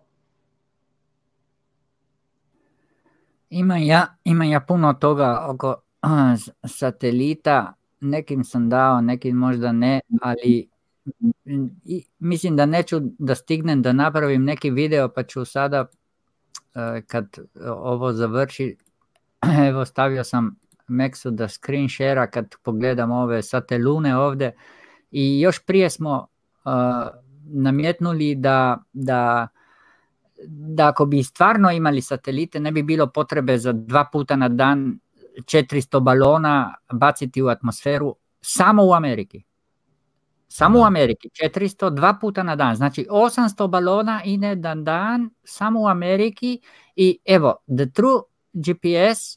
Ima ja puno toga oko satelita, nekim sam dao, nekim možda ne, ali mislim da neću da stignem da napravim neki video, pa ću sada kad ovo završi, evo stavio sam Maxu da screen share kad pogledam ove satelune ovdje i još prije smo namjetnuli da da ako bi stvarno imali satelite, ne bi bilo potrebe za 2 puta na dan 400 balona baciti u atmosferu samo u Ameriki. Samo u Ameriki, 400, 2 puta na dan. Znači 800 balona ide na dan samo u Ameriki i evo, the true GPS,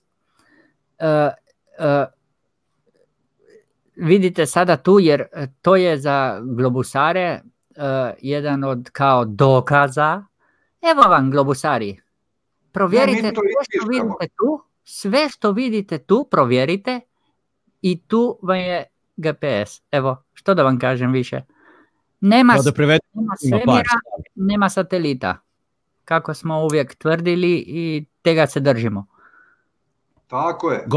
vidite sada tu, jer to je za globusare jedan od kao dokaza. Evo vam globusari, provjerite sve što vidite tu, provjerite i tu vam je GPS. Evo, što da vam kažem više. Nema svemira, nema satelita. Kako smo uvijek tvrdili i tega se držimo. Tako je.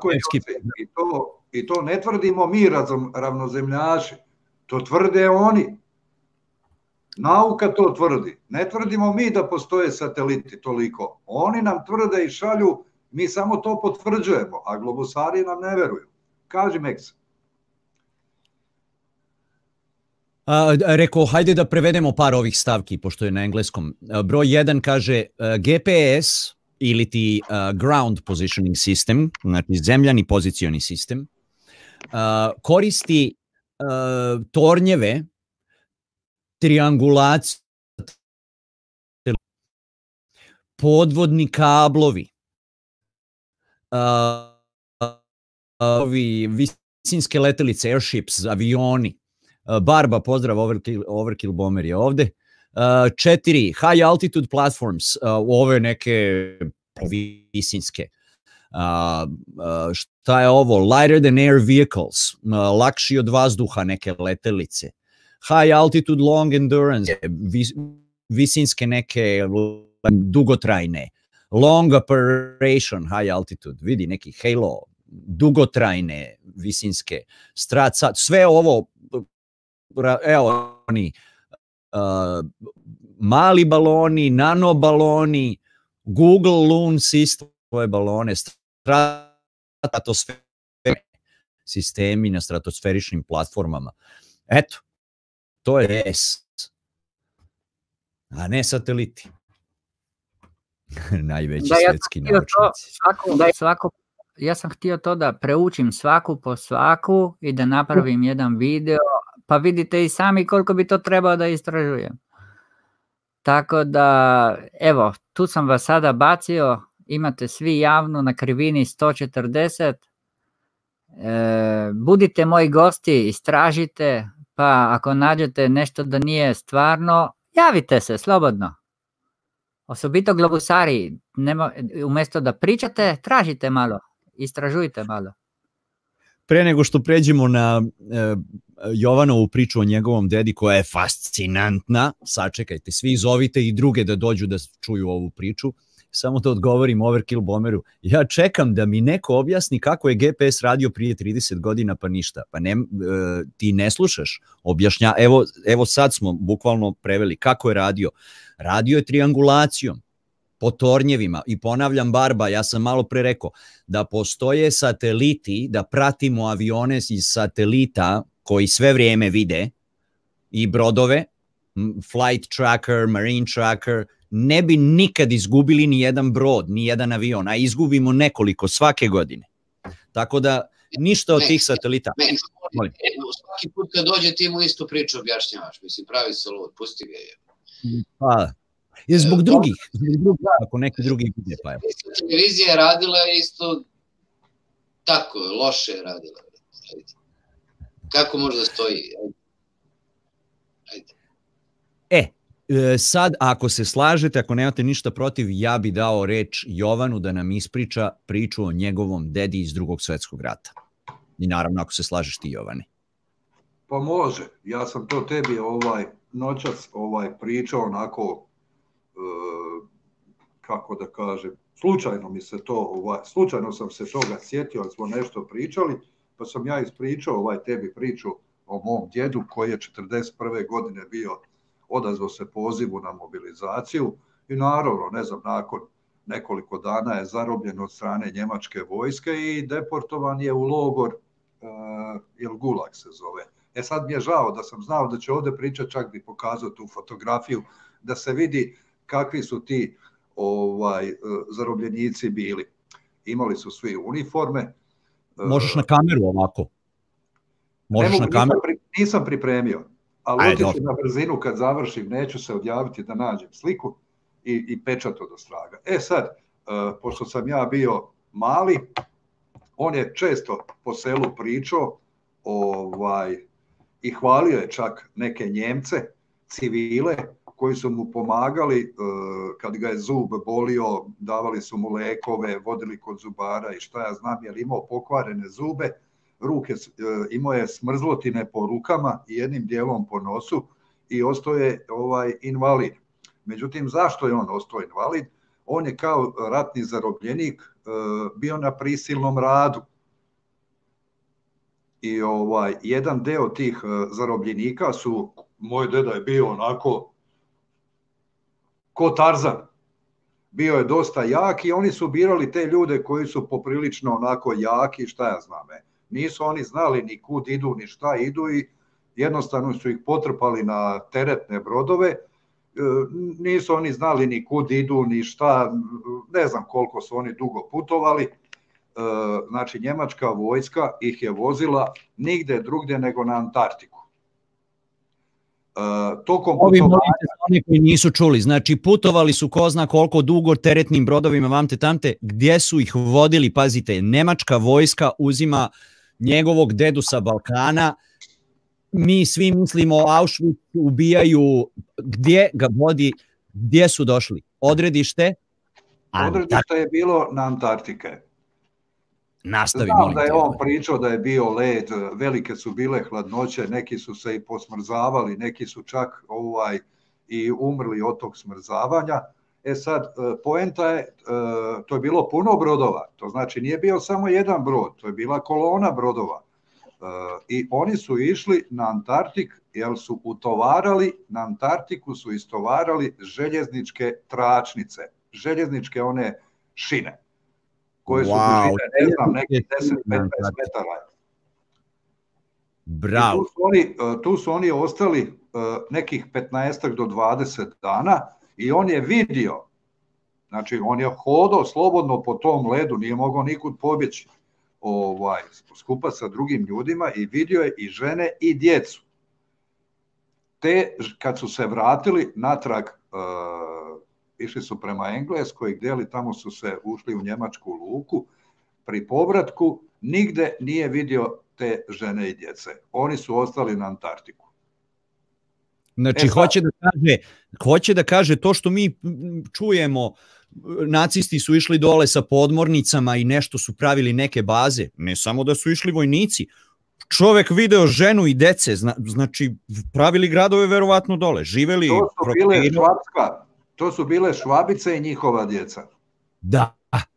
I to ne tvrdimo mi ravnozemljaši. To tvrde oni. Nauka to tvrdi. Ne tvrdimo mi da postoje sateliti toliko. Oni nam tvrde i šalju, mi samo to potvrđujemo, a globusari nam ne veruju. Kaži, Meks. Rekao, hajde da prevedemo par ovih stavki, pošto je na engleskom. Broj 1 kaže GPS ili ti ground positioning system, znači zemljani pozicioni sistem, koristi tornjeve, triangulaciju, podvodni kablovi, visinske letelice, airships, avioni. Barba, pozdrav, Overkill Bomber je ovde. 4, high altitude platforms, ove neke visinske. Šta je ovo? Lighter than air vehicles, lakši od vazduha neke letelice. High altitude long endurance, visinske neke dugotrajne. Long operation, high altitude, vidi neki Halo, dugotrajne visinske. Strat, sve ovo, evo oni, mali baloni, nanobaloni, Google Loon System, svoje balone, stratosfere, sistemi na stratosferičnim platformama. Eto, to je S, a ne sateliti. Najveći svetski naučnici. Ja sam htio to da preučim svaku po svaku i da napravim jedan video, pa vidite i sami koliko bi to trebao da istražujem. Tako da, evo, tu sam vas sada bacio, imate svi javno na krivini 140. Budite moji gosti, istražite, pa ako nađete nešto da nije stvarno, javite se slobodno. Osobito globusari, umjesto da pričate, tražite malo, istražujte malo. Pre nego što pređemo na Jovanovu priču o njegovom dedi koja je fascinantna, sačekajte, svi zovite i druge da dođu da čuju ovu priču, samo da odgovorim Overkill Bomberu. Ja čekam da mi neko objasni kako je GPS radio prije 30 godina, pa ništa. Pa ti ne slušaš objašnja. Evo sad smo bukvalno preveli kako je radio. Radio je triangulacijom po tornjevima i ponavljam, Barba, ja sam malo pre rekao da postoje sateliti, da pratimo avione iz satelita koji sve vrijeme vide i brodove, flight tracker, marine tracker, ne bi nikad izgubili ni jedan brod, ni jedan avion, a izgubimo nekoliko svake godine. Tako da ništa od tih satelita. Svaki put kad dođe ti mu istu priču objašnjavaš, mislim, pravi se lud, pusti ga je. Pa, je zbog drugih, ako neki drugi vide, pa evo. Televizija je radila isto tako, loše je radila. Kako može da stoji? Ajde. Sad, ako se slažete, ako nemate ništa protiv, ja bi dao reč Jovanu da nam ispriča priču o njegovom dedi iz Drugog svjetskog rata. I naravno, ako se slažeš ti, Jovane. Pa može. Ja sam to tebi noćas pričao onako, kako da kažem, slučajno sam se toga sjetio, ali smo nešto pričali, pa sam ja ispričao tebi priču o mom djedu koji je 1941. godine bio, odazvao se pozivu na mobilizaciju i naravno, ne znam, nakon nekoliko dana je zarobljen od strane njemačke vojske i deportovan je u logor, Gulag se zove. Sad mi je žao da sam znao da će ovdje pričati, čak bi pokazao tu fotografiju, da se vidi kakvi su ti zarobljenici bili. Imali su svi uniforme. Možeš na kameru ovako. Nisam pripremio, ali otići na brzinu kad završim, neću se odjaviti da nađem sliku i pečat od ostraga. Sad, pošto sam ja bio mali, on je često po selu pričao i hvalio je čak neke Njemce, civile, koji su mu pomagali kad ga je zub bolio, davali su mu lekove, vodili kod zubara i šta ja znam, jer imao pokvarene zube, ruke, imao je smrzlotine po rukama i jednim dijelom po nosu i ostao je invalid. Međutim, zašto je on ostao invalid? On je kao ratni zarobljenik bio na prisilnom radu. I jedan deo tih zarobljenika su, moj deda je bio onako ko Tarzan. Bio je dosta jak i oni su birali te ljude koji su poprilično onako jaki, šta ja znam. Nisu oni znali ni kud idu, ni šta idu i jednostavno su ih potrpali na teretne brodove. Nisu oni znali ni kud idu, ni šta, ne znam koliko su oni dugo putovali. Znači, njemačka vojska ih je vozila nigde drugdje nego na Antarktiku. Ovi oni koji nisu čuli, znači putovali su ko zna koliko dugo teretnim brodovima vamte tamte, gdje su ih vodili, pazite, nemačka vojska uzima njegovog dedu sa Balkana, mi svi mislimo Auschwitz, ubijaju, gdje ga vodi, gdje su došli? Odredište? Odredište je bilo na Antarktike. Nastavi, znam da je on pričao da je bio led, velike su bile hladnoće, neki su se i posmrzavali, neki su čak i umrli od tog smrzavanja. Sad, poenta je, to je bilo puno brodova, to znači nije bio samo jedan brod, to je bila kolona brodova. I oni su išli na Antarktik jer su utovarali, na Antarktiku su istovarali željezničke tračnice, željezničke one šine, koje su dužine, ne znam, nekih 10-15 metara. Bravo. Tu su oni ostali nekih 15 do 20 dana i on je vidio, znači on je hodao slobodno po tom ledu, nije mogao nikud pobjeći, skupa sa drugim ljudima i vidio je i žene i djecu. Te kad su se vratili natrag, išli su prema Engleskoj, gdje tamo su se ušli u njemačku luku, pri povratku nigde nije vidio te žene i djece. Oni su ostali na Antarktiku. Znači, hoće da kaže to što mi čujemo, nacisti su išli dole sa podmornicama i nešto su pravili neke baze, ne samo da su išli vojnici, čovek video ženu i dece, znači pravili gradove verovatno dole, živeli... To su bile Švabice i njihova djeca. Da.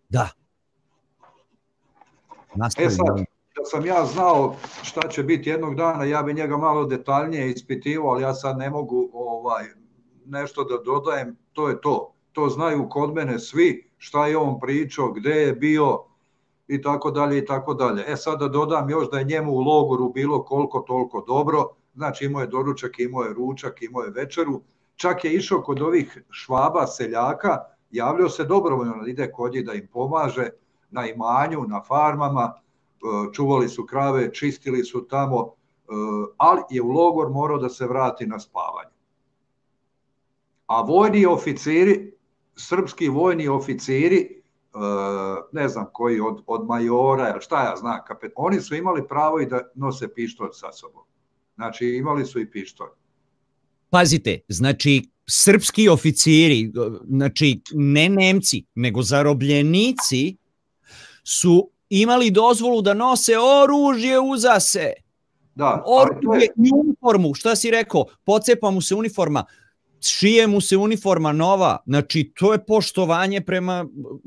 Sad, da sam ja znao šta će biti jednog dana, ja bi njega malo detaljnije ispitivao, ali ja sad ne mogu nešto da dodajem, to je to. To znaju kod mene svi, šta je on pričao, gde je bio i tako dalje i tako dalje. Sad da dodam još da je njemu u logoru bilo koliko toliko dobro, znači imao je doručak, imao je ručak, imao je večeru, čak je išao kod ovih Švaba, seljaka, javljao se dobrovoljno da ide kod njih da im pomaže na imanju, na farmama, čuvali su krave, čistili su tamo, ali je u logor morao da se vrati na spavanje. A vojni oficiri, srpski vojni oficiri, ne znam koji od majora, šta ja znam, oni su imali pravo i da nose pištolj sa sobom. Znači imali su i pištolj. Pazite, znači srpski oficiri, znači ne Nemci, nego zarobljenici su imali dozvolu da nose oružje uza se. Da, oružje i uniformu, šta si rekao, pocepa mu se uniforma, šije mu se uniforma nova, znači to je poštovanje prema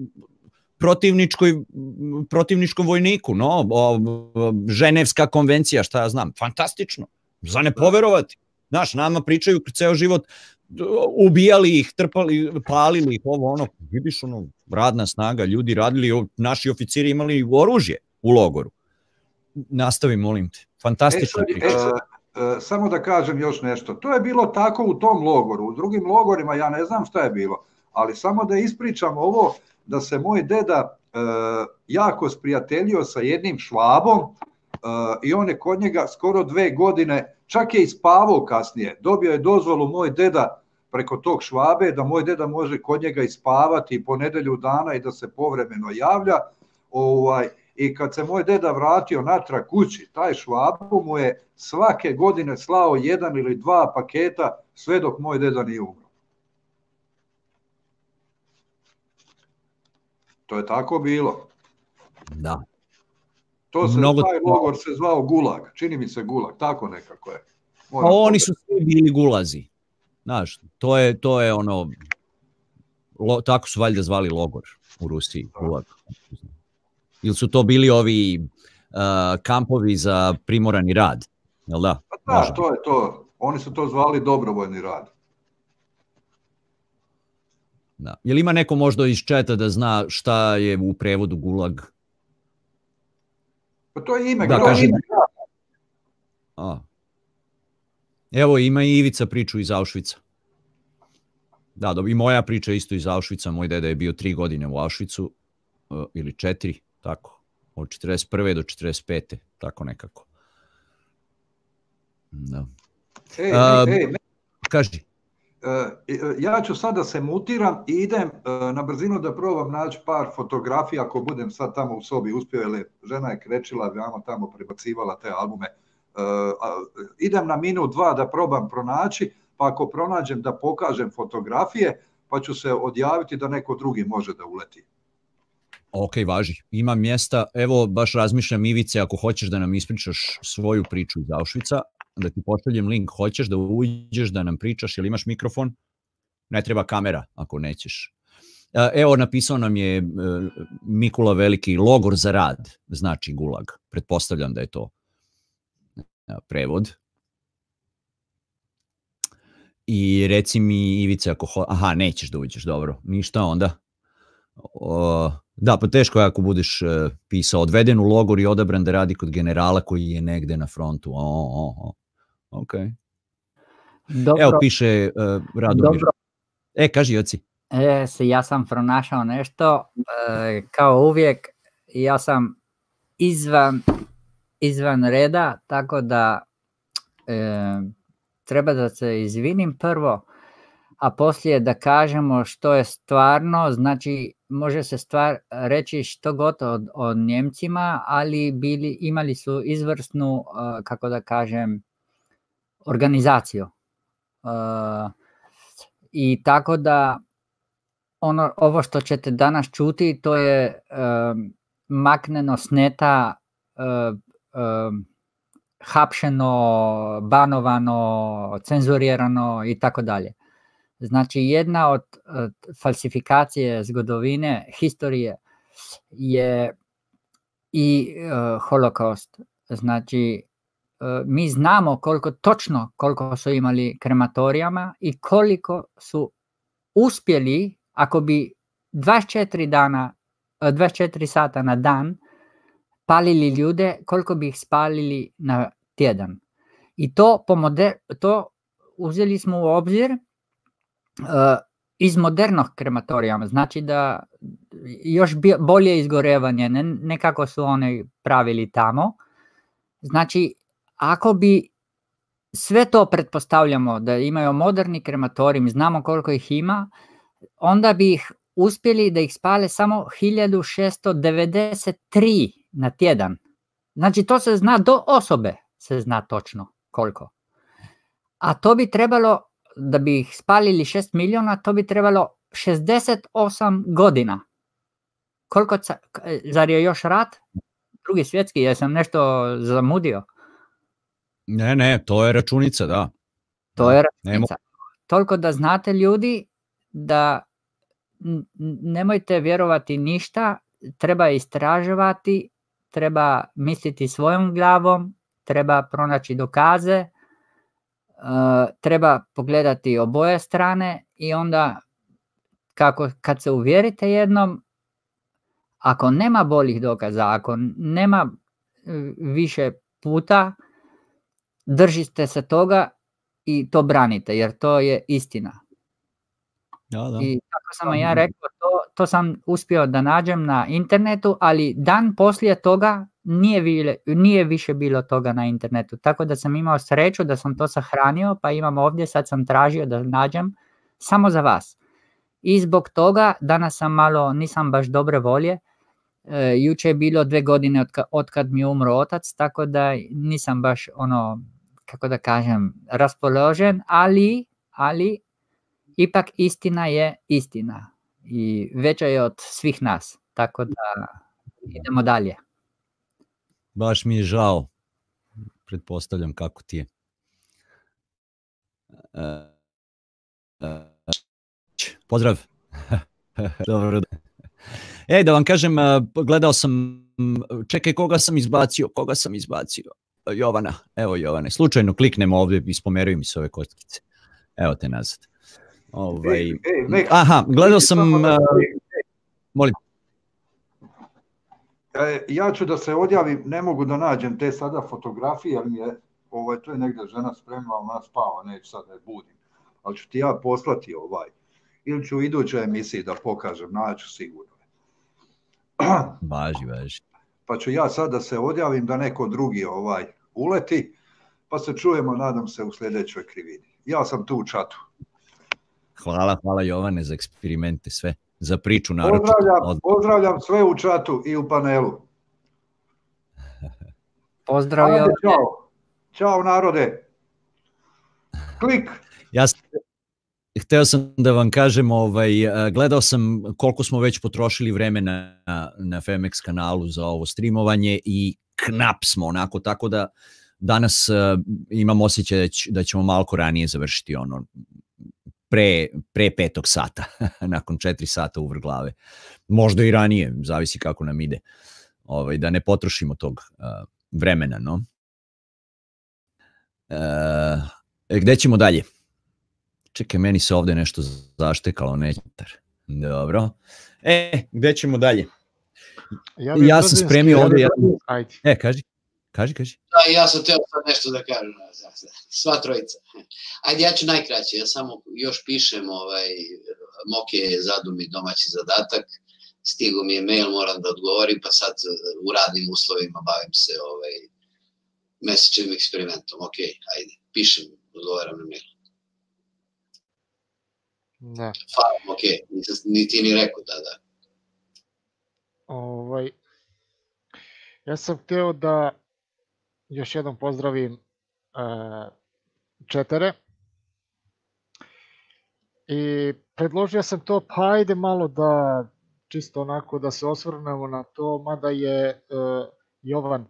protivničkom vojniku, Ženevska konvencija, šta ja znam, fantastično, za ne poverovati. Znaš, nama pričaju ceo život, ubijali ih, trpali, palili ih, vidiš radna snaga, ljudi radili, naši oficiri imali oružje u logoru. Nastavi, molim te, fantastično. samo da kažem još nešto. To je bilo tako u tom logoru. U drugim logorima ja ne znam šta je bilo. Ali samo da ispričam ovo, da se moj deda jako sprijateljio sa jednim Švabom i on je kod njega skoro 2 godine, čak je i spavao kasnije. Dobio je dozvolu moj deda preko tog Švabe da moj deda može kod njega ispavati po nedelju dana i da se povremeno javlja. I kad se moj deda vratio natrag kući, taj Švabo mu je svake godine slao 1 ili 2 paketa sve dok moj deda nije umro. To je tako bilo. Da. Taj logor se zvao Gulag. Čini mi se Gulag, tako nekako je. Pa oni su svi bili gulazi. Znaš, to je ono, tako su valjda zvali logor u Rusiji, Gulag. Ili su to bili ovi kampovi za primorani rad, jel da? Da, to je to. Oni su to zvali dobrovoljni rad. Da. Jel ima neko možda iz četa da zna šta je u prevodu Gulag? Pa to je ime. Da, kažem. Evo, ima i Ivica priču iz Auschwitza. Da, i moja priča isto iz Auschwitza. Moj deda je bio 3 godine u Auschwitzu, ili 4, tako, od 41. do 45. Tako nekako. Da. Kaži. Ja ću sad da se mutiram i idem na brzinu da probam naći par fotografija ako budem sad tamo u sobi uspio, jer žena je krečila, veoma tamo prebacivala te albume. Idem na minut 2 da probam pronaći, pa ako pronađem da pokažem fotografije, pa ću se odjaviti da neko drugi može da uleti. Ok, važi. Ima mjesta. Evo, baš razmišljam, Ivice, ako hoćeš da nam ispričaš svoju priču iz Auschwitza, da ti pošaljem link, hoćeš da uđeš da nam pričaš, jel imaš mikrofon? Ne treba kamera, ako nećeš. Evo, napisao nam je Mikula Veliki, logor za rad, znači Gulag. Pretpostavljam da je to prevod. I reci mi, Ivice, ako nećeš da uđeš, dobro, ništa onda. Da, pa teško je ako budeš pisao odveden u logor i odabran da radi kod generala koji je negde na frontu. Ok. Dobro. Evo piše Radomir. Kaži, Joci. Ja sam pronašao nešto, kao uvijek, ja sam izvan reda, tako da treba da se izvinim prvo, a poslije da kažemo što je stvarno, znači može se reći što god o Njemcima, ali imali su izvrsnu, kako da kažem, organizaciju. I tako da ovo što ćete danas čuti, to je makneno s neta, hapšeno, banovano, cenzurirano i tako dalje. Znači, jedna od falsifikacije zgodovine, historije je i holokaust. Znači, mi znamo koliko su imali krematorijama i koliko su uspjeli, ako bi 24 sata na dan palili ljude, koliko bi ih spalili na tjedan. I to uzeli smo u obzir iz modernog krematorijama, znači da još bolje izgorevanje, ne kako su oni pravili tamo. Znači, ako bi sve to pretpostavljamo da imaju moderni krematorij, znamo koliko ih ima, onda bi ih uspjeli da ih spale samo 1693 na tjedan. Znači, to se zna do osobe, se zna točno koliko. A to bi trebalo, da bi ih spalili 6 milijuna, to bi trebalo 68 godina. Zar je još rat? Drugi svjetski, jesam nešto zamudio? Ne, to je računica, da. To je računica. Toliko da znate, ljudi, da nemojte vjerovati ništa, treba istraživati, treba misliti svojom glavom, treba pronaći dokaze, treba pogledati oboje strane i onda kad se uvjerite jednom, ako nema boljih dokaza, ako nema više puta, držite se toga i to branite, jer to je istina. Da. I kako sam ja rekao, to sam uspio da nađem na internetu, ali dan poslije toga nije više bilo toga na internetu, tako da sam imao sreću da sam to sahranio, pa imam ovdje, sad sam tražio da nađem samo za vas. I zbog toga danas sam malo, nisam baš dobre volje, jučer je bilo 2 godine otkad mi je umro otac, tako da nisam baš kako da kažem, raspoložen, ali ipak istina je istina i veća je od svih nas, tako da idemo dalje. Baš mi je žao, pretpostavljam kako ti je. Pozdrav. Dobro. Da vam kažem, gledao sam, čekaj, koga sam izbacio? Jovana, evo Jovane, slučajno kliknemo ovdje i spomeruju mi se ove kockice. Evo te nazad. Aha, gledao sam, molim. Ja ću da se odjavim, ne mogu da nađem te sada fotografije, ali mi je, tu je negdje žena spremila, ona spava, neću sad ne budim, ali ću ti ja poslati ili ću u idućoj emisiji da pokažem, naću sigurno. Važi. Pa ću ja sad da se odjavim, da neko drugi uleti, pa se čujemo, nadam se, u sljedećoj krivini. Ja sam tu u čatu. Hvala Jovane za eksperimente, sve, za priču naročito. Pozdravljam sve u čatu i u panelu. Pozdrav Jovane. Ćao narode. Klik. Hteo sam da vam kažem, gledao sam koliko smo već potrošili vremena na FMX kanalu za ovo streamovanje i knap smo onako, tako da danas imam osjećaj da ćemo malko ranije završiti pre 5. sata, nakon 4 sata uvrh glave. Možda i ranije, zavisi kako nam ide, da ne potrošimo tog vremena, no. Gde ćemo dalje? Čekaj, meni se ovdje nešto zaštekalo, nećetar. Dobro. Gde ćemo dalje? Ja sam spremio ovdje... Kaži. Da, ja sam teo sad nešto da kažem. Sva trojica. Ajde, ja ću najkraće. Ja samo još pišem, Moke je zadumi domaći zadatak. Stigo mi je mail, moram da odgovorim, pa sad u radnim uslovima bavim se mesečevim eksperimentom. Ok, ajde, pišem, odgovaram na mail. Da. Ok, niti ni rekao, da. Ja sam hteo da još jednom pozdravim četere i predložio sam to, pa ajde malo da čisto onako da se osvrnemo na to, mada je Jovan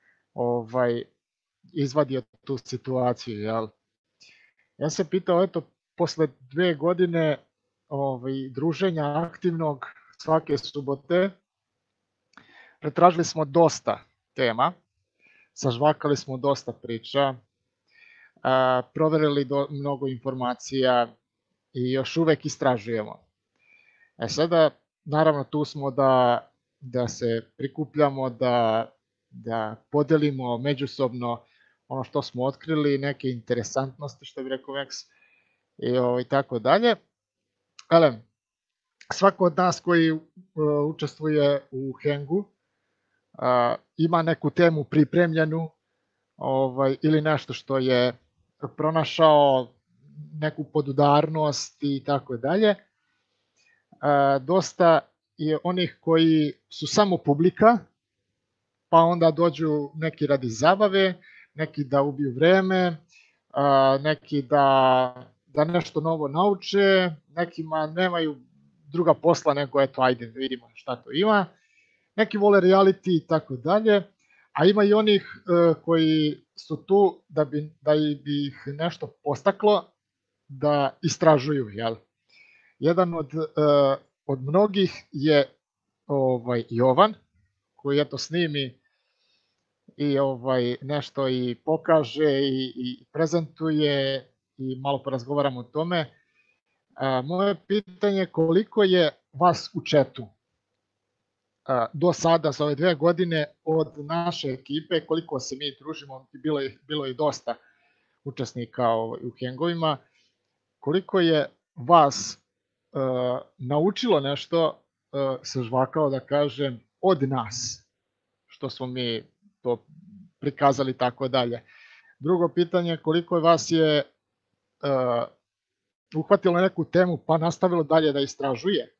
izvadio tu situaciju, jel? Ja sam pitao, posle 2 godine druženja aktivnog svake subote, pretražili smo dosta tema, sažvakali smo dosta priča, proverili mnogo informacija i još uvek istražujemo. Sada, naravno, tu smo da se prikupljamo, da podelimo međusobno ono što smo otkrili, neke interesantnosti, što bi rekao Max, i tako dalje. Svako od nas koji učestvuje u Hengu ima neku temu pripremljenu ili nešto što je pronašao, neku podudarnost i tako dalje. Dosta je onih koji su samo publika, pa onda dođu neki radi zabave, neki da ubiju vreme, neki da nešto novo nauče, nekima nemaju druga posla nego ajde vidimo šta to ima. Neki vole reality i tako dalje, a ima i onih koji su tu da bi ih nešto postaklo da istražuju, jel? Jedan od mnogih je Jovan, koji snimi i nešto i pokaže i prezentuje i malo porazgovaramo o tome. Moje pitanje je koliko je vas u chatu? do sada za ove 2 godine od naše ekipe, koliko se mi družimo, bilo je dosta učesnika u hengovima, koliko je vas naučilo nešto, sažvakao da kažem, od nas, što smo mi to prikazali tako dalje. Drugo pitanje, koliko vas je uhvatilo neku temu pa nastavilo dalje da istražuje.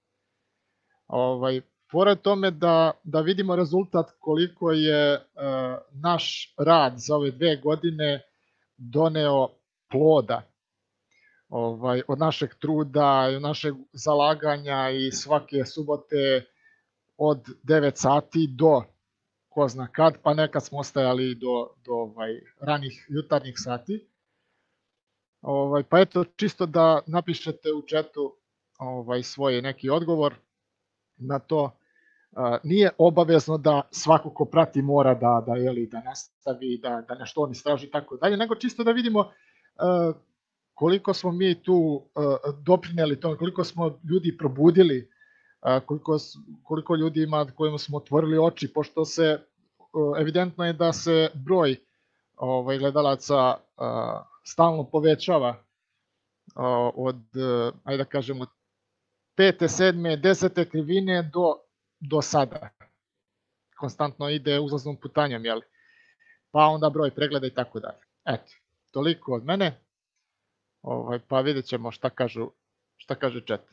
Pored tome da vidimo rezultat koliko je naš rad za ove 2 godine doneo ploda od našeg truda i od našeg zalaganja i svake subote od 9 sati do ko zna kad, pa nekad smo ostajali do ranih jutarnjih sati. Pa eto, čisto da napišete u četu svoj neki odgovor na to. Nije obavezno da svako ko prati mora da nastavi, da nešto on istraži i tako dalje, nego čisto da vidimo koliko smo mi tu doprineli tome, koliko smo ljudi probudili, koliko ljudi ima kojima smo otvorili oči, pošto se evidentno je da se broj gledalaca stalno povećava od, ajde da kažemo, 5. 7. 10. krivine do sada. Konstantno ide uzlaznom putanjom, jel? Pa onda broj pregleda i tako dalje. Eto, toliko od mene. Pa vidjet ćemo šta kaže chat.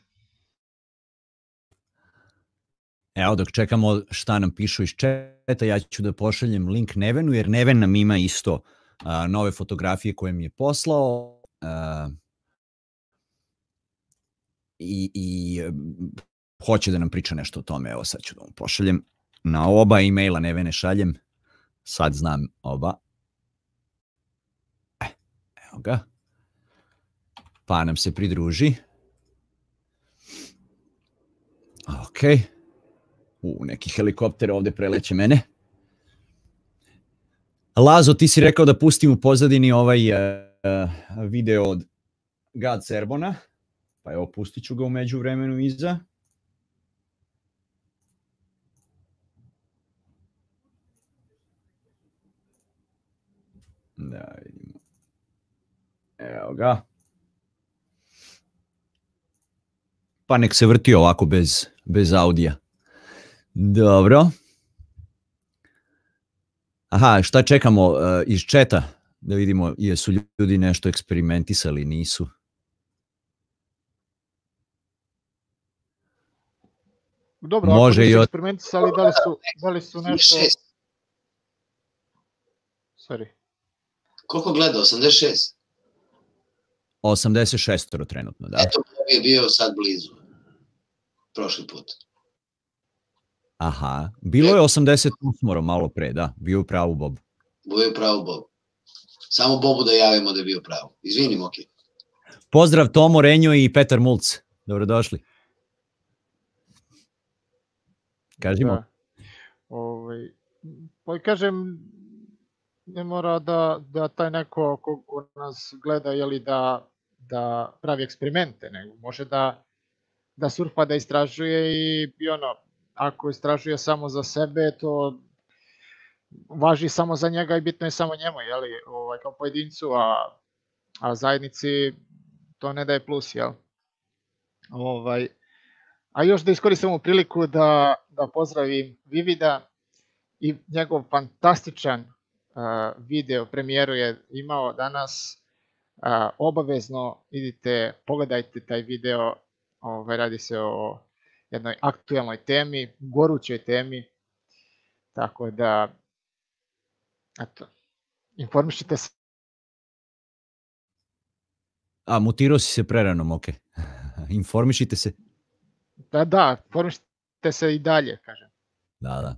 Evo, dok čekamo šta nam pišu iz četa, ja ću da pošaljem link Nevenu, jer Neven nam ima isto nove fotografije koje mi je poslao i hoće da nam priča nešto o tome. Evo, sad ću da mu pošaljem na oba e-maila. Nevene šaljem, sad znam oba. Evo ga. Pa nam se pridruži. Ok. Neki helikopter ovde preleće mene. Lazo, ti si rekao da pustim u pozadini ovaj video od God Serbona. Pa evo, pustit ću ga u međuvremenu iza. Da vidimo. Evo ga. Pa nek se vrti ovako bez audija. Dobro. Aha, šta čekamo iz četa? Da vidimo jesu ljudi nešto eksperimentisali, nisu. Dobro, može ako nisu eksperimentisali, da li su nešto... Sorry. Koliko gleda? 86? 86 trenutno, da. Eto, Bob je bio sad blizu. Prošli put. Aha, bilo je 88 malo pre, da, bio je pravu Bob. Bio je pravu Bob. Samo Bobu da javimo da je bio pravu. Izvinim, ok. Pozdrav Tomo Renjo i Petar Mulc. Dobrodošli. Kažimo. Pa kažem, ne mora da taj neko ko nas gleda da pravi eksperimente, nego može da surfa, da istražuje i ako istražuje samo za sebe, to važi samo za njega i bitno je samo njemu, kao pojedincu, a zajednici to ne daje plus, jel? A još da iskoristim ovu priliku da pozdravim Vivida i njegov fantastičan video premijeru je imao danas. Obavezno idite, pogledajte taj video, radi se o jednoj aktuelnoj temi, gorućoj temi, tako da, eto, informišite se. A, mutirao si se preranom, ok. Informišite se. Da, informišite se i dalje, kažem. Da.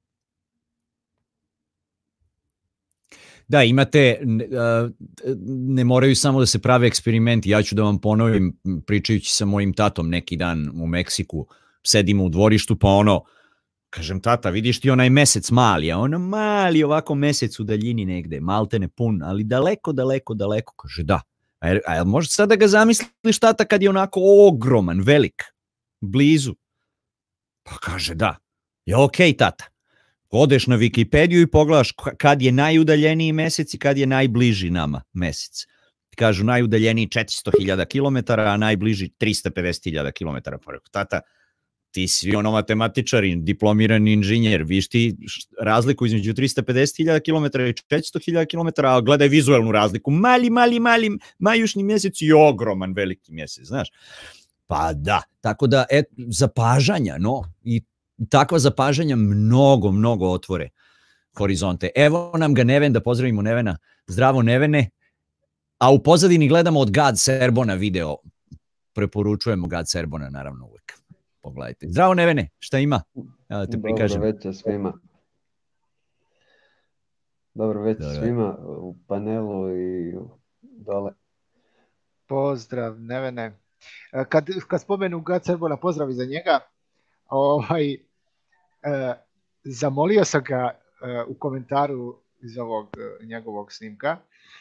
Da, imate, ne moraju samo da se prave eksperimenti, ja ću da vam ponovim, pričajući sa mojim tatom neki dan u Meksiku, sedimo u dvorištu, pa kažem, tata, vidiš ti onaj mesec mali, a ono mali ovako mesec u daljini negde, maltene pun, ali daleko, kaže da. A možete sad da ga zamisliš, tata, kad je onako ogroman, velik, blizu? Pa kaže da. je okej, tata. Odeš na Wikipediju i pogledaš kad je najudaljeniji mesec i kad je najbliži nama mesec. Kažu najudaljeniji 400.000 km, a najbliži 350.000 km. Pa rekao, tata, ti si ono matematičar i diplomirani inženjer, viš ti razliku između 350.000 km i 400.000 km, a gledaj vizualnu razliku, mali majušni mjesec i ogroman veliki mjesec, znaš. Pa da, tako da zapažanja, no, i takva zapažanja mnogo otvore horizonte. Evo nam ga Neven, da pozdravimo Nevena. Zdravo Nevene. A u pozadini gledamo od Gad Serbona video. Preporučujemo Gad Serbona, naravno, uvek. Pogledajte. Zdravo Nevene, šta ima? Ja da te prikažem. Dobro večer svima. Dobro večer svima u panelu i dole. Pozdrav Nevene. Kad spomenu Gad Serbona, pozdrav i za njega. Zamolio sam ga u komentaru iz ovog njegovog snimka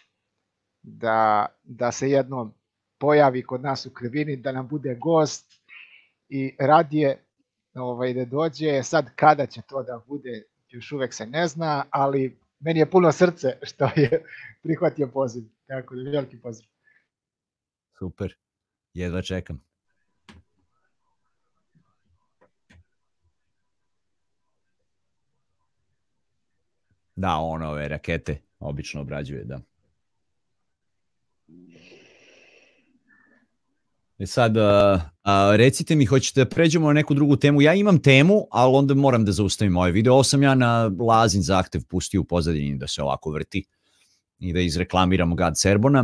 da se jednom pojavi kod nas u Krivini, da nam bude gost i radije da dođe. Sad kada će to da bude, još uvek se ne zna, ali meni je puno srce što je prihvatio poziv. Tako da veliki pozdrav. Super, jedva čekam. Da, on ove rakete obično obrađuje, da. Sad, recite mi, hoćete da pređemo na neku drugu temu? Ja imam temu, ali onda moram da zaustavim ovaj video. Ovo sam ja na Lazin zahtev pustio u pozadini da se ovako vrti i da izreklamiramo Gad Serbona.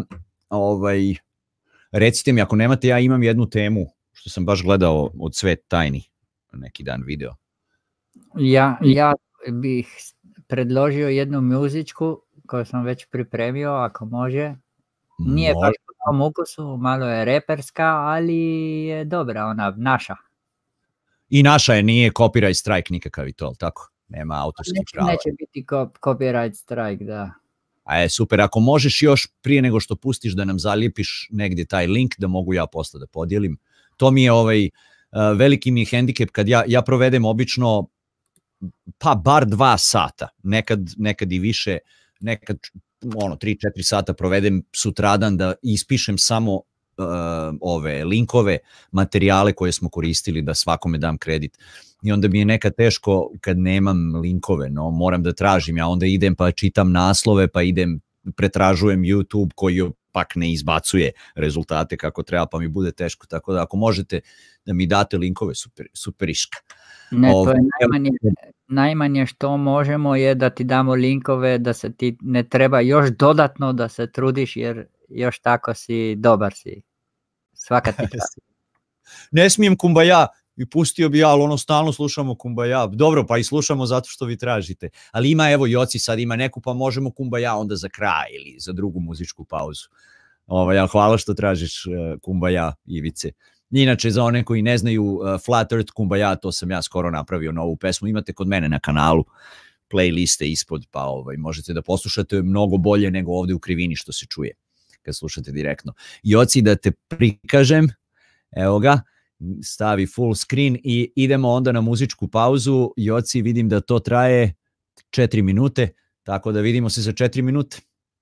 Recite mi, ako nemate, ja imam jednu temu, što sam baš gledao od Svet tajni, neki dan video. Ja bih predložio jednu muzičku koju sam već pripremio, ako može. Nije baš po tom ukusu, malo je reperska, ali je dobra, ona naša. I naša je, nije copyright strike nikakav i to, tako? Nema autorskih prava. Neće biti copyright strike, da. Super, ako možeš još prije nego što pustiš da nam zalijepiš negdje taj link, da mogu ja posle da podijelim. To mi je veliki mi je hendikep kad ja provedem obično pa bar 2 sata, nekad i više, nekad 3-4 sata provedem sutradan da ispišem samo ove linkove, materijale koje smo koristili, da svakome dam kredit. I onda mi je nekad teško kad nemam linkove, no moram da tražim, ja onda idem pa čitam naslove, pa pretražujem YouTube koji pak ne izbacuje rezultate kako treba, pa mi bude teško, tako da ako možete da mi date linkove, superiška. Ne, to je najmanje što možemo je da ti damo linkove, da se ti ne treba još dodatno da se trudiš, jer još tako si dobar si. Svaka ti čast. Ne smijem Kumbaya i pustio bi ja, ali stalno slušamo Kumbaya. Dobro, pa i slušamo zato što vi tražite. Ali ima, evo, Joci sad ima neku, pa možemo Kumbaya onda za kraj ili za drugu muzičku pauzu. Hvala što tražiš Kumbaya, Ivice. Inače, za one koji ne znaju, Flat Earth Kumbaya, to sam ja skoro napravio novu pesmu, imate kod mene na kanalu playliste ispod, pa možete da poslušate mnogo bolje nego ovde u Krivini što se čuje kad slušate direktno. Joci, da te prikažem, evo ga, stavi full screen i idemo onda na muzičku pauzu. Joci, vidim da to traje 4 minute, tako da vidimo se za 4 minute.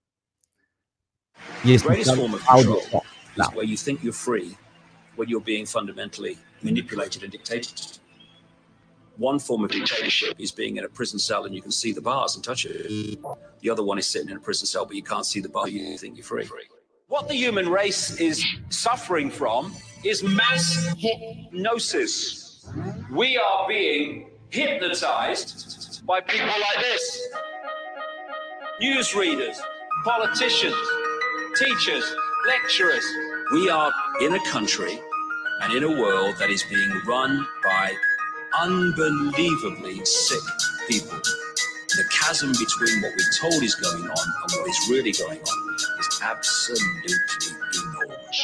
The greatest form of control is where you think you're free when you're being fundamentally manipulated and dictated. One form of dictatorship is being in a prison cell and you can see the bars and touch it. The other one is sitting in a prison cell but you can't see the bar, you think you're free. What the human race is suffering from is mass hypnosis. We are being hypnotized by people like this. Newsreaders, politicians, teachers, lecturers. We are in a country and in a world that is being run by unbelievably sick people. The chasm between what we're told is going on and what is really going on is absolutely enormous.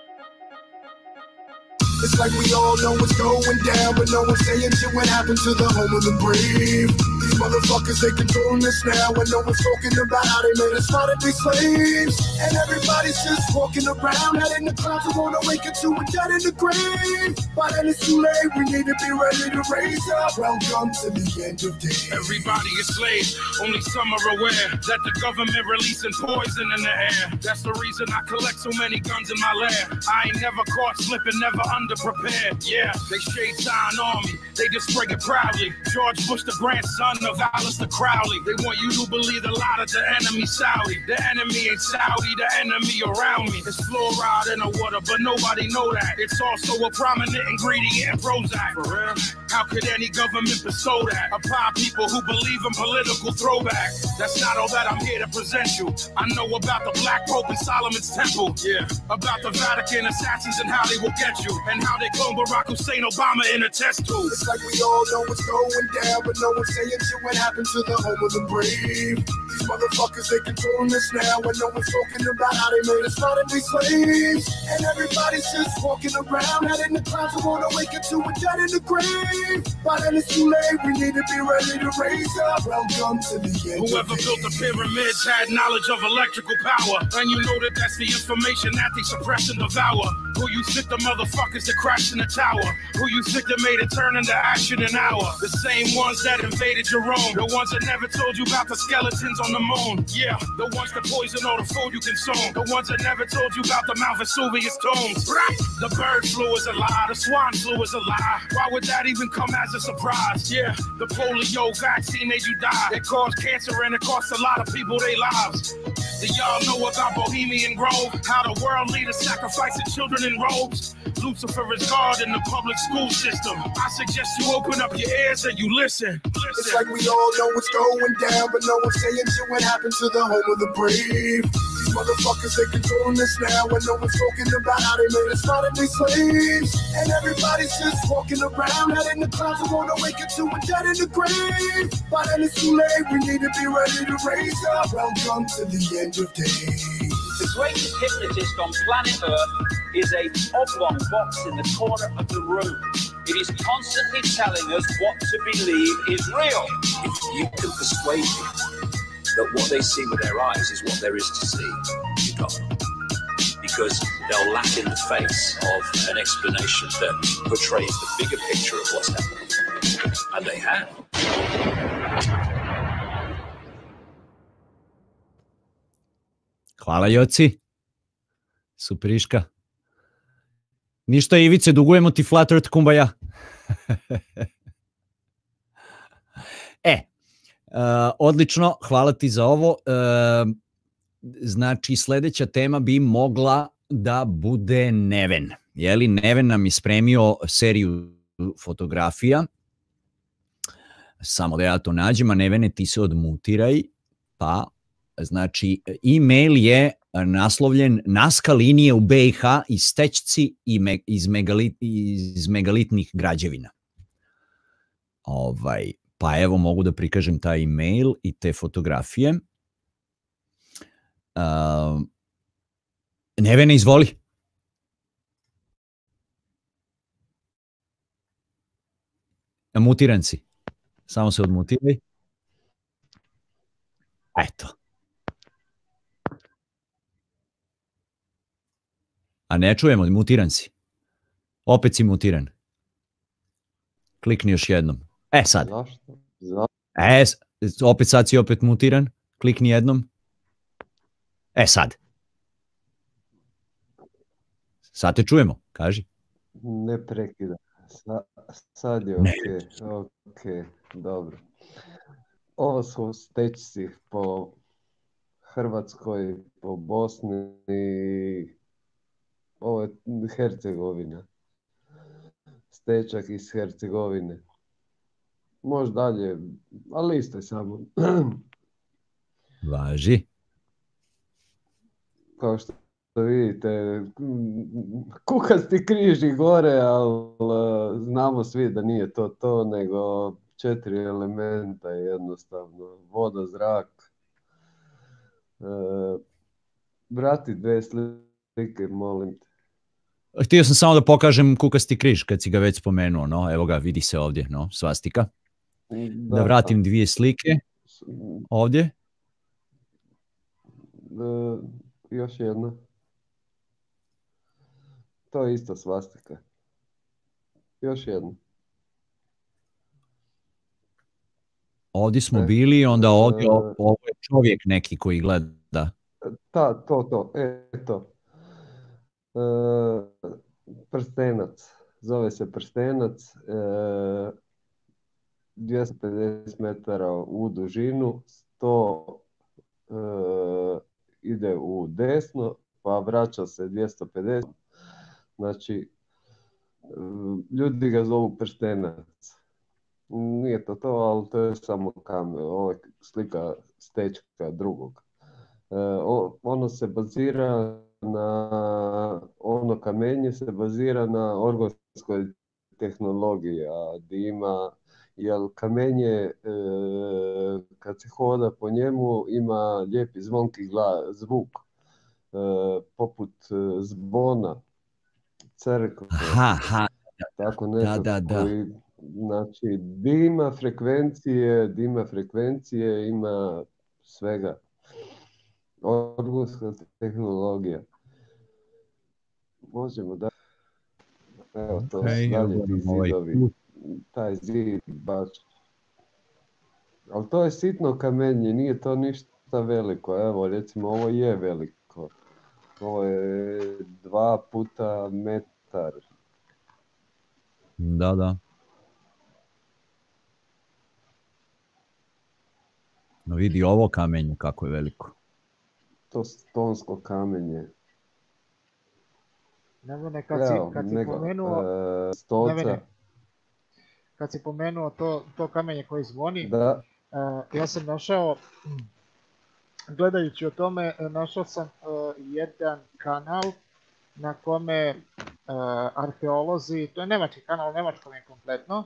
It's like we all know what's going down, but no one's saying shit what happened to the home of the brave. These These motherfuckers, they controlling us now, and no one's talking about how they made us modern-day slaves. And everybody's just walking around, out in the clouds, who wanna wake up to a dead in the grave. By then it's too late, we need to be ready to raise up. Welcome to the end of days. Everybody is slaves, only some are aware that the government releasing poison in the air. That's the reason I collect so many guns in my lab. I ain't never caught slipping, never underprepared. Yeah, they shade sign on me, they just spray it proudly. George Bush, the grandson of Alistair Crowley. They want you to believe a lot of the enemy Saudi. The enemy ain't Saudi, the enemy around me. It's fluoride in the water, but nobody know that. It's also a prominent ingredient in Prozac. For real? How could any government bestow that upon people who believe in political throwback? That's not all that I'm here to present you. I know about the Black Pope and Solomon's Temple. Yeah, about the Vatican assassins and how they will get you, and how they clone Barack Hussein Obama in a test tube. It's like we all know what's going down, but no one's saying shit what happened to the home of the brave. These motherfuckers, they controlling us now, and no one's talking about how they made us modern-day slaves. And everybody's just walking around, out in the clouds, who wanna wake up to a dead in the grave. By then it's too late, we need to be ready to raise up. Welcome to the end. Whoever built the pyramids had knowledge of electrical power, and you know that that's the information that they suppress and devour. Who you think the motherfuckers that crashed in the tower? Who you think that made it turn into action an hour? The same ones that invaded Jerome, the ones that never told you about the skeletons on the moon. Yeah, the ones that poison all the food you consume, the ones that never told you about the Mount Vesuvius tombs. Right? The bird flu is a lie, the swine flu is a lie. Why would that even come as a surprise? Yeah, the polio vaccine made you die. It caused cancer and it cost a lot of people their lives. Do y'all know about Bohemian Grove? How the world leaders sacrificing children in robes? Lucifer is God in the public school system. I suggest you open up your ears and you listen. It's like we all know what's going down, but no one's saying shit what happened to the home of the brave. These motherfuckers, they controlling us now, and no one's talking about how they made us modern-day slaves. And everybody's just walking around, out in the clouds, who wanna wake up to a dead in the grave. By then it's too late, we need to be ready to raise up. Welcome to the end of days. The greatest hypnotist on planet Earth is a oblong box in the corner of the room. It is constantly telling us what to believe is real. If you can persuade people that what they see with their eyes is what there is to see, you got them. Because they'll laugh in the face of an explanation that portrays the bigger picture of what's happening. And they have. Hvala, Joci. Superiška. Ništa, Ivice, dugujemo ti Flat Earth Kumbaya. Odlično, hvala ti za ovo. Znači, sledeća tema bi mogla da bude Neven. Jeli, Neven nam je spremio seriju fotografija. Samo da ja to nađem, a Nevene, ti se odmutiraj, pa... Znači, e-mail je naslovljen Naska linije u BiH i stećci iz megalitnih građevina. Pa evo mogu da prikažem taj e-mail i te fotografije. Nevene, izvoli. Mutiran si. Samo se odmutiraj. Eto. A ne čujemo, mutiran si. Opet si mutiran. Klikni još jednom. Sad. Opet sad si opet mutiran. Klikni jednom. Sad. Sad te čujemo, kaži. Ne prekida. Sad je ok, dobro. Ovo su stećci po Hrvatskoj, po Bosni i ovo je Hercegovina. Stečak iz Hercegovine. Možda dalje, ali liste samo. Važi. Kao što vidite, kukasti križi gore, ali znamo svi da nije to, nego 4 elementa jednostavno. Voda, zrak. Vrati 2 slike, molim te. Htio sam samo da pokažem kukasti križ kad si ga već spomenuo, no, evo ga, vidi se ovdje, no, svastika. Da vratim dvije slike. Ovdje. Još jedna. To je isto svastika. Još jedna. Ovdje smo bili, onda ovdje ovo je čovjek neki koji gleda. To. Eto. Prstenac. Zove se prstenac. 250 metara u dužinu, 100 ide u desno, pa vraća se 250. Znači, ljudi ga zovu prstenac. Nije to, ali to je samo kamen. Ovo je slika stečka drugog. Ono se bazira ono kamenje se bazira na organskoj tehnologiji, a dima, jer kamenje, kad se hoda po njemu, ima lijepi zvonki zvuk, poput zvona, crkve, tako nešto koji, znači, dima frekvencije ima svega. Organska tehnologija. Možemo da... Evo to dalje ti zidovi. Taj zid baš. Ali to je sitno kamenje, nije to ništa veliko. Evo, recimo, ovo je veliko. Ovo je 2 puta metar. Da. No vidi ovo kamenje kako je veliko. To stonsko kamenje. Nevene, kad si pomenuo... Stolca. Kad si pomenuo to kamenje koje zvoni, da. Ja sam našao, gledajući o tome, našao sam jedan kanal na kome arheolozi, to je nemački kanal, nemačkom je kompletno,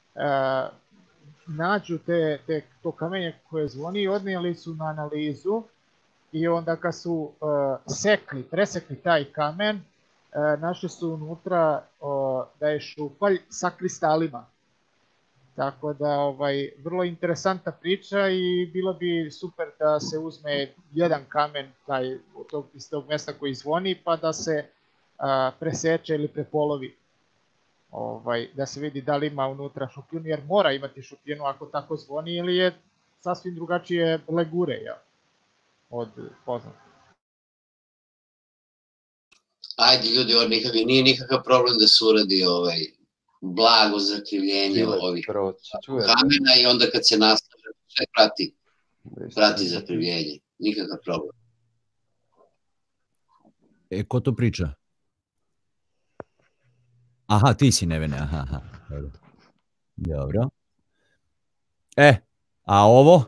nađu to kamenje koje zvoni i odnijeli su na analizu i onda kad su presekli taj kamen, našli su unutra da je šupalj sa kristalima. Tako da vrlo interesantna priča i bilo bi super da se uzme jedan kamen iz tog mjesta koji zvoni pa da se preseče ili prepolovi. Da se vidi da li ima unutra šupljinu, jer mora imati šupljinu ako tako zvoni ili je sasvim drugačije legure od poznatog. Ajde ljudi, nije nikakav problem da se uradi blago zakrivljenje ovih kamena i onda kad se nastaže sve prati zakrivljenje. Nikakav problem. Ko to priča? Aha, ti si Nevene, aha. Dobro. A ovo?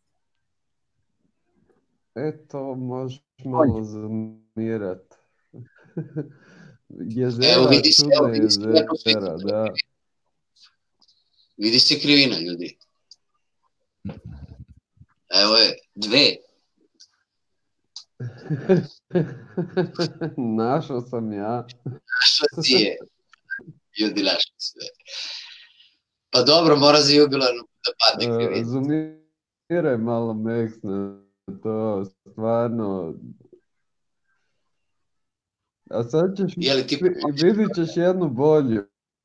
Eto, možeš malo zamirat. Evo vidi se jezera, da. Vidi se krivina, ljudi. Evo je, 2. Našao sam ja. Našao ti je. Ljudi našli sve. Pa dobro, mora za jubilarno da padne krivina. Zoomiraj malo Meksne, to stvarno... A sad ćeš, vidit ćeš jednu bolju.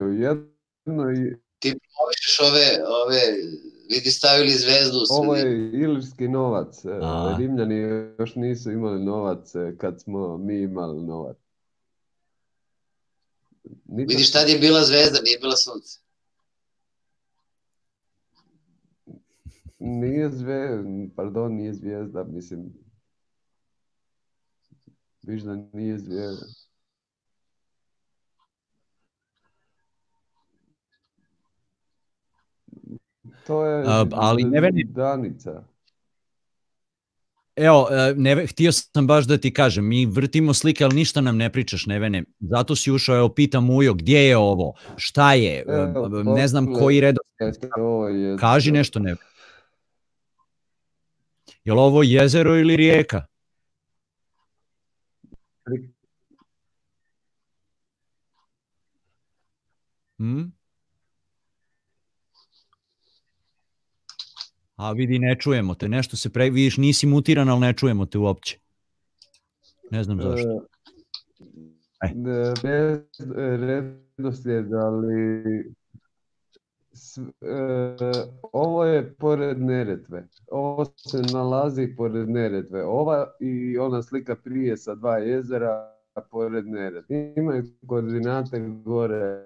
Ti povišeš ove, vidi stavili zvezdu u sredinu. Ovo je ilirski novac. Rimljani još nisu imali novac kad smo mi imali novac. Vidiš, tad je bila zvezda, nije bila sunce. Nije zvijezda, mislim. Viš da nije zvijezda. To je danica. Evo, htio sam baš da ti kažem, mi vrtimo slike, ali ništa nam ne pričaš, Nevene. Zato si ušao, evo, pitam Ujo, gdje je ovo? Šta je? Ne znam koji redosled. Kaži nešto, Nevene. Je li ovo jezero ili rijeka? A vidi, ne čujemo te, nešto se vidiš, nisi mutiran, ali ne čujemo te uopće. Ne znam zašto. Redoslijed, ali ovo je pored Neretve. Ovo se nalazi pored Neretve. Ova i ona slika prije sa 2 jezera pored Neretve. Imaju koordinate gore.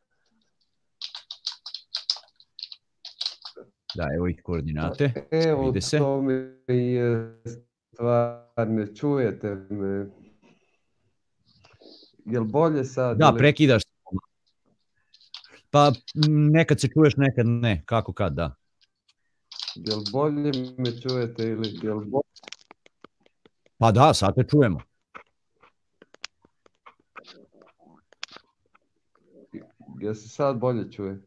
Da, evo ih koordinate. Evo, vide se. to mi je stvar, ne čujete me. Jel bolje sad? Da, prekidaš. Pa nekad se čuješ, nekad ne. Kako kad, da. Jel bolje me čujete ili jel bolje? Pa da, sad te čujemo. Jel se sad bolje čuje?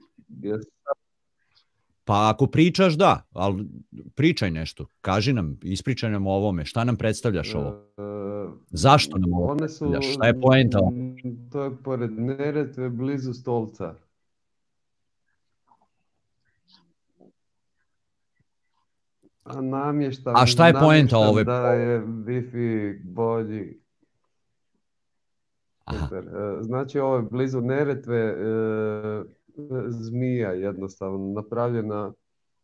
Pa ako pričaš, da, ali pričaj nešto. Kaži nam, ispričaj nam o ovome. Šta nam predstavljaš ovo? Zašto nam ovo predstavljaš? Šta je poenta? To je pored Neretve, blizu Stolca. A šta je poenta ove? Da je Wi-Fi bolji. Znači ovo je blizu Neretve, zmija jednostavno napravljena.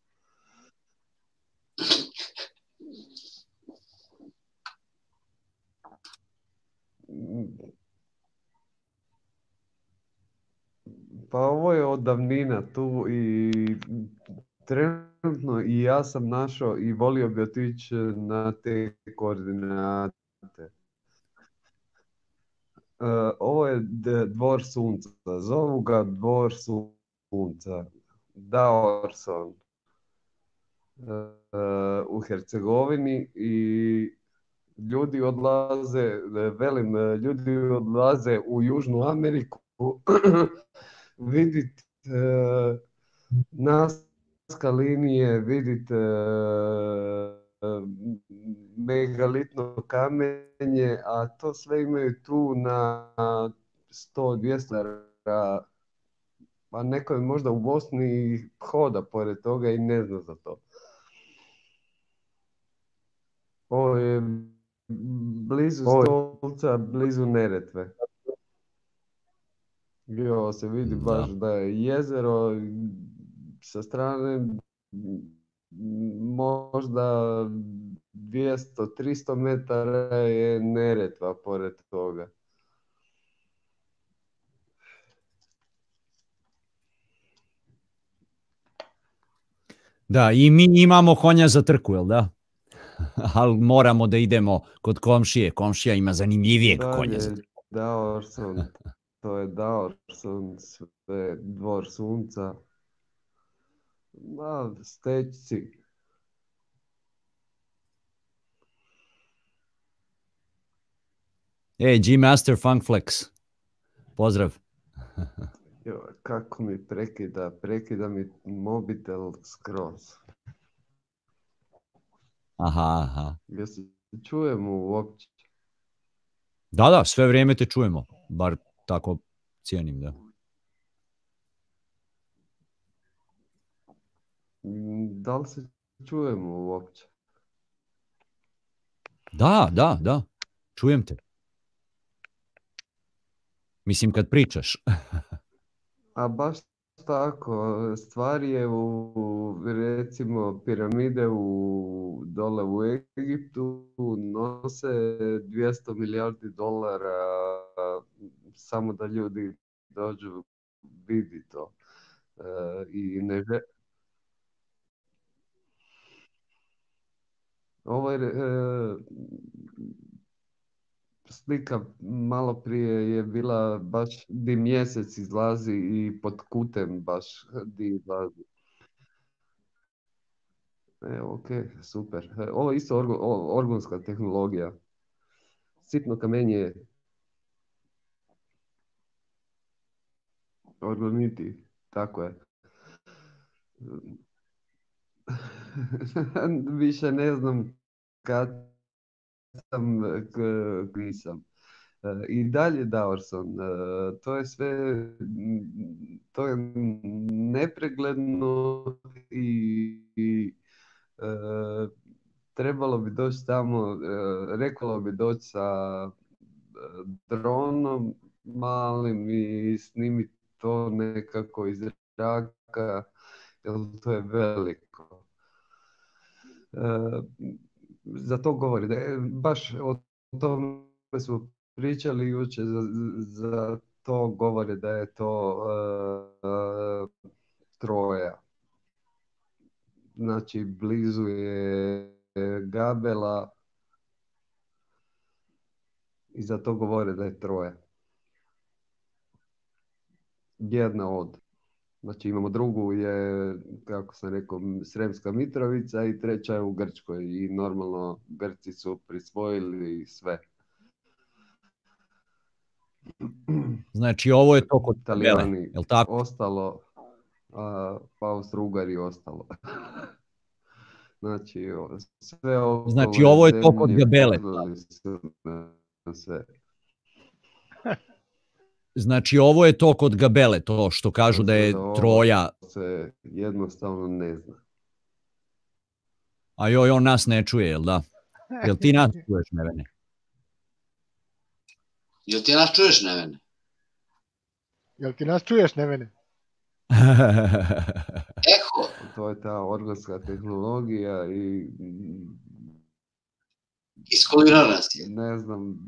Pa ovo je od davnina tu i trenutno i ja sam našao i volio bi otići na te koordinate. Ovo je dvor sunca, zovu ga dvor sunca, Daorson u Hercegovini i ljudi odlaze u Južnu Ameriku vidite Nazca linije, vidite megalitno kamenje, a to sve imaju tu na 100-200 metara, pa neko je možda u Bosni hoda pored toga i ne zna za to. Ovo je blizu Stolca, blizu Neretve. Ovo se vidi baš da je jezero, sa strane možda 200-300 metara je Neretva pored toga. Da, i mi imamo konja za trku, jel da? Ali moramo da idemo kod komšije. Komšija ima zanimljivijeg konja za trku. Daorson, to je Daorson, sve dvor sunca. Stećci. G-Master Funkflex. Pozdrav. Kako mi prekida mi mobitel skroz. Aha. Jel se čujemo uopće? Da, sve vrijeme te čujemo. Bar tako cijenim, da. Da li se čujemo uopće? Da. Čujem te. Mislim kad pričaš. A baš tako, stvar je u, recimo, piramide dole u Egiptu nose 200 milijardi dolara samo da ljudi dođu vidi to. I ne ovo je slika malo prije je bila baš di mjesec izlazi i pod kutem baš di izlazi. Ok, super. Ovo je isto orgonska tehnologija. Sitno kamenje. Orgoniti, tako je. Više ne znam kad sam. I dalje Davorson, to je sve, to je nepregledno i trebalo bi doći tamo, reklo bi doći sa dronom malim i snimiti to nekako iz zraka, jer to je veliko. Za to govori, da je, baš o tome smo pričali jučer, za to govore da je to Troja. Znači, blizu je Gabela i za to govore da je Troja. Jedna od. Znači, imamo drugu je, kako sam rekao, Sremska Mitrovica i treća je u Grčkoj i normalno Grci su prisvojili sve. Znači, ovo je to kod Gabele, je li tako? Ostalo, pa Austro-Ugari ostalo. Znači, sve okolo. Znači, ovo je to kod Gabele. Sve. Znači, ovo je to kod Gabele, to što kažu da je Troja. Se jednostavno ne zna. A joj, on nas ne čuje, jel da? Jel ti nas čuješ, Nevene? Jel ti nas čuješ, Nevene? Jel ti nas čuješ, Nevene? Eho! To je ta organska tehnologija i... Iskolirao nas je. Ne znam,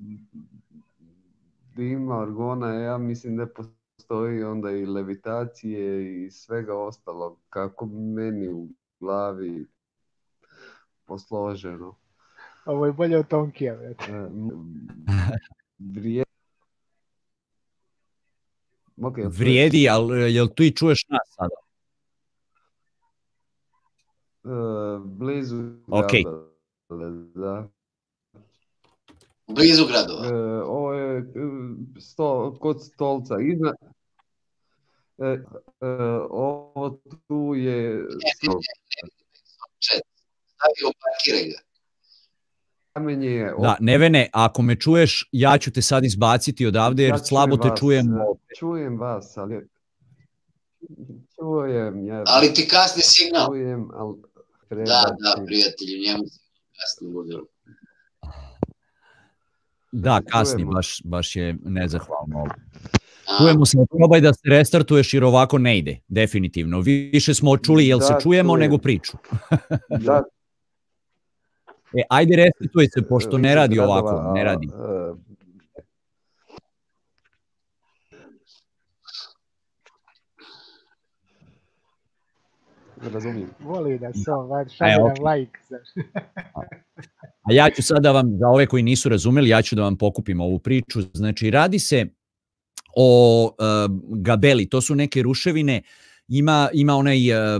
ima orgona, ja mislim da postoji onda i levitacije i svega ostalog, kako meni u glavi posloženo. Ovo je bolje od Tonkija. Vrijedi, ali jel tu i čuješ nas sada? Blizu okay. Da. Blizu gradova. Ovo je kod Stolca. Ovo tu je... Stavio, parkiraj ga. Da, Nevene, ako me čuješ, ja ću te sad izbaciti odavde jer slabo te čujem. Čujem vas, ali... Čujem. Ali ti kasni signal. Čujem, ali... Da, prijatelji, njemu kasni budilo. Da, kasni, baš je nezahvalno. Čujemo se, probaj da se restartuješ jer ovako ne ide, definitivno. Više smo čuli jel se čujemo nego priču. Da. Ajde restartuj se, pošto ne radi ovako, ne radi. Razumijem. Voli da se šalje nam like. A ja ću sada vam, za ove koji nisu razumeli, ja ću da vam pokupim ovu priču. Znači, radi se o Gabeli, to su neke ruševine, ima onaj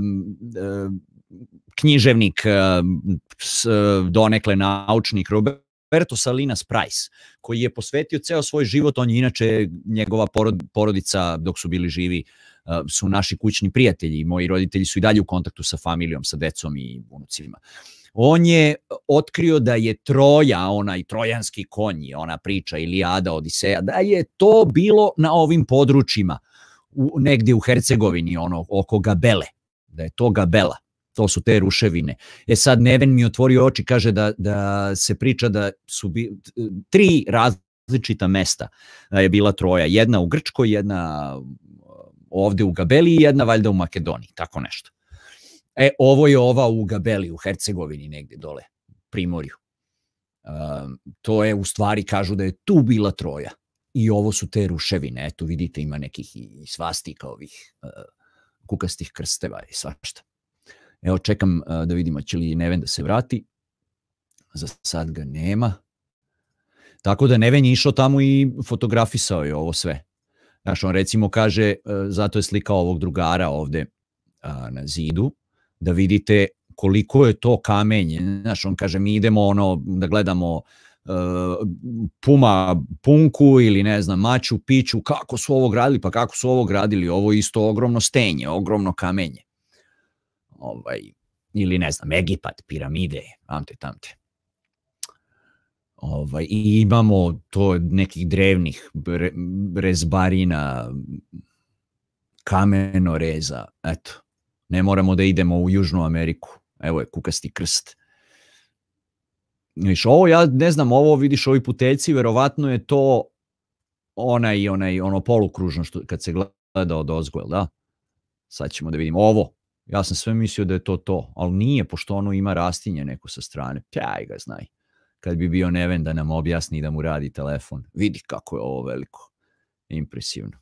književnik, donekle naučnik Roberto Salinas Price, koji je posvetio ceo svoj život, on je inače, njegova porodica dok su bili živi, su naši kućni prijatelji, moji roditelji su i dalje u kontaktu sa familijom, sa decom i unucima. On je otkrio da je Troja, onaj trojanski konj, ona priča Ilijada, Odiseja, da je to bilo na ovim područjima, negdje u Hercegovini, oko Gabele, da je to Gabela, to su te ruševine. Sad Neven mi otvorio oči, kaže da se priča da su 3 različita mesta je bila Troja, jedna u Grčkoj, jedna ovde u Gabeli i jedna valjda u Makedoniji, tako nešto. Ovo je ova u Gabeli, u Hercegovini, negdje dole, Primorju. To je, u stvari, kažu da je tu bila Troja. I ovo su te ruševine. Eto, vidite, ima nekih i svastika ovih kukastih krsteva i svašta. Evo, čekam da vidimo će li Neven da se vrati. Za sad ga nema. Tako da Neven je išao tamo i fotografisao je ovo sve. Znaš, on recimo kaže, zato je slika ovog drugara ovde na zidu, da vidite koliko je to kamenje. Znaš, on kaže, mi idemo da gledamo Punku ili ne znam, Machu Picchu, kako su ovo gradili, pa kako su ovo gradili, ovo je isto ogromno stenje, ogromno kamenje. Ili ne znam, Egipat, piramide, tamte. I imamo to nekih drevnih rezbarina, kamenoreza, eto. Ne moramo da idemo u Južnu Ameriku. Evo je Kukasti krst. Viš, ovo ja ne znam, ovo vidiš, ovi puteljci, verovatno je to ono polukružno što kad se gleda od ozgo, da? Sad ćemo da vidimo ovo. Ja sam sve mislio da je to, ali nije, pošto ono ima rastinje neko sa strane. Pjaj ga znaj. Kad bi bio Neven da nam objasni da mu radi telefon. Vidi kako je ovo veliko. Impresivno.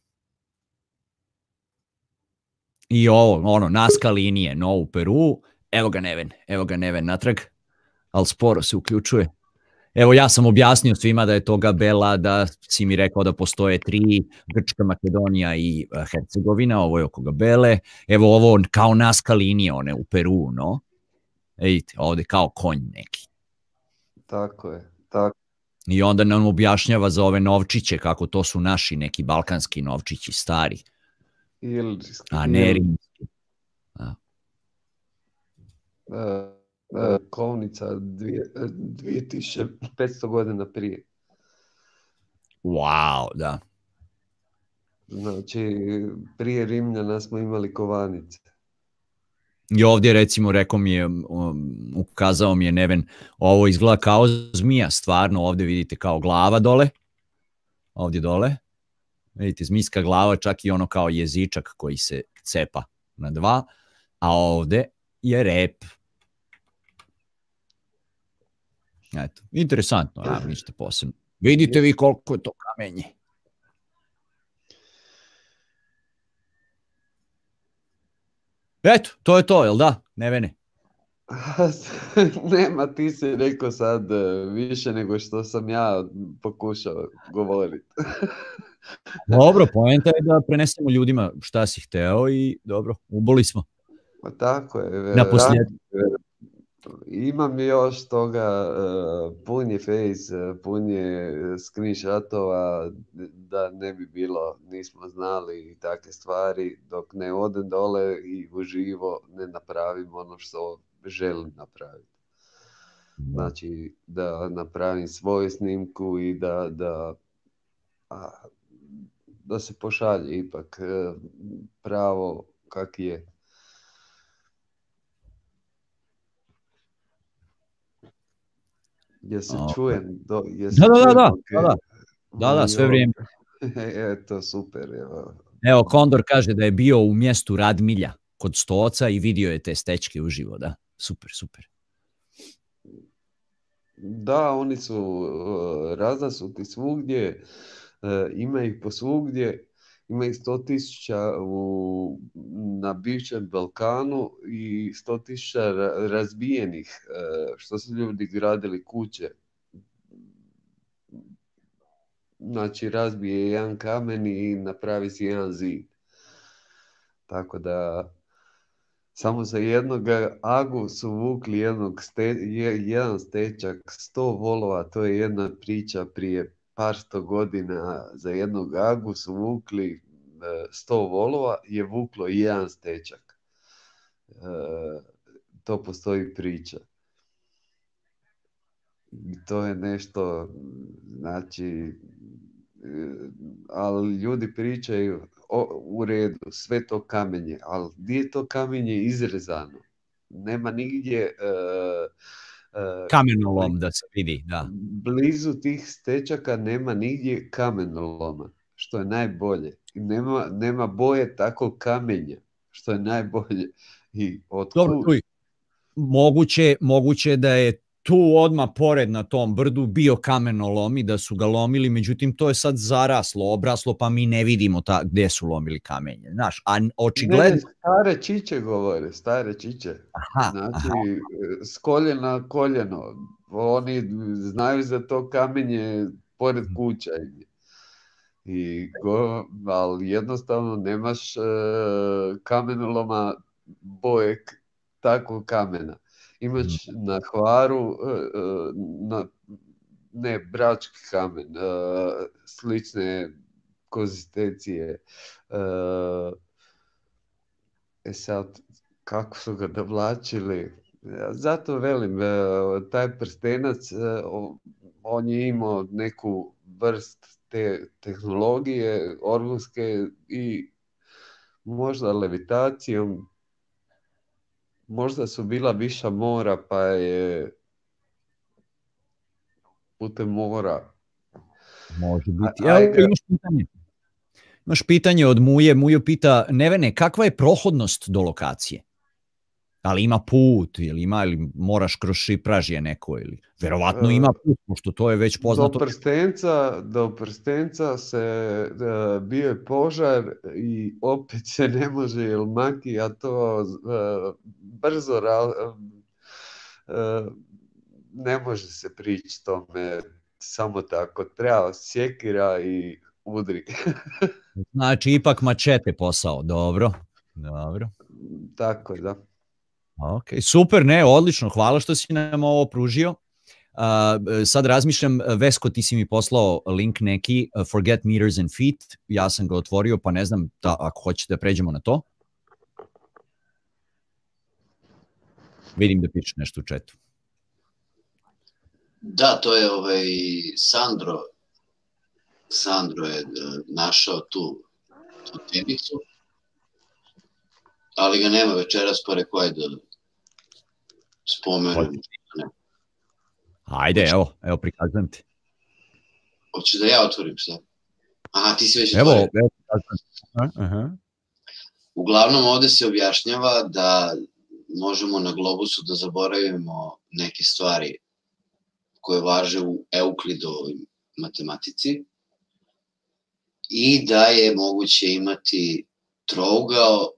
I ovo, Nazca linije, no u Peru. Evo ga Neven natrag. Ali sporo se uključuje. Evo, ja sam objasnio svima da je to Gabela, da si mi rekao da postoje 3, Grčka, Makedonija i Hercegovina, ovo je oko Gabele. Evo ovo kao Nazca linije, one u Peru, no? Vidite, ovdje kao konj neki. Tako je, tako. I onda nam objašnjava za ove novčiće, kako to su naši neki balkanski novčići, stari. A ne rimski. Kovnica 2500 godina prije. Wow, da. Znači, prije Rimljana smo imali kovanice. I ovdje recimo ukazao mi je Neven, ovo izgleda kao zmija, stvarno ovdje vidite kao glava dole, ovdje dole, vidite zmijska glava, čak i ono kao jezičak koji se cepa na 2, a ovdje je rep. Eto, interesantno, ništa posebno. Vidite vi koliko je to kamenje. Eto, to je to, jel da, Nevene? Nema, ti si rekao sad više nego što sam ja pokušao govoriti. Dobro, poenta je da prenesemo ljudima šta si hteo i dobro, uboli smo. Pa tako je. Na posljedku. Imam još toga, pun je face, pun je screenshotova, da ne bi bilo, nismo znali i takve stvari, dok ne odem dole i uživo ne napravim ono što želim napraviti. Znači, da napravim svoju snimku i da se pošalje ipak pravo kak je. Jesi čujem? Da, sve vrijeme. Eto, super. Evo, Kondor kaže da je bio u mjestu Radmilja kod Stoca i vidio je te stečke uživo, da. Super. Da, oni su razasuti svugdje, ima ih posvugdje, ima ih 100.000 na bivšem Balkanu i 100.000 razbijenih, što su ljudi gradili kuće. Znači, razbije jedan kamen i napravi si jedan zid. Tako da, samo za jednog agu su vukli jedan stečak, 100 volova, to je jedna priča prije par 100 godina, za jednog agu su vukli 100 volova, je vuklo jedan stečak. To postoji priča. I to je nešto, znači, ali ljudi pričaju u redu, sve to kamenje, ali gdje je to kamenje izrezano? Nema nigdje... kamenolom da se vidi, da. Blizu tih stečaka nema nigdje kamenoloma, što je najbolje. Nema boje tako kamenja, što je najbolje. I dobro, moguće da je tu odmah pored na tom brdu bio kamenolom i da su ga lomili, međutim to je sad zaraslo, obraslo, pa mi ne vidimo gdje su lomili kamenje. Znaš, a očigledno... Stare čiće govore, stare čiće. Znači, s koljena na koljeno. Oni znaju za to kamenje pored kuća. Ali jednostavno nemaš kamenoloma boje takvog kamena. Imaš na Hvaru brački kamen, slične konzistencije. Sad, kako su ga dovlačili, Zato velim, taj prstenac, on je imao neku vrst te tehnologije organske i možda levitacijom, možda su bila viša mora, pa je putem mora. Može biti. Evo, imaš pitanje. Imaš pitanje od Muje. Mujo pita, Nevene, kakva je prohodnost do lokacije? Ali ima put, ili moraš kroz šipražje neko, ili verovatno ima put, pošto to je već poznato. Do Prstenca se bio je požar i opet se ne može, jer makija to brzo ne može se prići tome samo tako, treba sjekira i udri. Znači, ipak mačete posao, dobro. Tako, da. Ok, super, ne, odlično, hvala što si nam ovo pružio. Sad razmišljam, Vesko, ti si mi poslao link neki, Forget Meters and Feet, ja sam ga otvorio, pa ne znam ako hoćete da pređemo na to. Vidim da piše nešto u chatu. Da, to je Sandro je našao tu temicu, ali ga nema večeras, pa rekao je da spomenem. Ajde, evo prikazujem ti. Hoćeš da ja otvorim sve? Aha, ti si već otvorio. Evo prikazujem. Uglavnom, ovde se objašnjava da možemo na globusu da zaboravimo neke stvari koje važe u Euklidovoj matematici i da je moguće imati trougao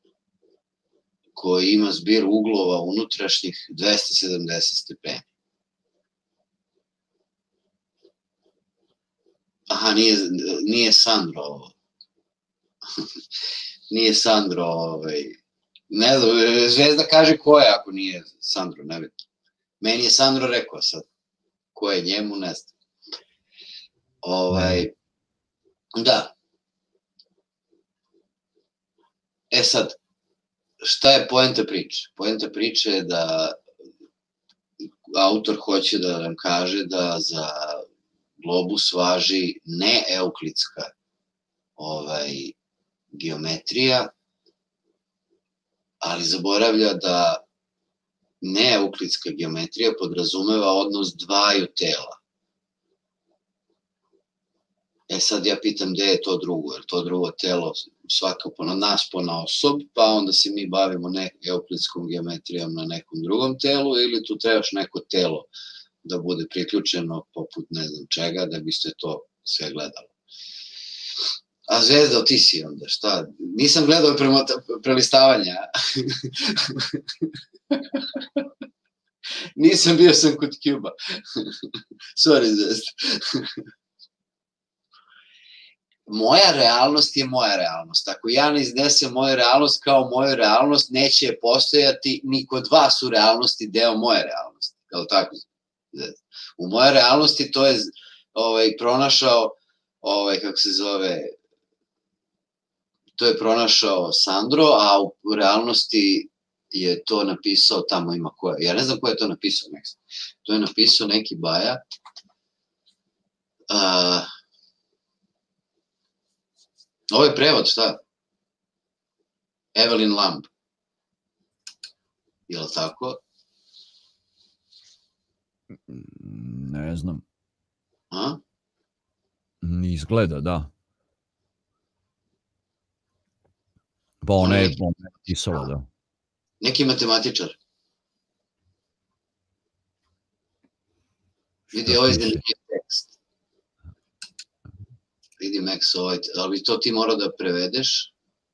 koji ima zbir uglova unutrašnjih 270 stepeni. Aha, nije Sandro ovo. Nije Sandro, ne znam, Zvezda kaže ko je ako nije Sandro, ne vidim. Meni je Sandro rekao sad, ko je njemu, ne znam. Da. E sad, šta je poenta priče? Poenta priče je da autor hoće da nam kaže da za globus važi ne euklidska geometrija, ali zaboravlja da neeuklidska geometrija podrazumeva odnos dvaju tela. E sad ja pitam gde je to drugo, jer to drugo telo svakako na nas ponaosob, pa onda se mi bavimo euklidskom geometrijom na nekom drugom telu, ili tu trebaš neko telo da bude priključeno poput ne znam čega, da biste to sve gledalo. A Zvezda, ti si onda, šta? Nisam gledao prelistavanja. Nisam, bio sam kod Cuba. Sorry, Zvezda. Moja realnost je moja realnost. Ako ja ne iznesem moju realnost kao moju realnost, neće postojati ni kod vas u realnosti deo moje realnosti. Kao tako. U moje realnosti to je pronašao, kako se zove, to je pronašao Sandro, a u realnosti je to napisao, tamo ima ko je, ja ne znam ko je to napisao, to je napisao neki baja, ovo je prevod, šta? Evelyn Lamb, je li tako? Ne znam. A? Izgleda, da. Pa ona je napisala, da. Neki matematičar. Vidi, ovo je zanimljiv tekst. Vidi, Max, ali to ti mora da prevedeš.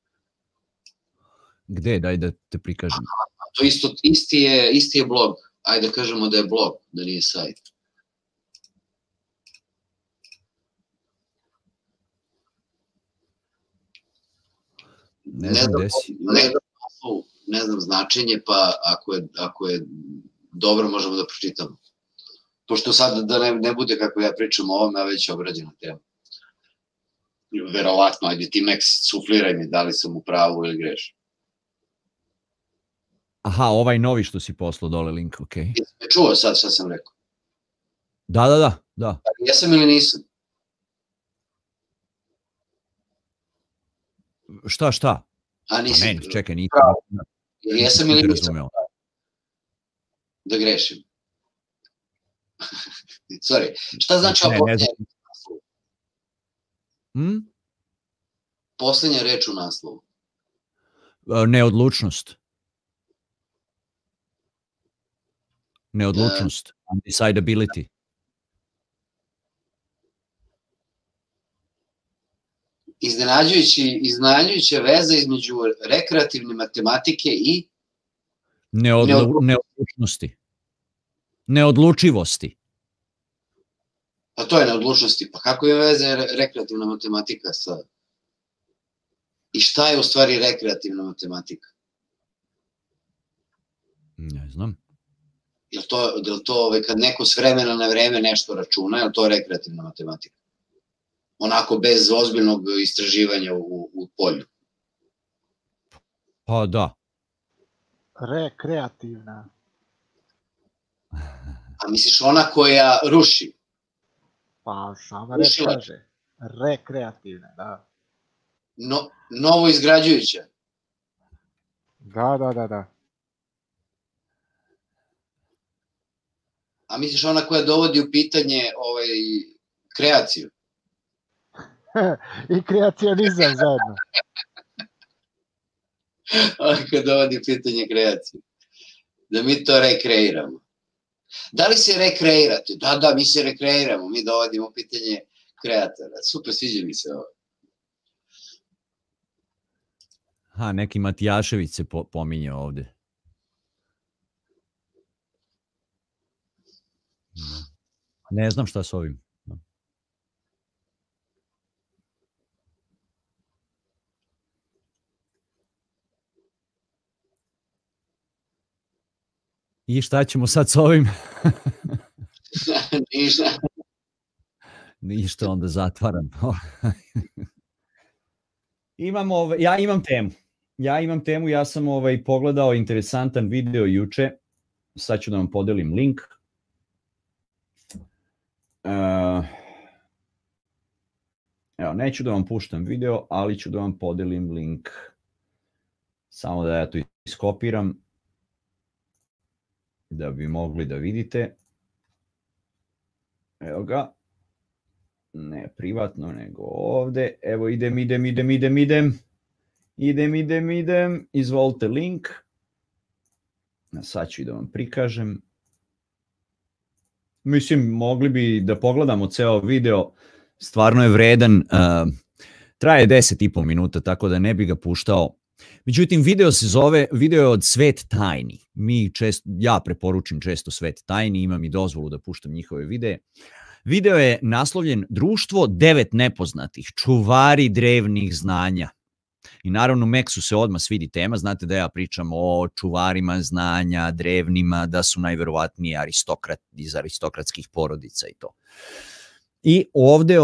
Gde? Daj da te prikažem. To isti je blog. Ajde da kažemo da je blog, da nije sajt. Ne znam značenje, pa ako je dobro možemo da pročitamo. Pošto sad da ne bude kako ja pričam o ovome, a već je obrađena tema. Verovatno, ajde ti Max, sufliraj mi da li sam u pravu ili grešim. Aha, ovaj novi što si poslao dole link, ok. Jesi me čuo sad šta sam rekao? Da. Jesam ili nisam? Šta? A nisam. Ne, čekaj, nisam. Jesam ili nisam? Da grešim. Sorry. Šta znači ovo poslednja reč u naslovu? Neodlučnost. Undecidability. Iznenađujuća veza između rekreativne matematike i neodlučnosti. Neodlučivosti. Pa to je neodlučnosti. Pa kako je veze rekreativna matematika sa... I šta je u stvari rekreativna matematika? Ne znam. Je li to kad neko s vremena na vreme nešto računa, je li to rekreativna matematika? Onako bez ozbiljnog istraživanja u polju. Pa da. Rekreativna. A misliš ona koja ruši? Pa sama reč kaže. Rekreativna, da. Novo izgrađujuća? Da. A misliš ona koja dovodi u pitanje kreaciju? I kreacionizam zajedno. Ona koja dovodi u pitanje kreaciju. Da mi to rekreiramo. Da li se rekreirate? Da, mi se rekreiramo. Mi dovodimo u pitanje kreatora. Super, sviđa mi se ovo. Neki Matijašević se pominje ovde. Ne znam šta s ovim. I šta ćemo sad s ovim? Ništa, onda zatvaram. Ja imam temu, ja sam pogledao interesantan video juče, sad ću da vam podelim link. Evo, neću da vam puštam video, ali ću da vam podelim link. Samo da ja to iskopiram, da bi mogli da vidite. Evo ga. Ne privatno, nego ovde. Evo, idem. Izvolite link. Sad ću i da vam prikažem. Mislim, mogli bi da pogledamo ceo video. Stvarno je vredan. Traje 10,5 minuta, tako da ne bi ga puštao. Međutim, video se zove, video je od Svet tajni. Ja preporučim često Svet tajni, imam i dozvolu da puštam njihove videe. Video je naslovljen Društvo 9 nepoznatih, čuvari drevnih znanja. I naravno, Meksu se odmah svidi tema, znate da ja pričam o čuvarima znanja, drevnima, da su najverovatnije iz aristokratskih porodica i to. I ovde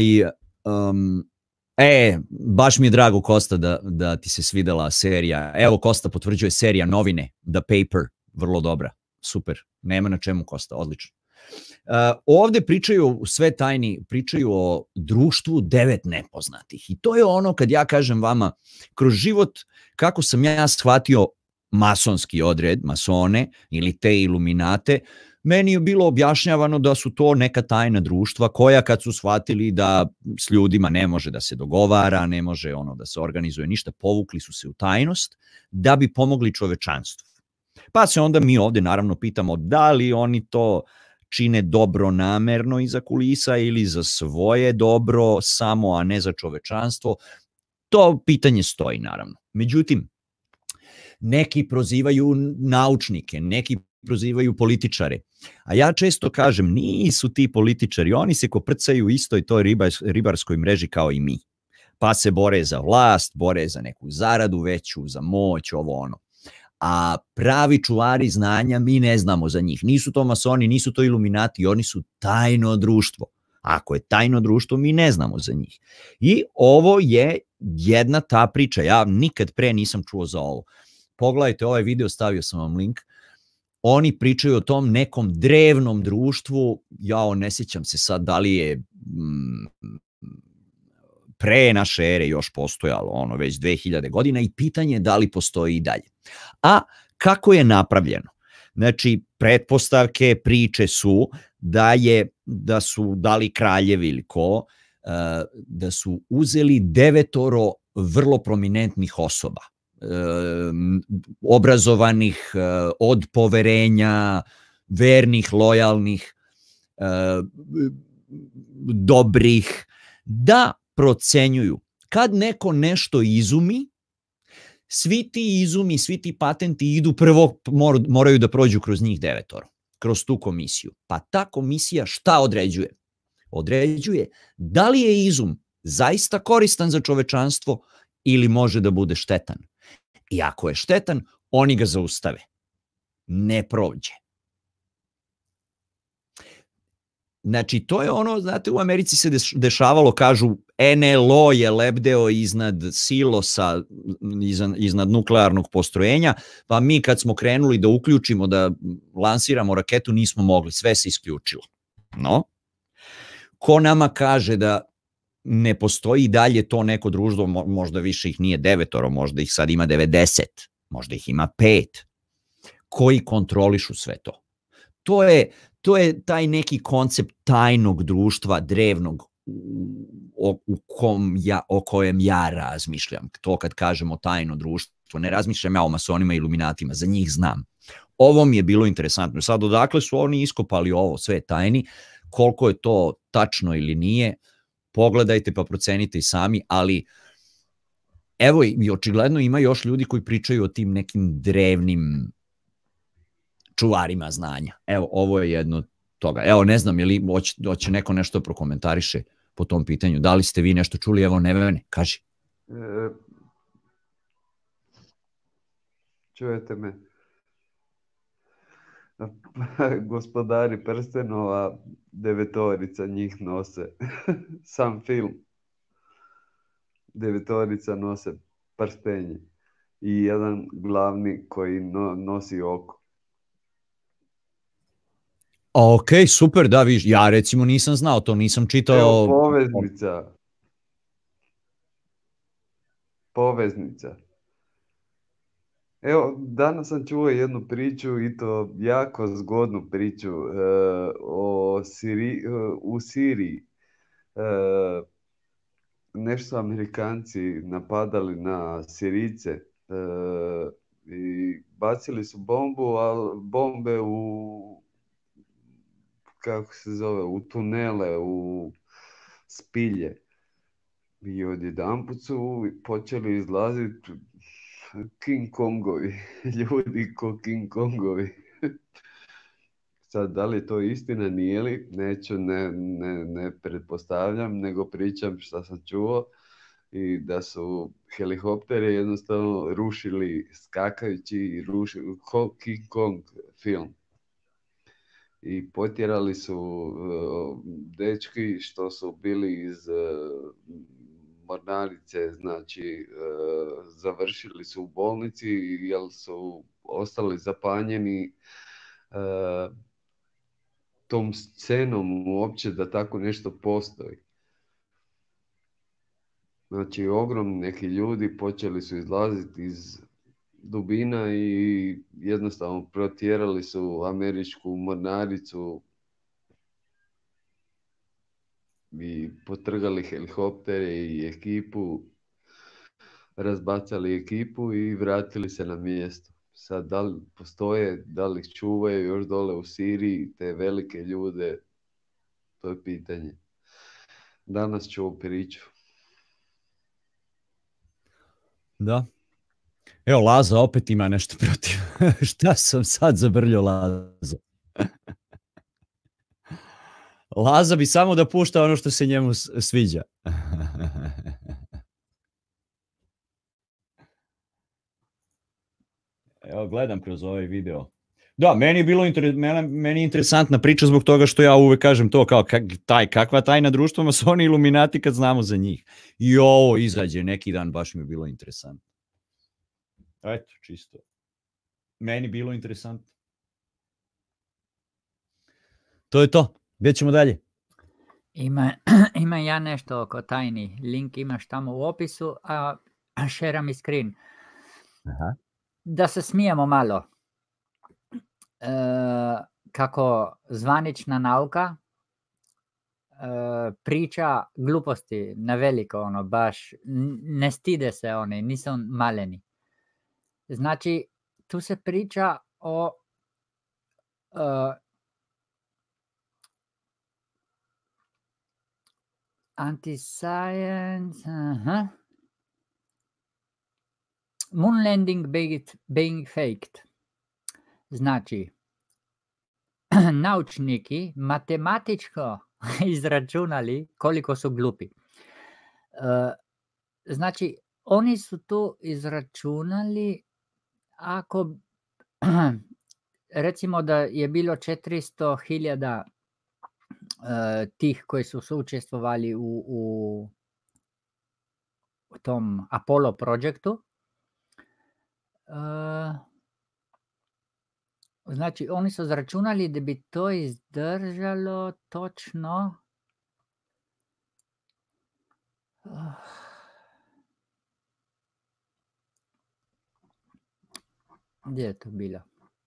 baš mi je drago, Kosta, da ti se svidela serija. Evo, Kosta potvrđuje serija Novine, The Paper, vrlo dobra, super. Nema na čemu, Kosta, odlično. Ovde pričaju, Sve tajni pričaju o društvu 9 nepoznatih. I to je ono kad ja kažem vama, kroz život, kako sam ja shvatio masonski odred, masone ili te iluminate, meni je bilo objašnjavano da su to neka tajna društva koja kad su shvatili da s ljudima ne može da se dogovara, ne može da se organizuje ništa, povukli su se u tajnost da bi pomogli čovečanstvu. Pa se onda mi ovde naravno pitamo da li oni to čine dobro namerno iza kulisa ili za svoje dobro samo, a ne za čovečanstvo. To pitanje stoji naravno. Međutim, neki prozivaju naučnike, neki prozivaju političare. A ja često kažem, nisu ti političari, oni se koprcaju u istoj toj ribarskoj mreži kao i mi. Pa se bore za vlast, bore za neku zaradu veću, za moć, ovo ono. A pravi čuvari znanja mi ne znamo za njih. Nisu to masoni, nisu to iluminati, oni su tajno društvo. Ako je tajno društvo, mi ne znamo za njih. I ovo je jedna ta priča. Ja nikad pre nisam čuo za ovo. pogledajte ovaj video, stavio sam vam link, oni pričaju o tom nekom drevnom društvu, ne sjećam se sad da li je pre naše ere još postojalo, već 2000 godina i pitanje je da li postoji i dalje. A kako je napravljeno? Znači, pretpostavke, priče su da su dali kraljevi ili ko, da su uzeli 9 vrlo prominentnih osoba, obrazovanih, od poverenja, vernih, lojalnih, dobrih, da procenjuju. Kad neko nešto izumi, svi ti izumi, svi ti patenti idu prvo, moraju da prođu kroz njih 9, kroz tu komisiju. Pa ta komisija šta određuje? Određuje da li je izum zaista koristan za čovečanstvo ili može da bude štetan. I ako je štetan, oni ga zaustave. Ne prođe. Znači, to je ono, znate, u Americi se dešavalo, kažu, NLO je lebdeo iznad silosa, iznad nuklearnog postrojenja, pa mi kad smo krenuli da uključimo, da lansiramo raketu, nismo mogli, sve se isključilo. No, ko nama kaže da ne postoji dalje to neko društvo, možda više ih nije 9, možda ih sad ima 90, možda ih ima 5, koji kontrolišu sve to. To je taj neki koncept tajnog društva, drevnog, o kojem ja razmišljam. To kad kažemo tajno društvo, ne razmišljam ja o masonima i iluminatima, za njih znam. Ovo mi je bilo interesantno. Sad, odakle su oni iskopali ovo, sve tajni, koliko je to tačno ili nije, pogledajte pa procenite i sami, ali evo i očigledno ima još ljudi koji pričaju o tim nekim drevnim čuvarima znanja. Evo, ovo je jedno od toga. Evo, ne znam, je li hoće neko nešto prokomentariše po tom pitanju. Da li ste vi nešto čuli? Evo, Nevene, kaži. Čujete me? Gospodari prstenova, 9 njih nose. Sam film. 9 nose prstenje. I jedan glavni koji nosi oko. Ok, super, da viš. Ja recimo nisam znao to, nisam čitao. Evo, poveznica. Evo, danas sam čuo jednu priču i to jako zgodnu priču u Siriji. Nešto su Amerikanci napadali na Sirijce i bacili su bombe u tunele, u spilje. I odjedanput su počeli izlaziti King Kongovi, ljudi ko King Kongovi. Sad, da li to istina, nije li? Neću, ne pretpostavljam, nego pričam šta sam čuo i da su helikoptere jednostavno rušili skakajući i rušili King Kong film. I potjerali su dečki što su bili iz mornarice, znači završili su u bolnici jer su ostali zapanjeni tom scenom uopće da tako nešto postoji. Znači ogromni neki ljudi počeli su izlaziti iz dubina i jednostavno protjerali su američku mornaricu i potrgali helikoptere i ekipu, razbacali ekipu i vratili se na mjesto. Sad, da li postoje, da li ih čuvaju još dole u Siriji, te velike ljude, to je pitanje. Danas ću ovu priču. Da. Evo, Laza opet ima nešto protiv. Šta sam sad zabrljao Laza? Laza bi samo da pušta ono što se njemu sviđa. Evo, gledam kroz ovaj video. Da, meni je bilo meni je interesantna priča zbog toga što ja uvek kažem to kao kakva tajna društva masoni iluminati kad znamo za njih. I ovo izađe neki dan, baš mi je bilo interesantno. Eto, čisto. Meni bilo interesantno. To je to. Gdje ćemo dalje? Ima ja nešto oko tajni. Link imaš tamo u opisu, a share mi screen. Aha. Da se smijemo malo. Kako zvanična nauka priča gluposti na veliko, ono, baš ne stide se oni, nisu maleni. Znači, tu se priča o anti-science, moon landing being faked. Znači, naučniki matematičko izračunali koliko su glupi. Znači, oni su tu izračunali ako recimo da je bilo 400.000 tih koji su učestvovali u tom Apollo projektu. Znači, oni su izračunali da bi to izdržalo točno gdje je to bilo?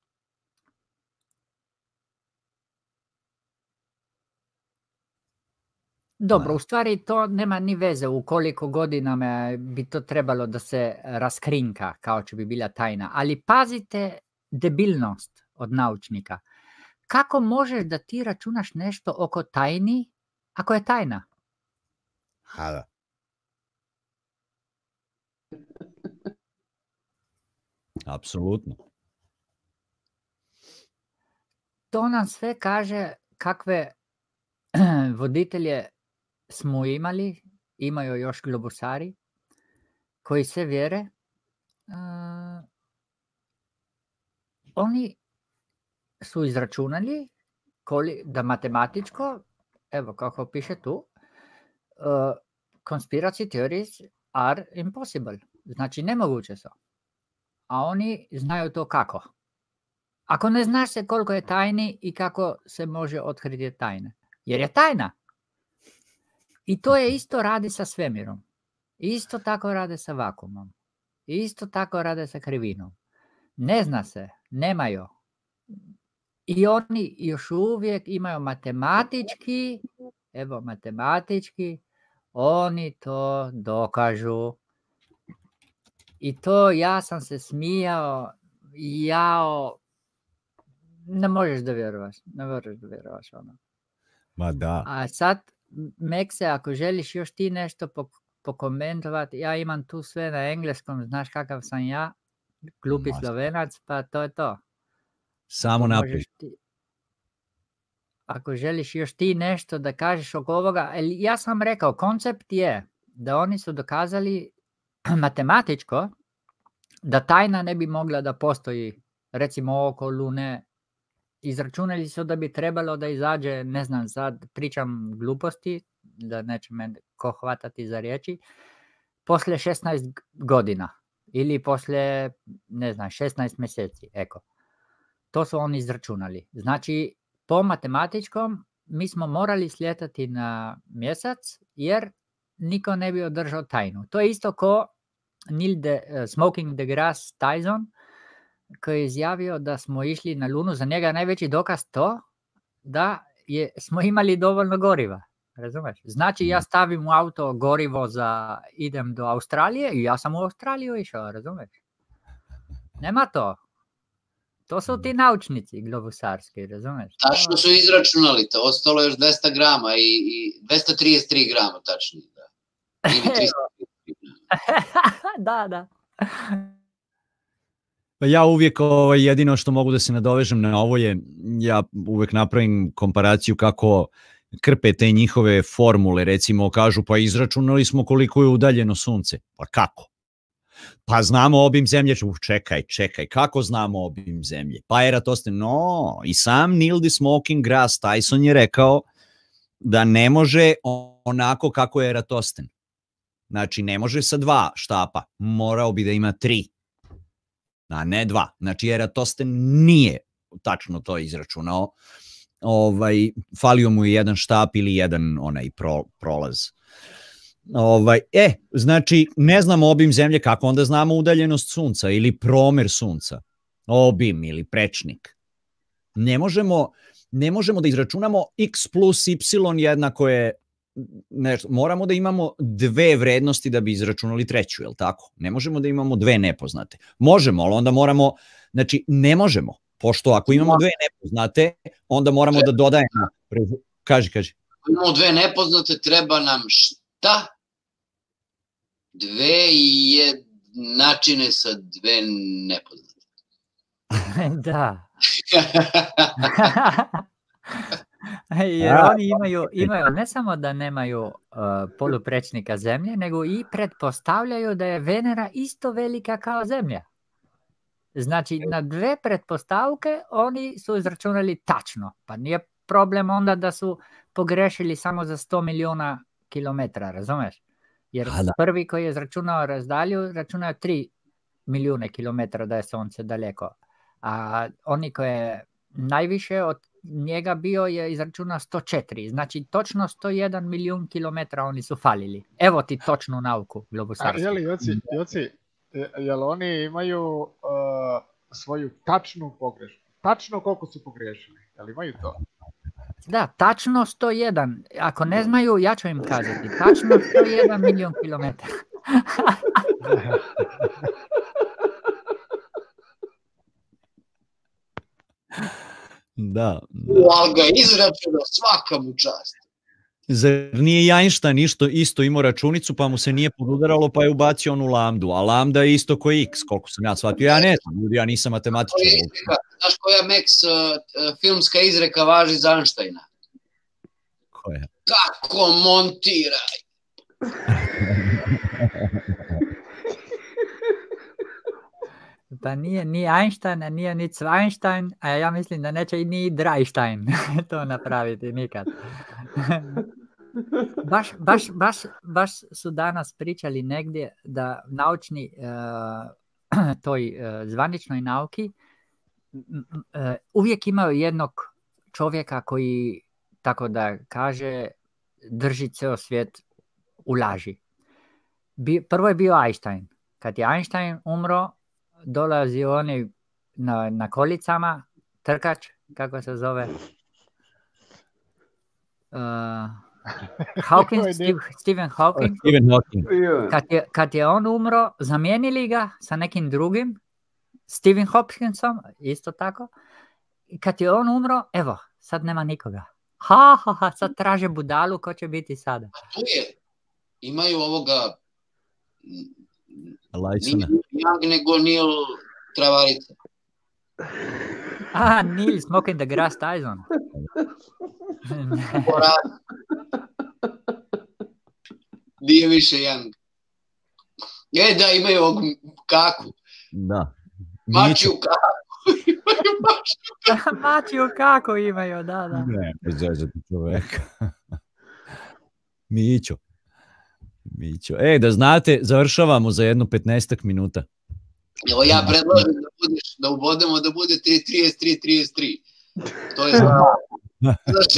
Dobro, u stvari to nema ni veze u koliko godinama bi to trebalo da se raskrinka, kao će bi bila tajna. Ali pazite debilnost od naučnika. Kako možeš da ti računaš nešto oko tajni, ako je tajna? Da. Apsolutno. To nam sve kaže kakve voditelje smo imali, imaju još globusari, koji se vjere. Oni su izračunali da matematičko, evo kako piše tu, conspiracy theories are impossible. Znači nemoguće su. A oni znaju to kako. Ako ne znaš se koliko je tajni i kako se može otkriti tajne. Jer je tajna. I to je isto radi sa svemirom. Isto tako rade sa vakuumom. Isto tako rade sa krivinom. Ne zna se, nemaju. I oni još uvijek imaju matematički, oni to dokažu. I to ja sam se smijao, ne možeš da vjerovaš ono. Ma da. A sad, Mekse, ako želiš još ti nešto pokomentovati, ja imam tu sve na engleskom, znaš kakav sam ja, glupi Slovenac, pa to je to. Samo naprijed. Ako želiš još ti nešto da kažeš oko ovoga, ja sam rekao, koncept je da oni su dokazali matematičko da tajna ne bi mogla da postoji, recimo oko Lune. Izračunali su da bi trebalo da izađe, ne znam, sad pričam gluposti, da neće me ko hvatati za riječi, poslije 16 godina ili poslije, ne znam, 16 mjeseci, eko. To su oni izračunali. Znači, po matematičkom mi smo morali slijetati na mjesec jer niko ne bi održao tajnu. To je isto ko Smoking the Grass Tyson, koji je izjavio da smo išli na Lunu. Za njega je najveći dokaz to da smo imali dovoljno goriva. Razumeš? Znači, ja stavim u auto gorivo idem do Australije i ja sam u Australiju išao, razumeš? Nema to. To su ti naučnici globusarski, razumeš? Tačno su izračunali to, ostalo je još 200 grama i 233 grama tačnije. Da. Ili 333 Da. Pa ja uvijek jedino što mogu da se nadovežem na ovo je, ja uvijek napravim komparaciju kako krpe te njihove formule, recimo kažu pa izračunali smo koliko je udaljeno sunce. Pa kako? Pa znamo obim zemlje. Čekaj, kako znamo obim zemlje? Pa Eratosthenes, i sam Neil deGrasse Tyson Tyson je rekao da ne može onako kako je Eratosthenes. Znači ne može sa 2 štapa, morao bi da ima 3. a ne 2. Znači, Eratosten nije tačno to izračunao. Falio mu je jedan štap ili jedan onaj prolaz. Znači, ne znamo obim zemlje, kako onda znamo udaljenost sunca ili promer sunca, obim ili prečnik. Ne možemo da izračunamo x plus y jednako je nešto. Moramo da imamo dve vrednosti da bi izračunali treću, je li tako? Ne možemo da imamo dve nepoznate. Možemo, ali onda moramo, znači ne možemo, pošto ako imamo dve nepoznate, onda moramo da dodajemo. Kaži. Imamo dve nepoznate, treba nam šta? Dve jednačine sa dve nepoznate. Da. Jer oni imaju ne samo da nemaju poluprečnika Zemlje, nego i pretpostavljaju da je Venera isto velika kao Zemlja. Znači, na dve pretpostavke oni su izračunali tačno, pa nije problem onda da su pogrešili samo za 100 miliona kilometra, razumeš? Jer prvi koji je izračunao razdalju, računao 3 milijune kilometra da je Sunce daleko. A oni koji je najviše od njega bio je izračunao 104. Znači, točno 101 milijun kilometra oni su falili. Evo ti točnu nauku globusarstva. Joci, jel oni imaju svoju tačnu pogrešku? Tačno koliko su pogrešili? Jel imaju to? Da, tačno 101. Ako ne znaju, ja ću im kazati. Tačno 101 milijun kilometara. Da. Ali ga izračuna, svaka mu čast. Zar nije Einstein isto imao računicu, pa mu se nije podudaralo, pa je ubacio onu lambdu, a lambda je isto ko x, koliko sam ja shvatio. Ja ne znam, ljudi, ja nisam matematičar. Znaš koja filmska izreka važi za Einsteina? Koja? Kako montiraj? Pa nije ni Einstein, a nije ni Zweinstein, a ja mislim da neće i ni Dreistein to napraviti nikad. Baš su danas pričali negdje da naučni, toj zvaničnoj nauki, uvijek imaju jednog čovjeka koji, tako da kaže, drži ceo svijet u laži. Prvo je bio Einstein. Kad je Einstein umro, dolazi oni na kolicama, trkač, kako se zove? Stephen Hawking. Kad je on umro, zamijenili ga sa nekim drugim, Stephen Hopkinsom, isto tako. I kad je on umro, evo, sad nema nikoga. Sad traže budalu, ko će biti sada. A tu je, imaju ovoga... Lajsona. Nije nego Neil Travarica. Neil Smoking the Grass Tyson. Nije više Young. Da, imaju ovog Kaku. Da. Mačiju Kaku. Mačiju Kaku imaju, da. Ne, bezvezati čoveka. Mićo. Da znate, završavamo za jedno 15 minuta. Evo ja predlažem da ubodemo da bude 3.33. To je za 6.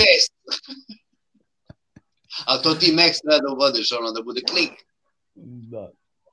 A to ti Max treba da ubodeš, da bude klik. Da.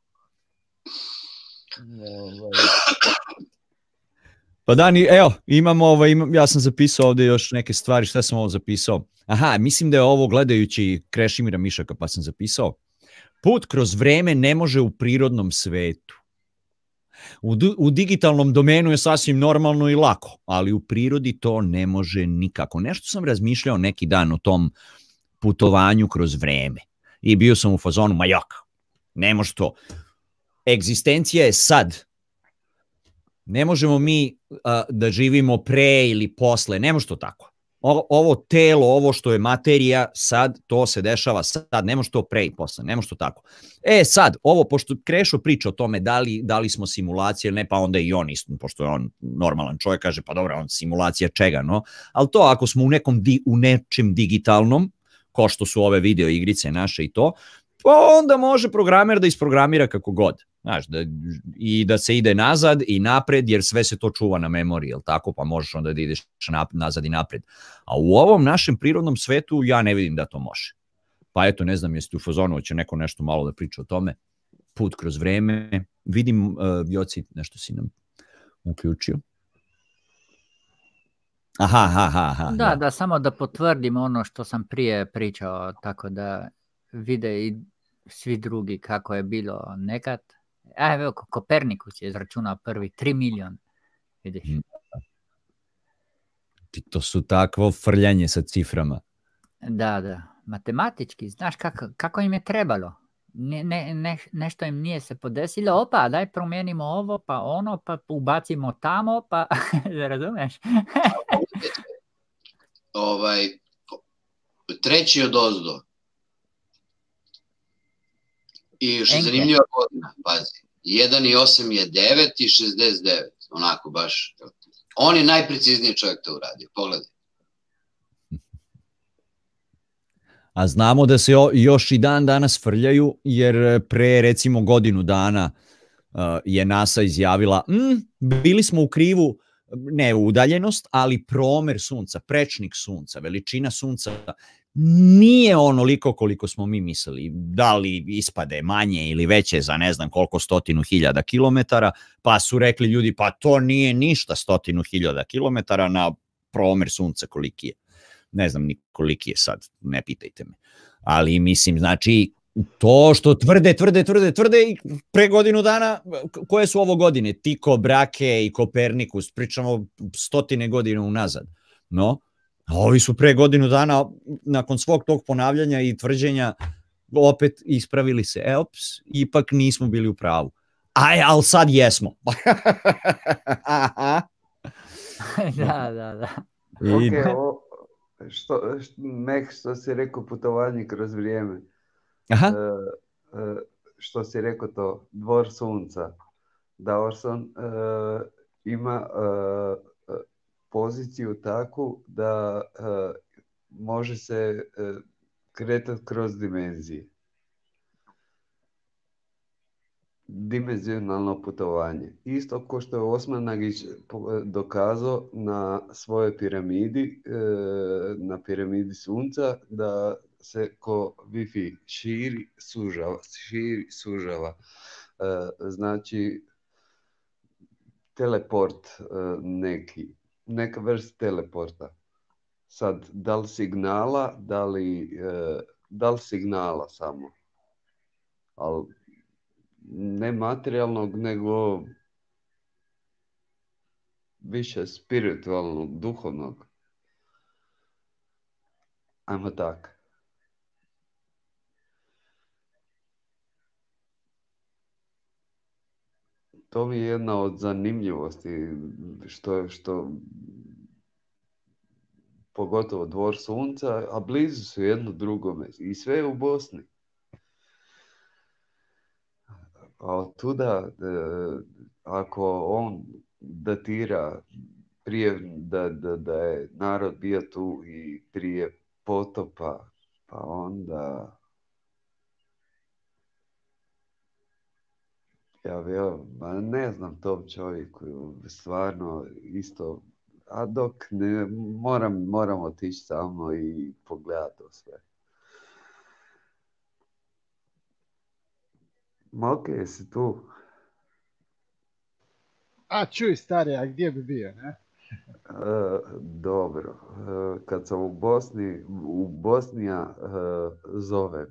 Pa da, evo, ja sam zapisao ovdje još neke stvari, šta sam ovo zapisao? Mislim da je ovo gledajući Krešimira Mišaka, pa sam zapisao. Put kroz vreme ne može u prirodnom svetu. U digitalnom domenu je sasvim normalno i lako, ali u prirodi to ne može nikako. Nešto sam razmišljao neki dan o tom putovanju kroz vreme i bio sam u fazonu, ne može to. Egzistencija je sad. Ne možemo mi da živimo pre ili posle, ne može to tako. Ovo telo, ovo što je materija, sad to se dešava sad, ne može to pre i posle, ne može to tako. Sad, ovo, pošto Krešo priča o tome da li smo simulacije ili ne, pa onda i on isto, pošto je on normalan čovjek, kaže, pa dobro, on simulacija čega, no? Ali to, ako smo u nečem digitalnom, ko što su ove video igrice naše i to, pa onda može programer da isprogramira kako god. Znaš, i da se ide nazad i napred, jer sve se to čuva na memoriji, jel tako? Pa možeš onda da ideš nazad i napred. A u ovom našem prirodnom svetu ja ne vidim da to može. Pa eto, ne znam, jeste u fazonu, hoće neko nešto malo da priča o tome. Put kroz vreme. Vidim, Joci, nešto si nam uključio. Aha. Da, samo da potvrdim ono što sam prije pričao, tako da vide i svi drugi kako je bilo nekad. Evo, Kopernikus je izračunao prvi 3 milijuna. Vidiš. To su takvo frljanje sa ciframa. Da. Matematički, znaš kako im je trebalo. Nešto im nije se podesilo, opa, daj promijenimo ovo, pa ono, pa ubacimo tamo, pa razumeš? Treći od ozdo. I što je zanimljiva godina, pazi. 1,8 je 9 i 69, onako baš. On je najprecizniji čovjek to uradio, pogledaj. A znamo da se još i dan danas frljaju, jer pre recimo godinu dana je NASA izjavila bili smo u krivu, ne udaljenost, ali promer sunca, prečnik sunca, veličina sunca nije onoliko koliko smo mi mislili. Da li ispade manje ili veće za ne znam koliko 100.000 kilometara, pa su rekli ljudi pa to nije ništa 100.000 kilometara na promer sunca koliki je. Ne znam ni koliki je sad, ne pitajte me. Ali mislim, znači, to što tvrde i pre godinu dana, koje su ovo godine? Tycho Brahe i Kopernikus, pričamo stotine godina unazad. No, a ovi su pre godinu dana, nakon svog tog ponavljanja i tvrđenja, opet ispravili se. Ops, ipak nismo bili u pravu. Ali sad jesmo. Da. Što si rekao putovanje kroz vrijeme. Što si rekao to, dvor sunca. Da Orson ima poziciju takvu da može se kretati kroz dimenzije. Dimenzionalno putovanje. Isto kao što je Osmanagić dokazao na svojoj piramidi, na piramidi sunca, da se ko Wi-Fi širi, sužava. Znači, teleport neka vrsta teleporta. Sad, da li signala, da li signala samo. Ali ne materijalnog, nego više spiritualnog, duhovnog. Ajmo tako. To mi je jedna od zanimljivosti, što pogotovo dvor sunca, a blizu su jedno drugome i sve je u Bosni. A od tuda, ako on datira prije da je narod bio tu i prije potopa, pa onda ne znam tom čovjeku, stvarno isto, a dok ne, moram otići tamo i pogledati to sve. Ok, jesi tu? A čuj stari, a gdje bi bio, ne? Dobro, kad sam u Bosni zovem.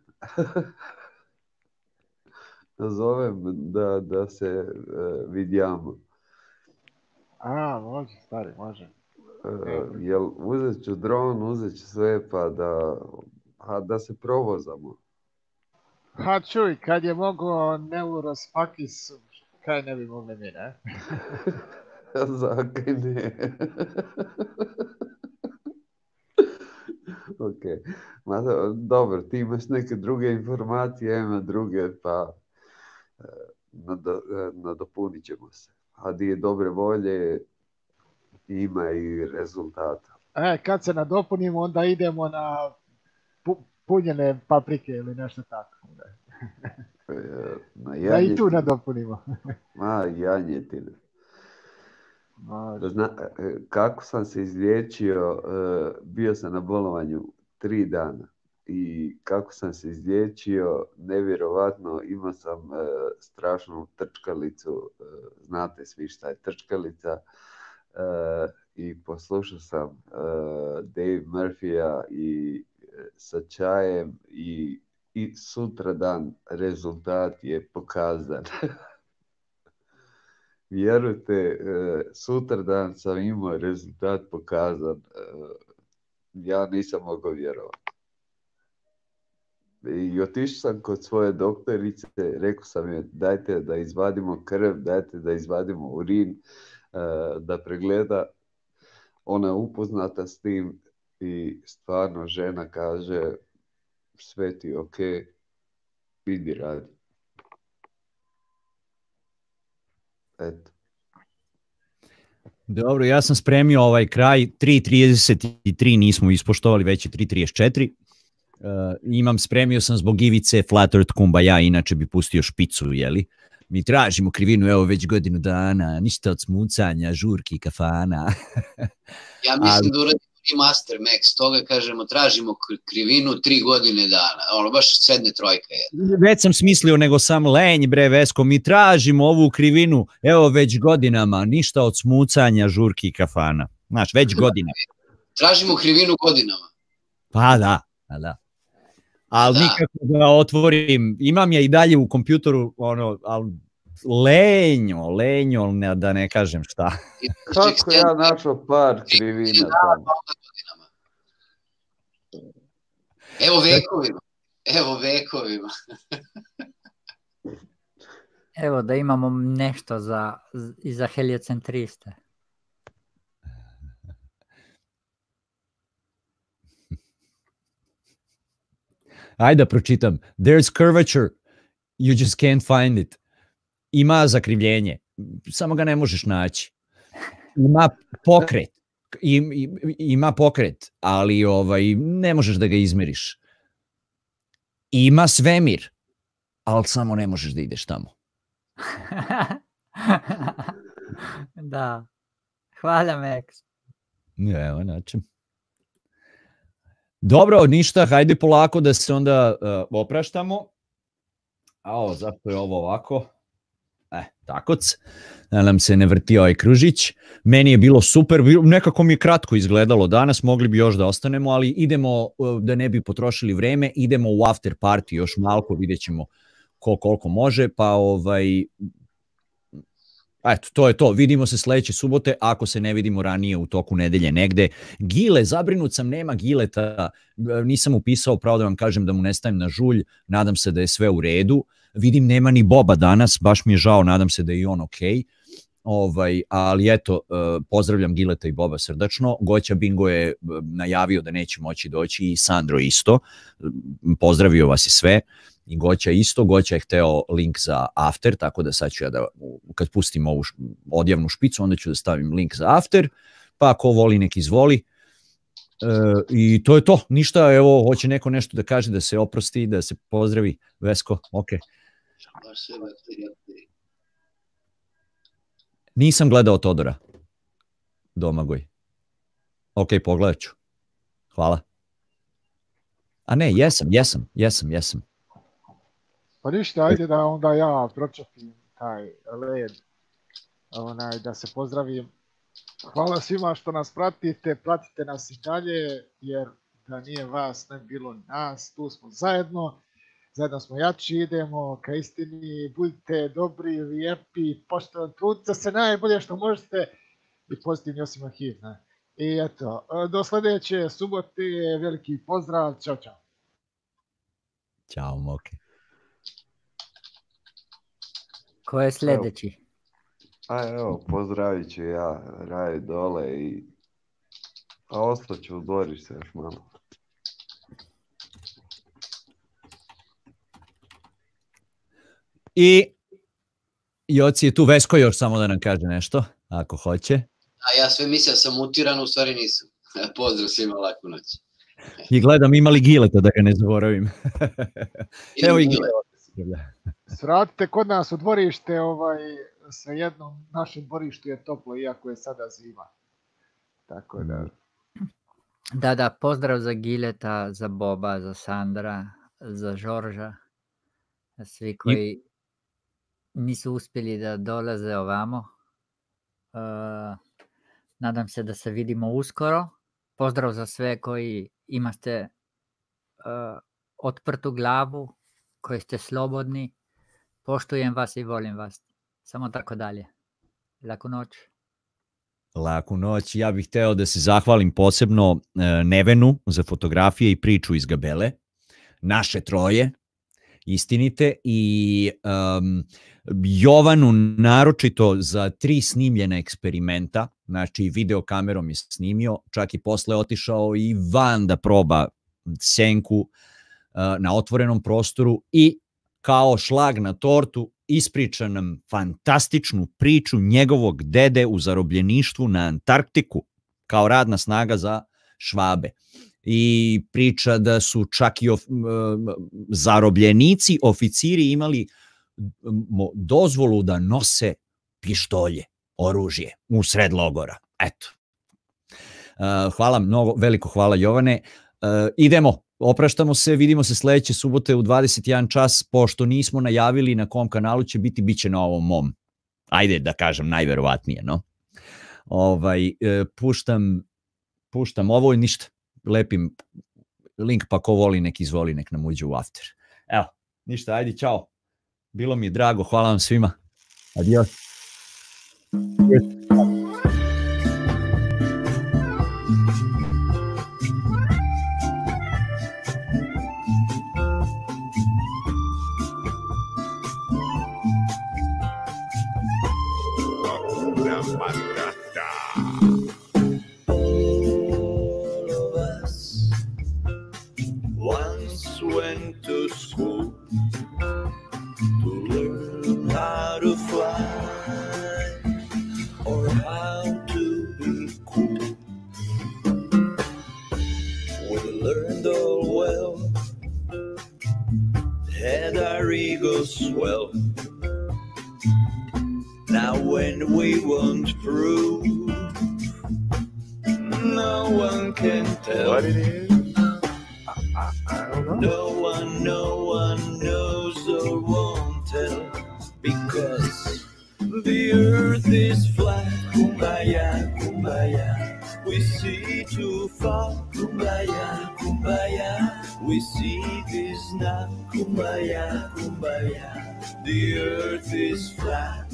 Zovem da se vidjamo. A, može, stari, može. Jel uzet ću dron, uzet ću sve pa da se provozamo. Ha, čuj, kad je mogao Neurospakis, kaj ne bi mogli mi, ne? Zakaj ne? Ok. Dobro, ti imaš neke druge informacije, ima druge, pa nadopunit ćemo se. A di je dobre volje, ima i rezultata. Kad se nadopunimo, onda idemo na punjene paprike ili nešto tako. Da i tu nadopunimo. Janjetine. Kako sam se izliječio, bio sam na bolovanju 3 dana i kako sam se izliječio, nevjerovatno, imao sam strašnu trčkalicu, znate svi šta je trčkalica, i poslušao sam Dave Murphy-a i sa čajem i sutradan rezultat je pokazan. Vjerujte, sutradan sam imao rezultat pokazan. Ja nisam mogao vjerovati. I otišao sam kod svoje doktorice, rekao sam joj dajte da izvadimo krv, dajte da izvadimo urin, da pregleda. Ona je upoznata s tim i stvarno žena kaže sve ti ok, idi radi. Eto. Dobro, ja sam spremio ovaj kraj, 3.33 nismo ispoštovali, već je 3.34. Spremio sam zbog Ivice Flat Earth Kumbaya, inače bi pustio špicu, jeli? Mi tražimo krivinu, evo već godinu dana, ništa od smucanja, žurki, kafana. Ja mislim da uradimo remaster Max, toga kažemo, tražimo krivinu 3 godine dana, ono baš sedne trojka je. Već sam smislio, nego sam lenj, bre Vesko, mi tražimo ovu krivinu, evo već godinama, ništa od smucanja, žurki i kafana. Znaš, već godinama. Tražimo krivinu godinama. Pa da. Ali nikako da otvorim, imam je i dalje u kompjutoru, ali lenjo, da ne kažem šta. Kako ja našao par krivina tamo? Evo vekovima. Evo da imamo nešto i za heliocentriste. Ajde da pročitam. There's curvature, you just can't find it. Ima zakrivljenje, samo ga ne možeš naći. Ima pokret, ali ne možeš da ga izmeriš. Ima svemir, ali samo ne možeš da ideš tamo. Da. Hvala, Max. Evo, način. Dobro, ništa, hajde polako da se onda opraštamo. Zašto je ovo ovako? Takoc, da nam se ne vrti ovaj kružić. Meni je bilo super, nekako mi je kratko izgledalo danas, mogli bi još da ostanemo, ali idemo, da ne bi potrošili vreme, idemo u after party još malko, vidjet ćemo koliko može, pa eto, to je to, vidimo se sledeće subote, ako se ne vidimo ranije u toku nedelje negde. Gile, zabrinut sam, nema Gileta, nisam upisao, pravo da vam kažem da mu ne stavim na žulj, nadam se da je sve u redu. Vidim, nema ni Boba danas, baš mi je žao, nadam se da je i on okej. Ali eto, pozdravljam Gileta i Boba srdačno. Goća Bingo je najavio da neće moći doći i Sandro isto. Pozdravio vas i sve. I Goća isto. Goća je hteo link za after, tako da sad ću ja da, kad pustim ovu odjavnu špicu, onda ću da stavim link za after, pa ako voli nek izvoli. I to je to, ništa, evo, hoće neko nešto da kaže, da se oprosti, da se pozdravi. Vesko, ok. Nisam gledao Todora. Domagoj. Ok, pogledat ću. Hvala. A ne, jesam. Pa ništa, ajde da onda ja pročepim taj led, da se pozdravim. Hvala svima što nas pratite nas i dalje, jer da nije vas, ne bi bilo nas, tu smo zajedno smo jači, idemo ka istini, budite dobri, lijepi, pošteno, trudite se najbolje što možete i pozitivni osim HIV. I eto, do sljedeće subote, veliki pozdrav, čao. Ćao, Moke. Ko je sljedeći? Evo, pozdravit ću ja Raju dole a ostaću u dvorište još malo. I Joci je tu, Vesko još samo da nam kaže nešto, ako hoće. Ja sve mislim da sam mutiran, u stvari nisam. Pozdrav svima, laku noć. I gledam ima li Gileta, da ga ne zaboravim. Evo i Gileta. Svratite kod nas u dvorište, sa jednom našem dvorištu je toplo, iako je sada zima. Tako da... Da, pozdrav za Gileta, za Boba, za Sandra, za Žorža, svi koji nisu uspjeli da dolaze ovamo. Nadam se da se vidimo uskoro. Pozdrav za sve koji imate otprtu glavu, koji ste slobodni. Poštujem vas i volim vas. Samo tako dalje. Laku noć. Laku noć. Ja bih hteo da se zahvalim posebno Nevenu za fotografije i priču iz Gabele. Naše troje, istinite, i Jovanu naročito za 3 snimljena eksperimenta, znači videokamerom je snimio, čak i posle otišao i van da proba senku na otvorenom prostoru i kao šlag na tortu ispriča nam fantastičnu priču njegovog dede u zarobljeništvu na Antarktiku kao radna snaga za Švabe. I priča da su čak i zarobljenici, oficiri imali dozvolu da nose pištolje, oružje u sred logora. Eto. Hvala mnogo, veliko hvala Jovane. Idemo, opraštamo se, vidimo se sledeće subote u 21 čas, pošto nismo najavili na kom kanalu će biti, bit će na ovom mom. Ajde da kažem, najverovatnije, no? Puštam ovo i ništa. Lepim link, pa ko voli nek izvoli, nek nam uđe u after. Evo, ništa, ajde, čao. Bilo mi je drago, hvala vam svima. Adios. Well, now when we won't prove, no one can tell what it is. I don't know. No one knows or won't tell, because the earth is flat. Kumbaya, kumbaya, we see too far. Kumbaya, kumbaya, we see this now. Kumbaya, kumbaya, the earth is flat.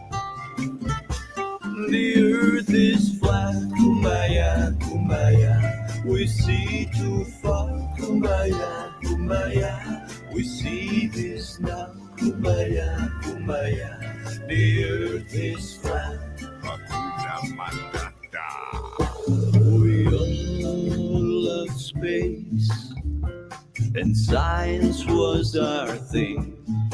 The earth is flat. Kumbaya, kumbaya, we see too far. Kumbaya, kumbaya, we see this now. Kumbaya, kumbaya, the earth is flat. We all love space, and science was our thing.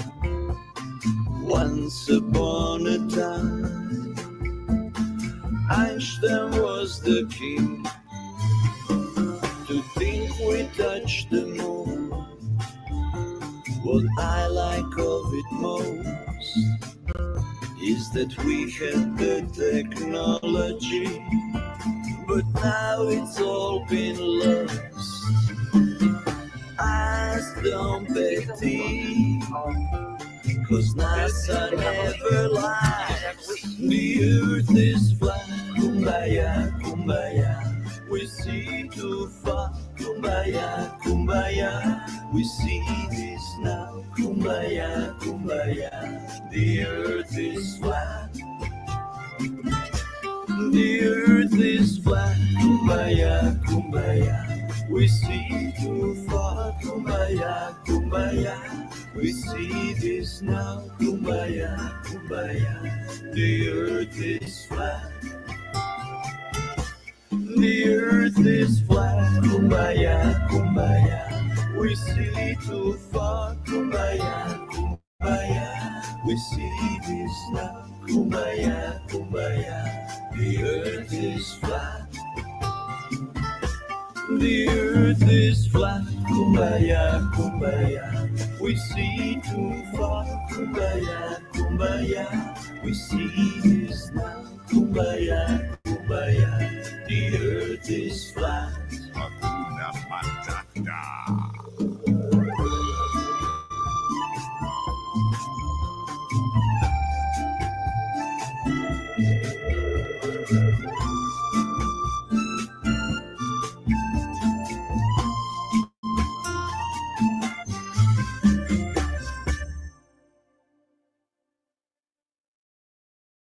Once upon a time, Einstein was the king. To think we touched the moon, what I like of it most is that we had the technology, but now it's all been lost. Ask Don Petty, 'cause NASA never lies. The earth is flat. Kumbaya, kumbaya, we see too far. Kumbaya, kumbaya, we see this now. Kumbaya, kumbaya, the earth is flat. The earth is flat. Kumbaya, kumbaya, we see too far. Kumbaya, kumbaya, we see this now. Kumbaya, kumbaya, the earth is flat. The earth is flat. Kumbaya, kumbaya, we see too far. Kumbaya, kumbaya, we see this now. Kumbaya, kumbaya, the earth is flat. The earth is flat, kumbaya, kumbaya. We see too far, kumbaya, kumbaya. We see this now, kumbaya, kumbaya. The earth is flat.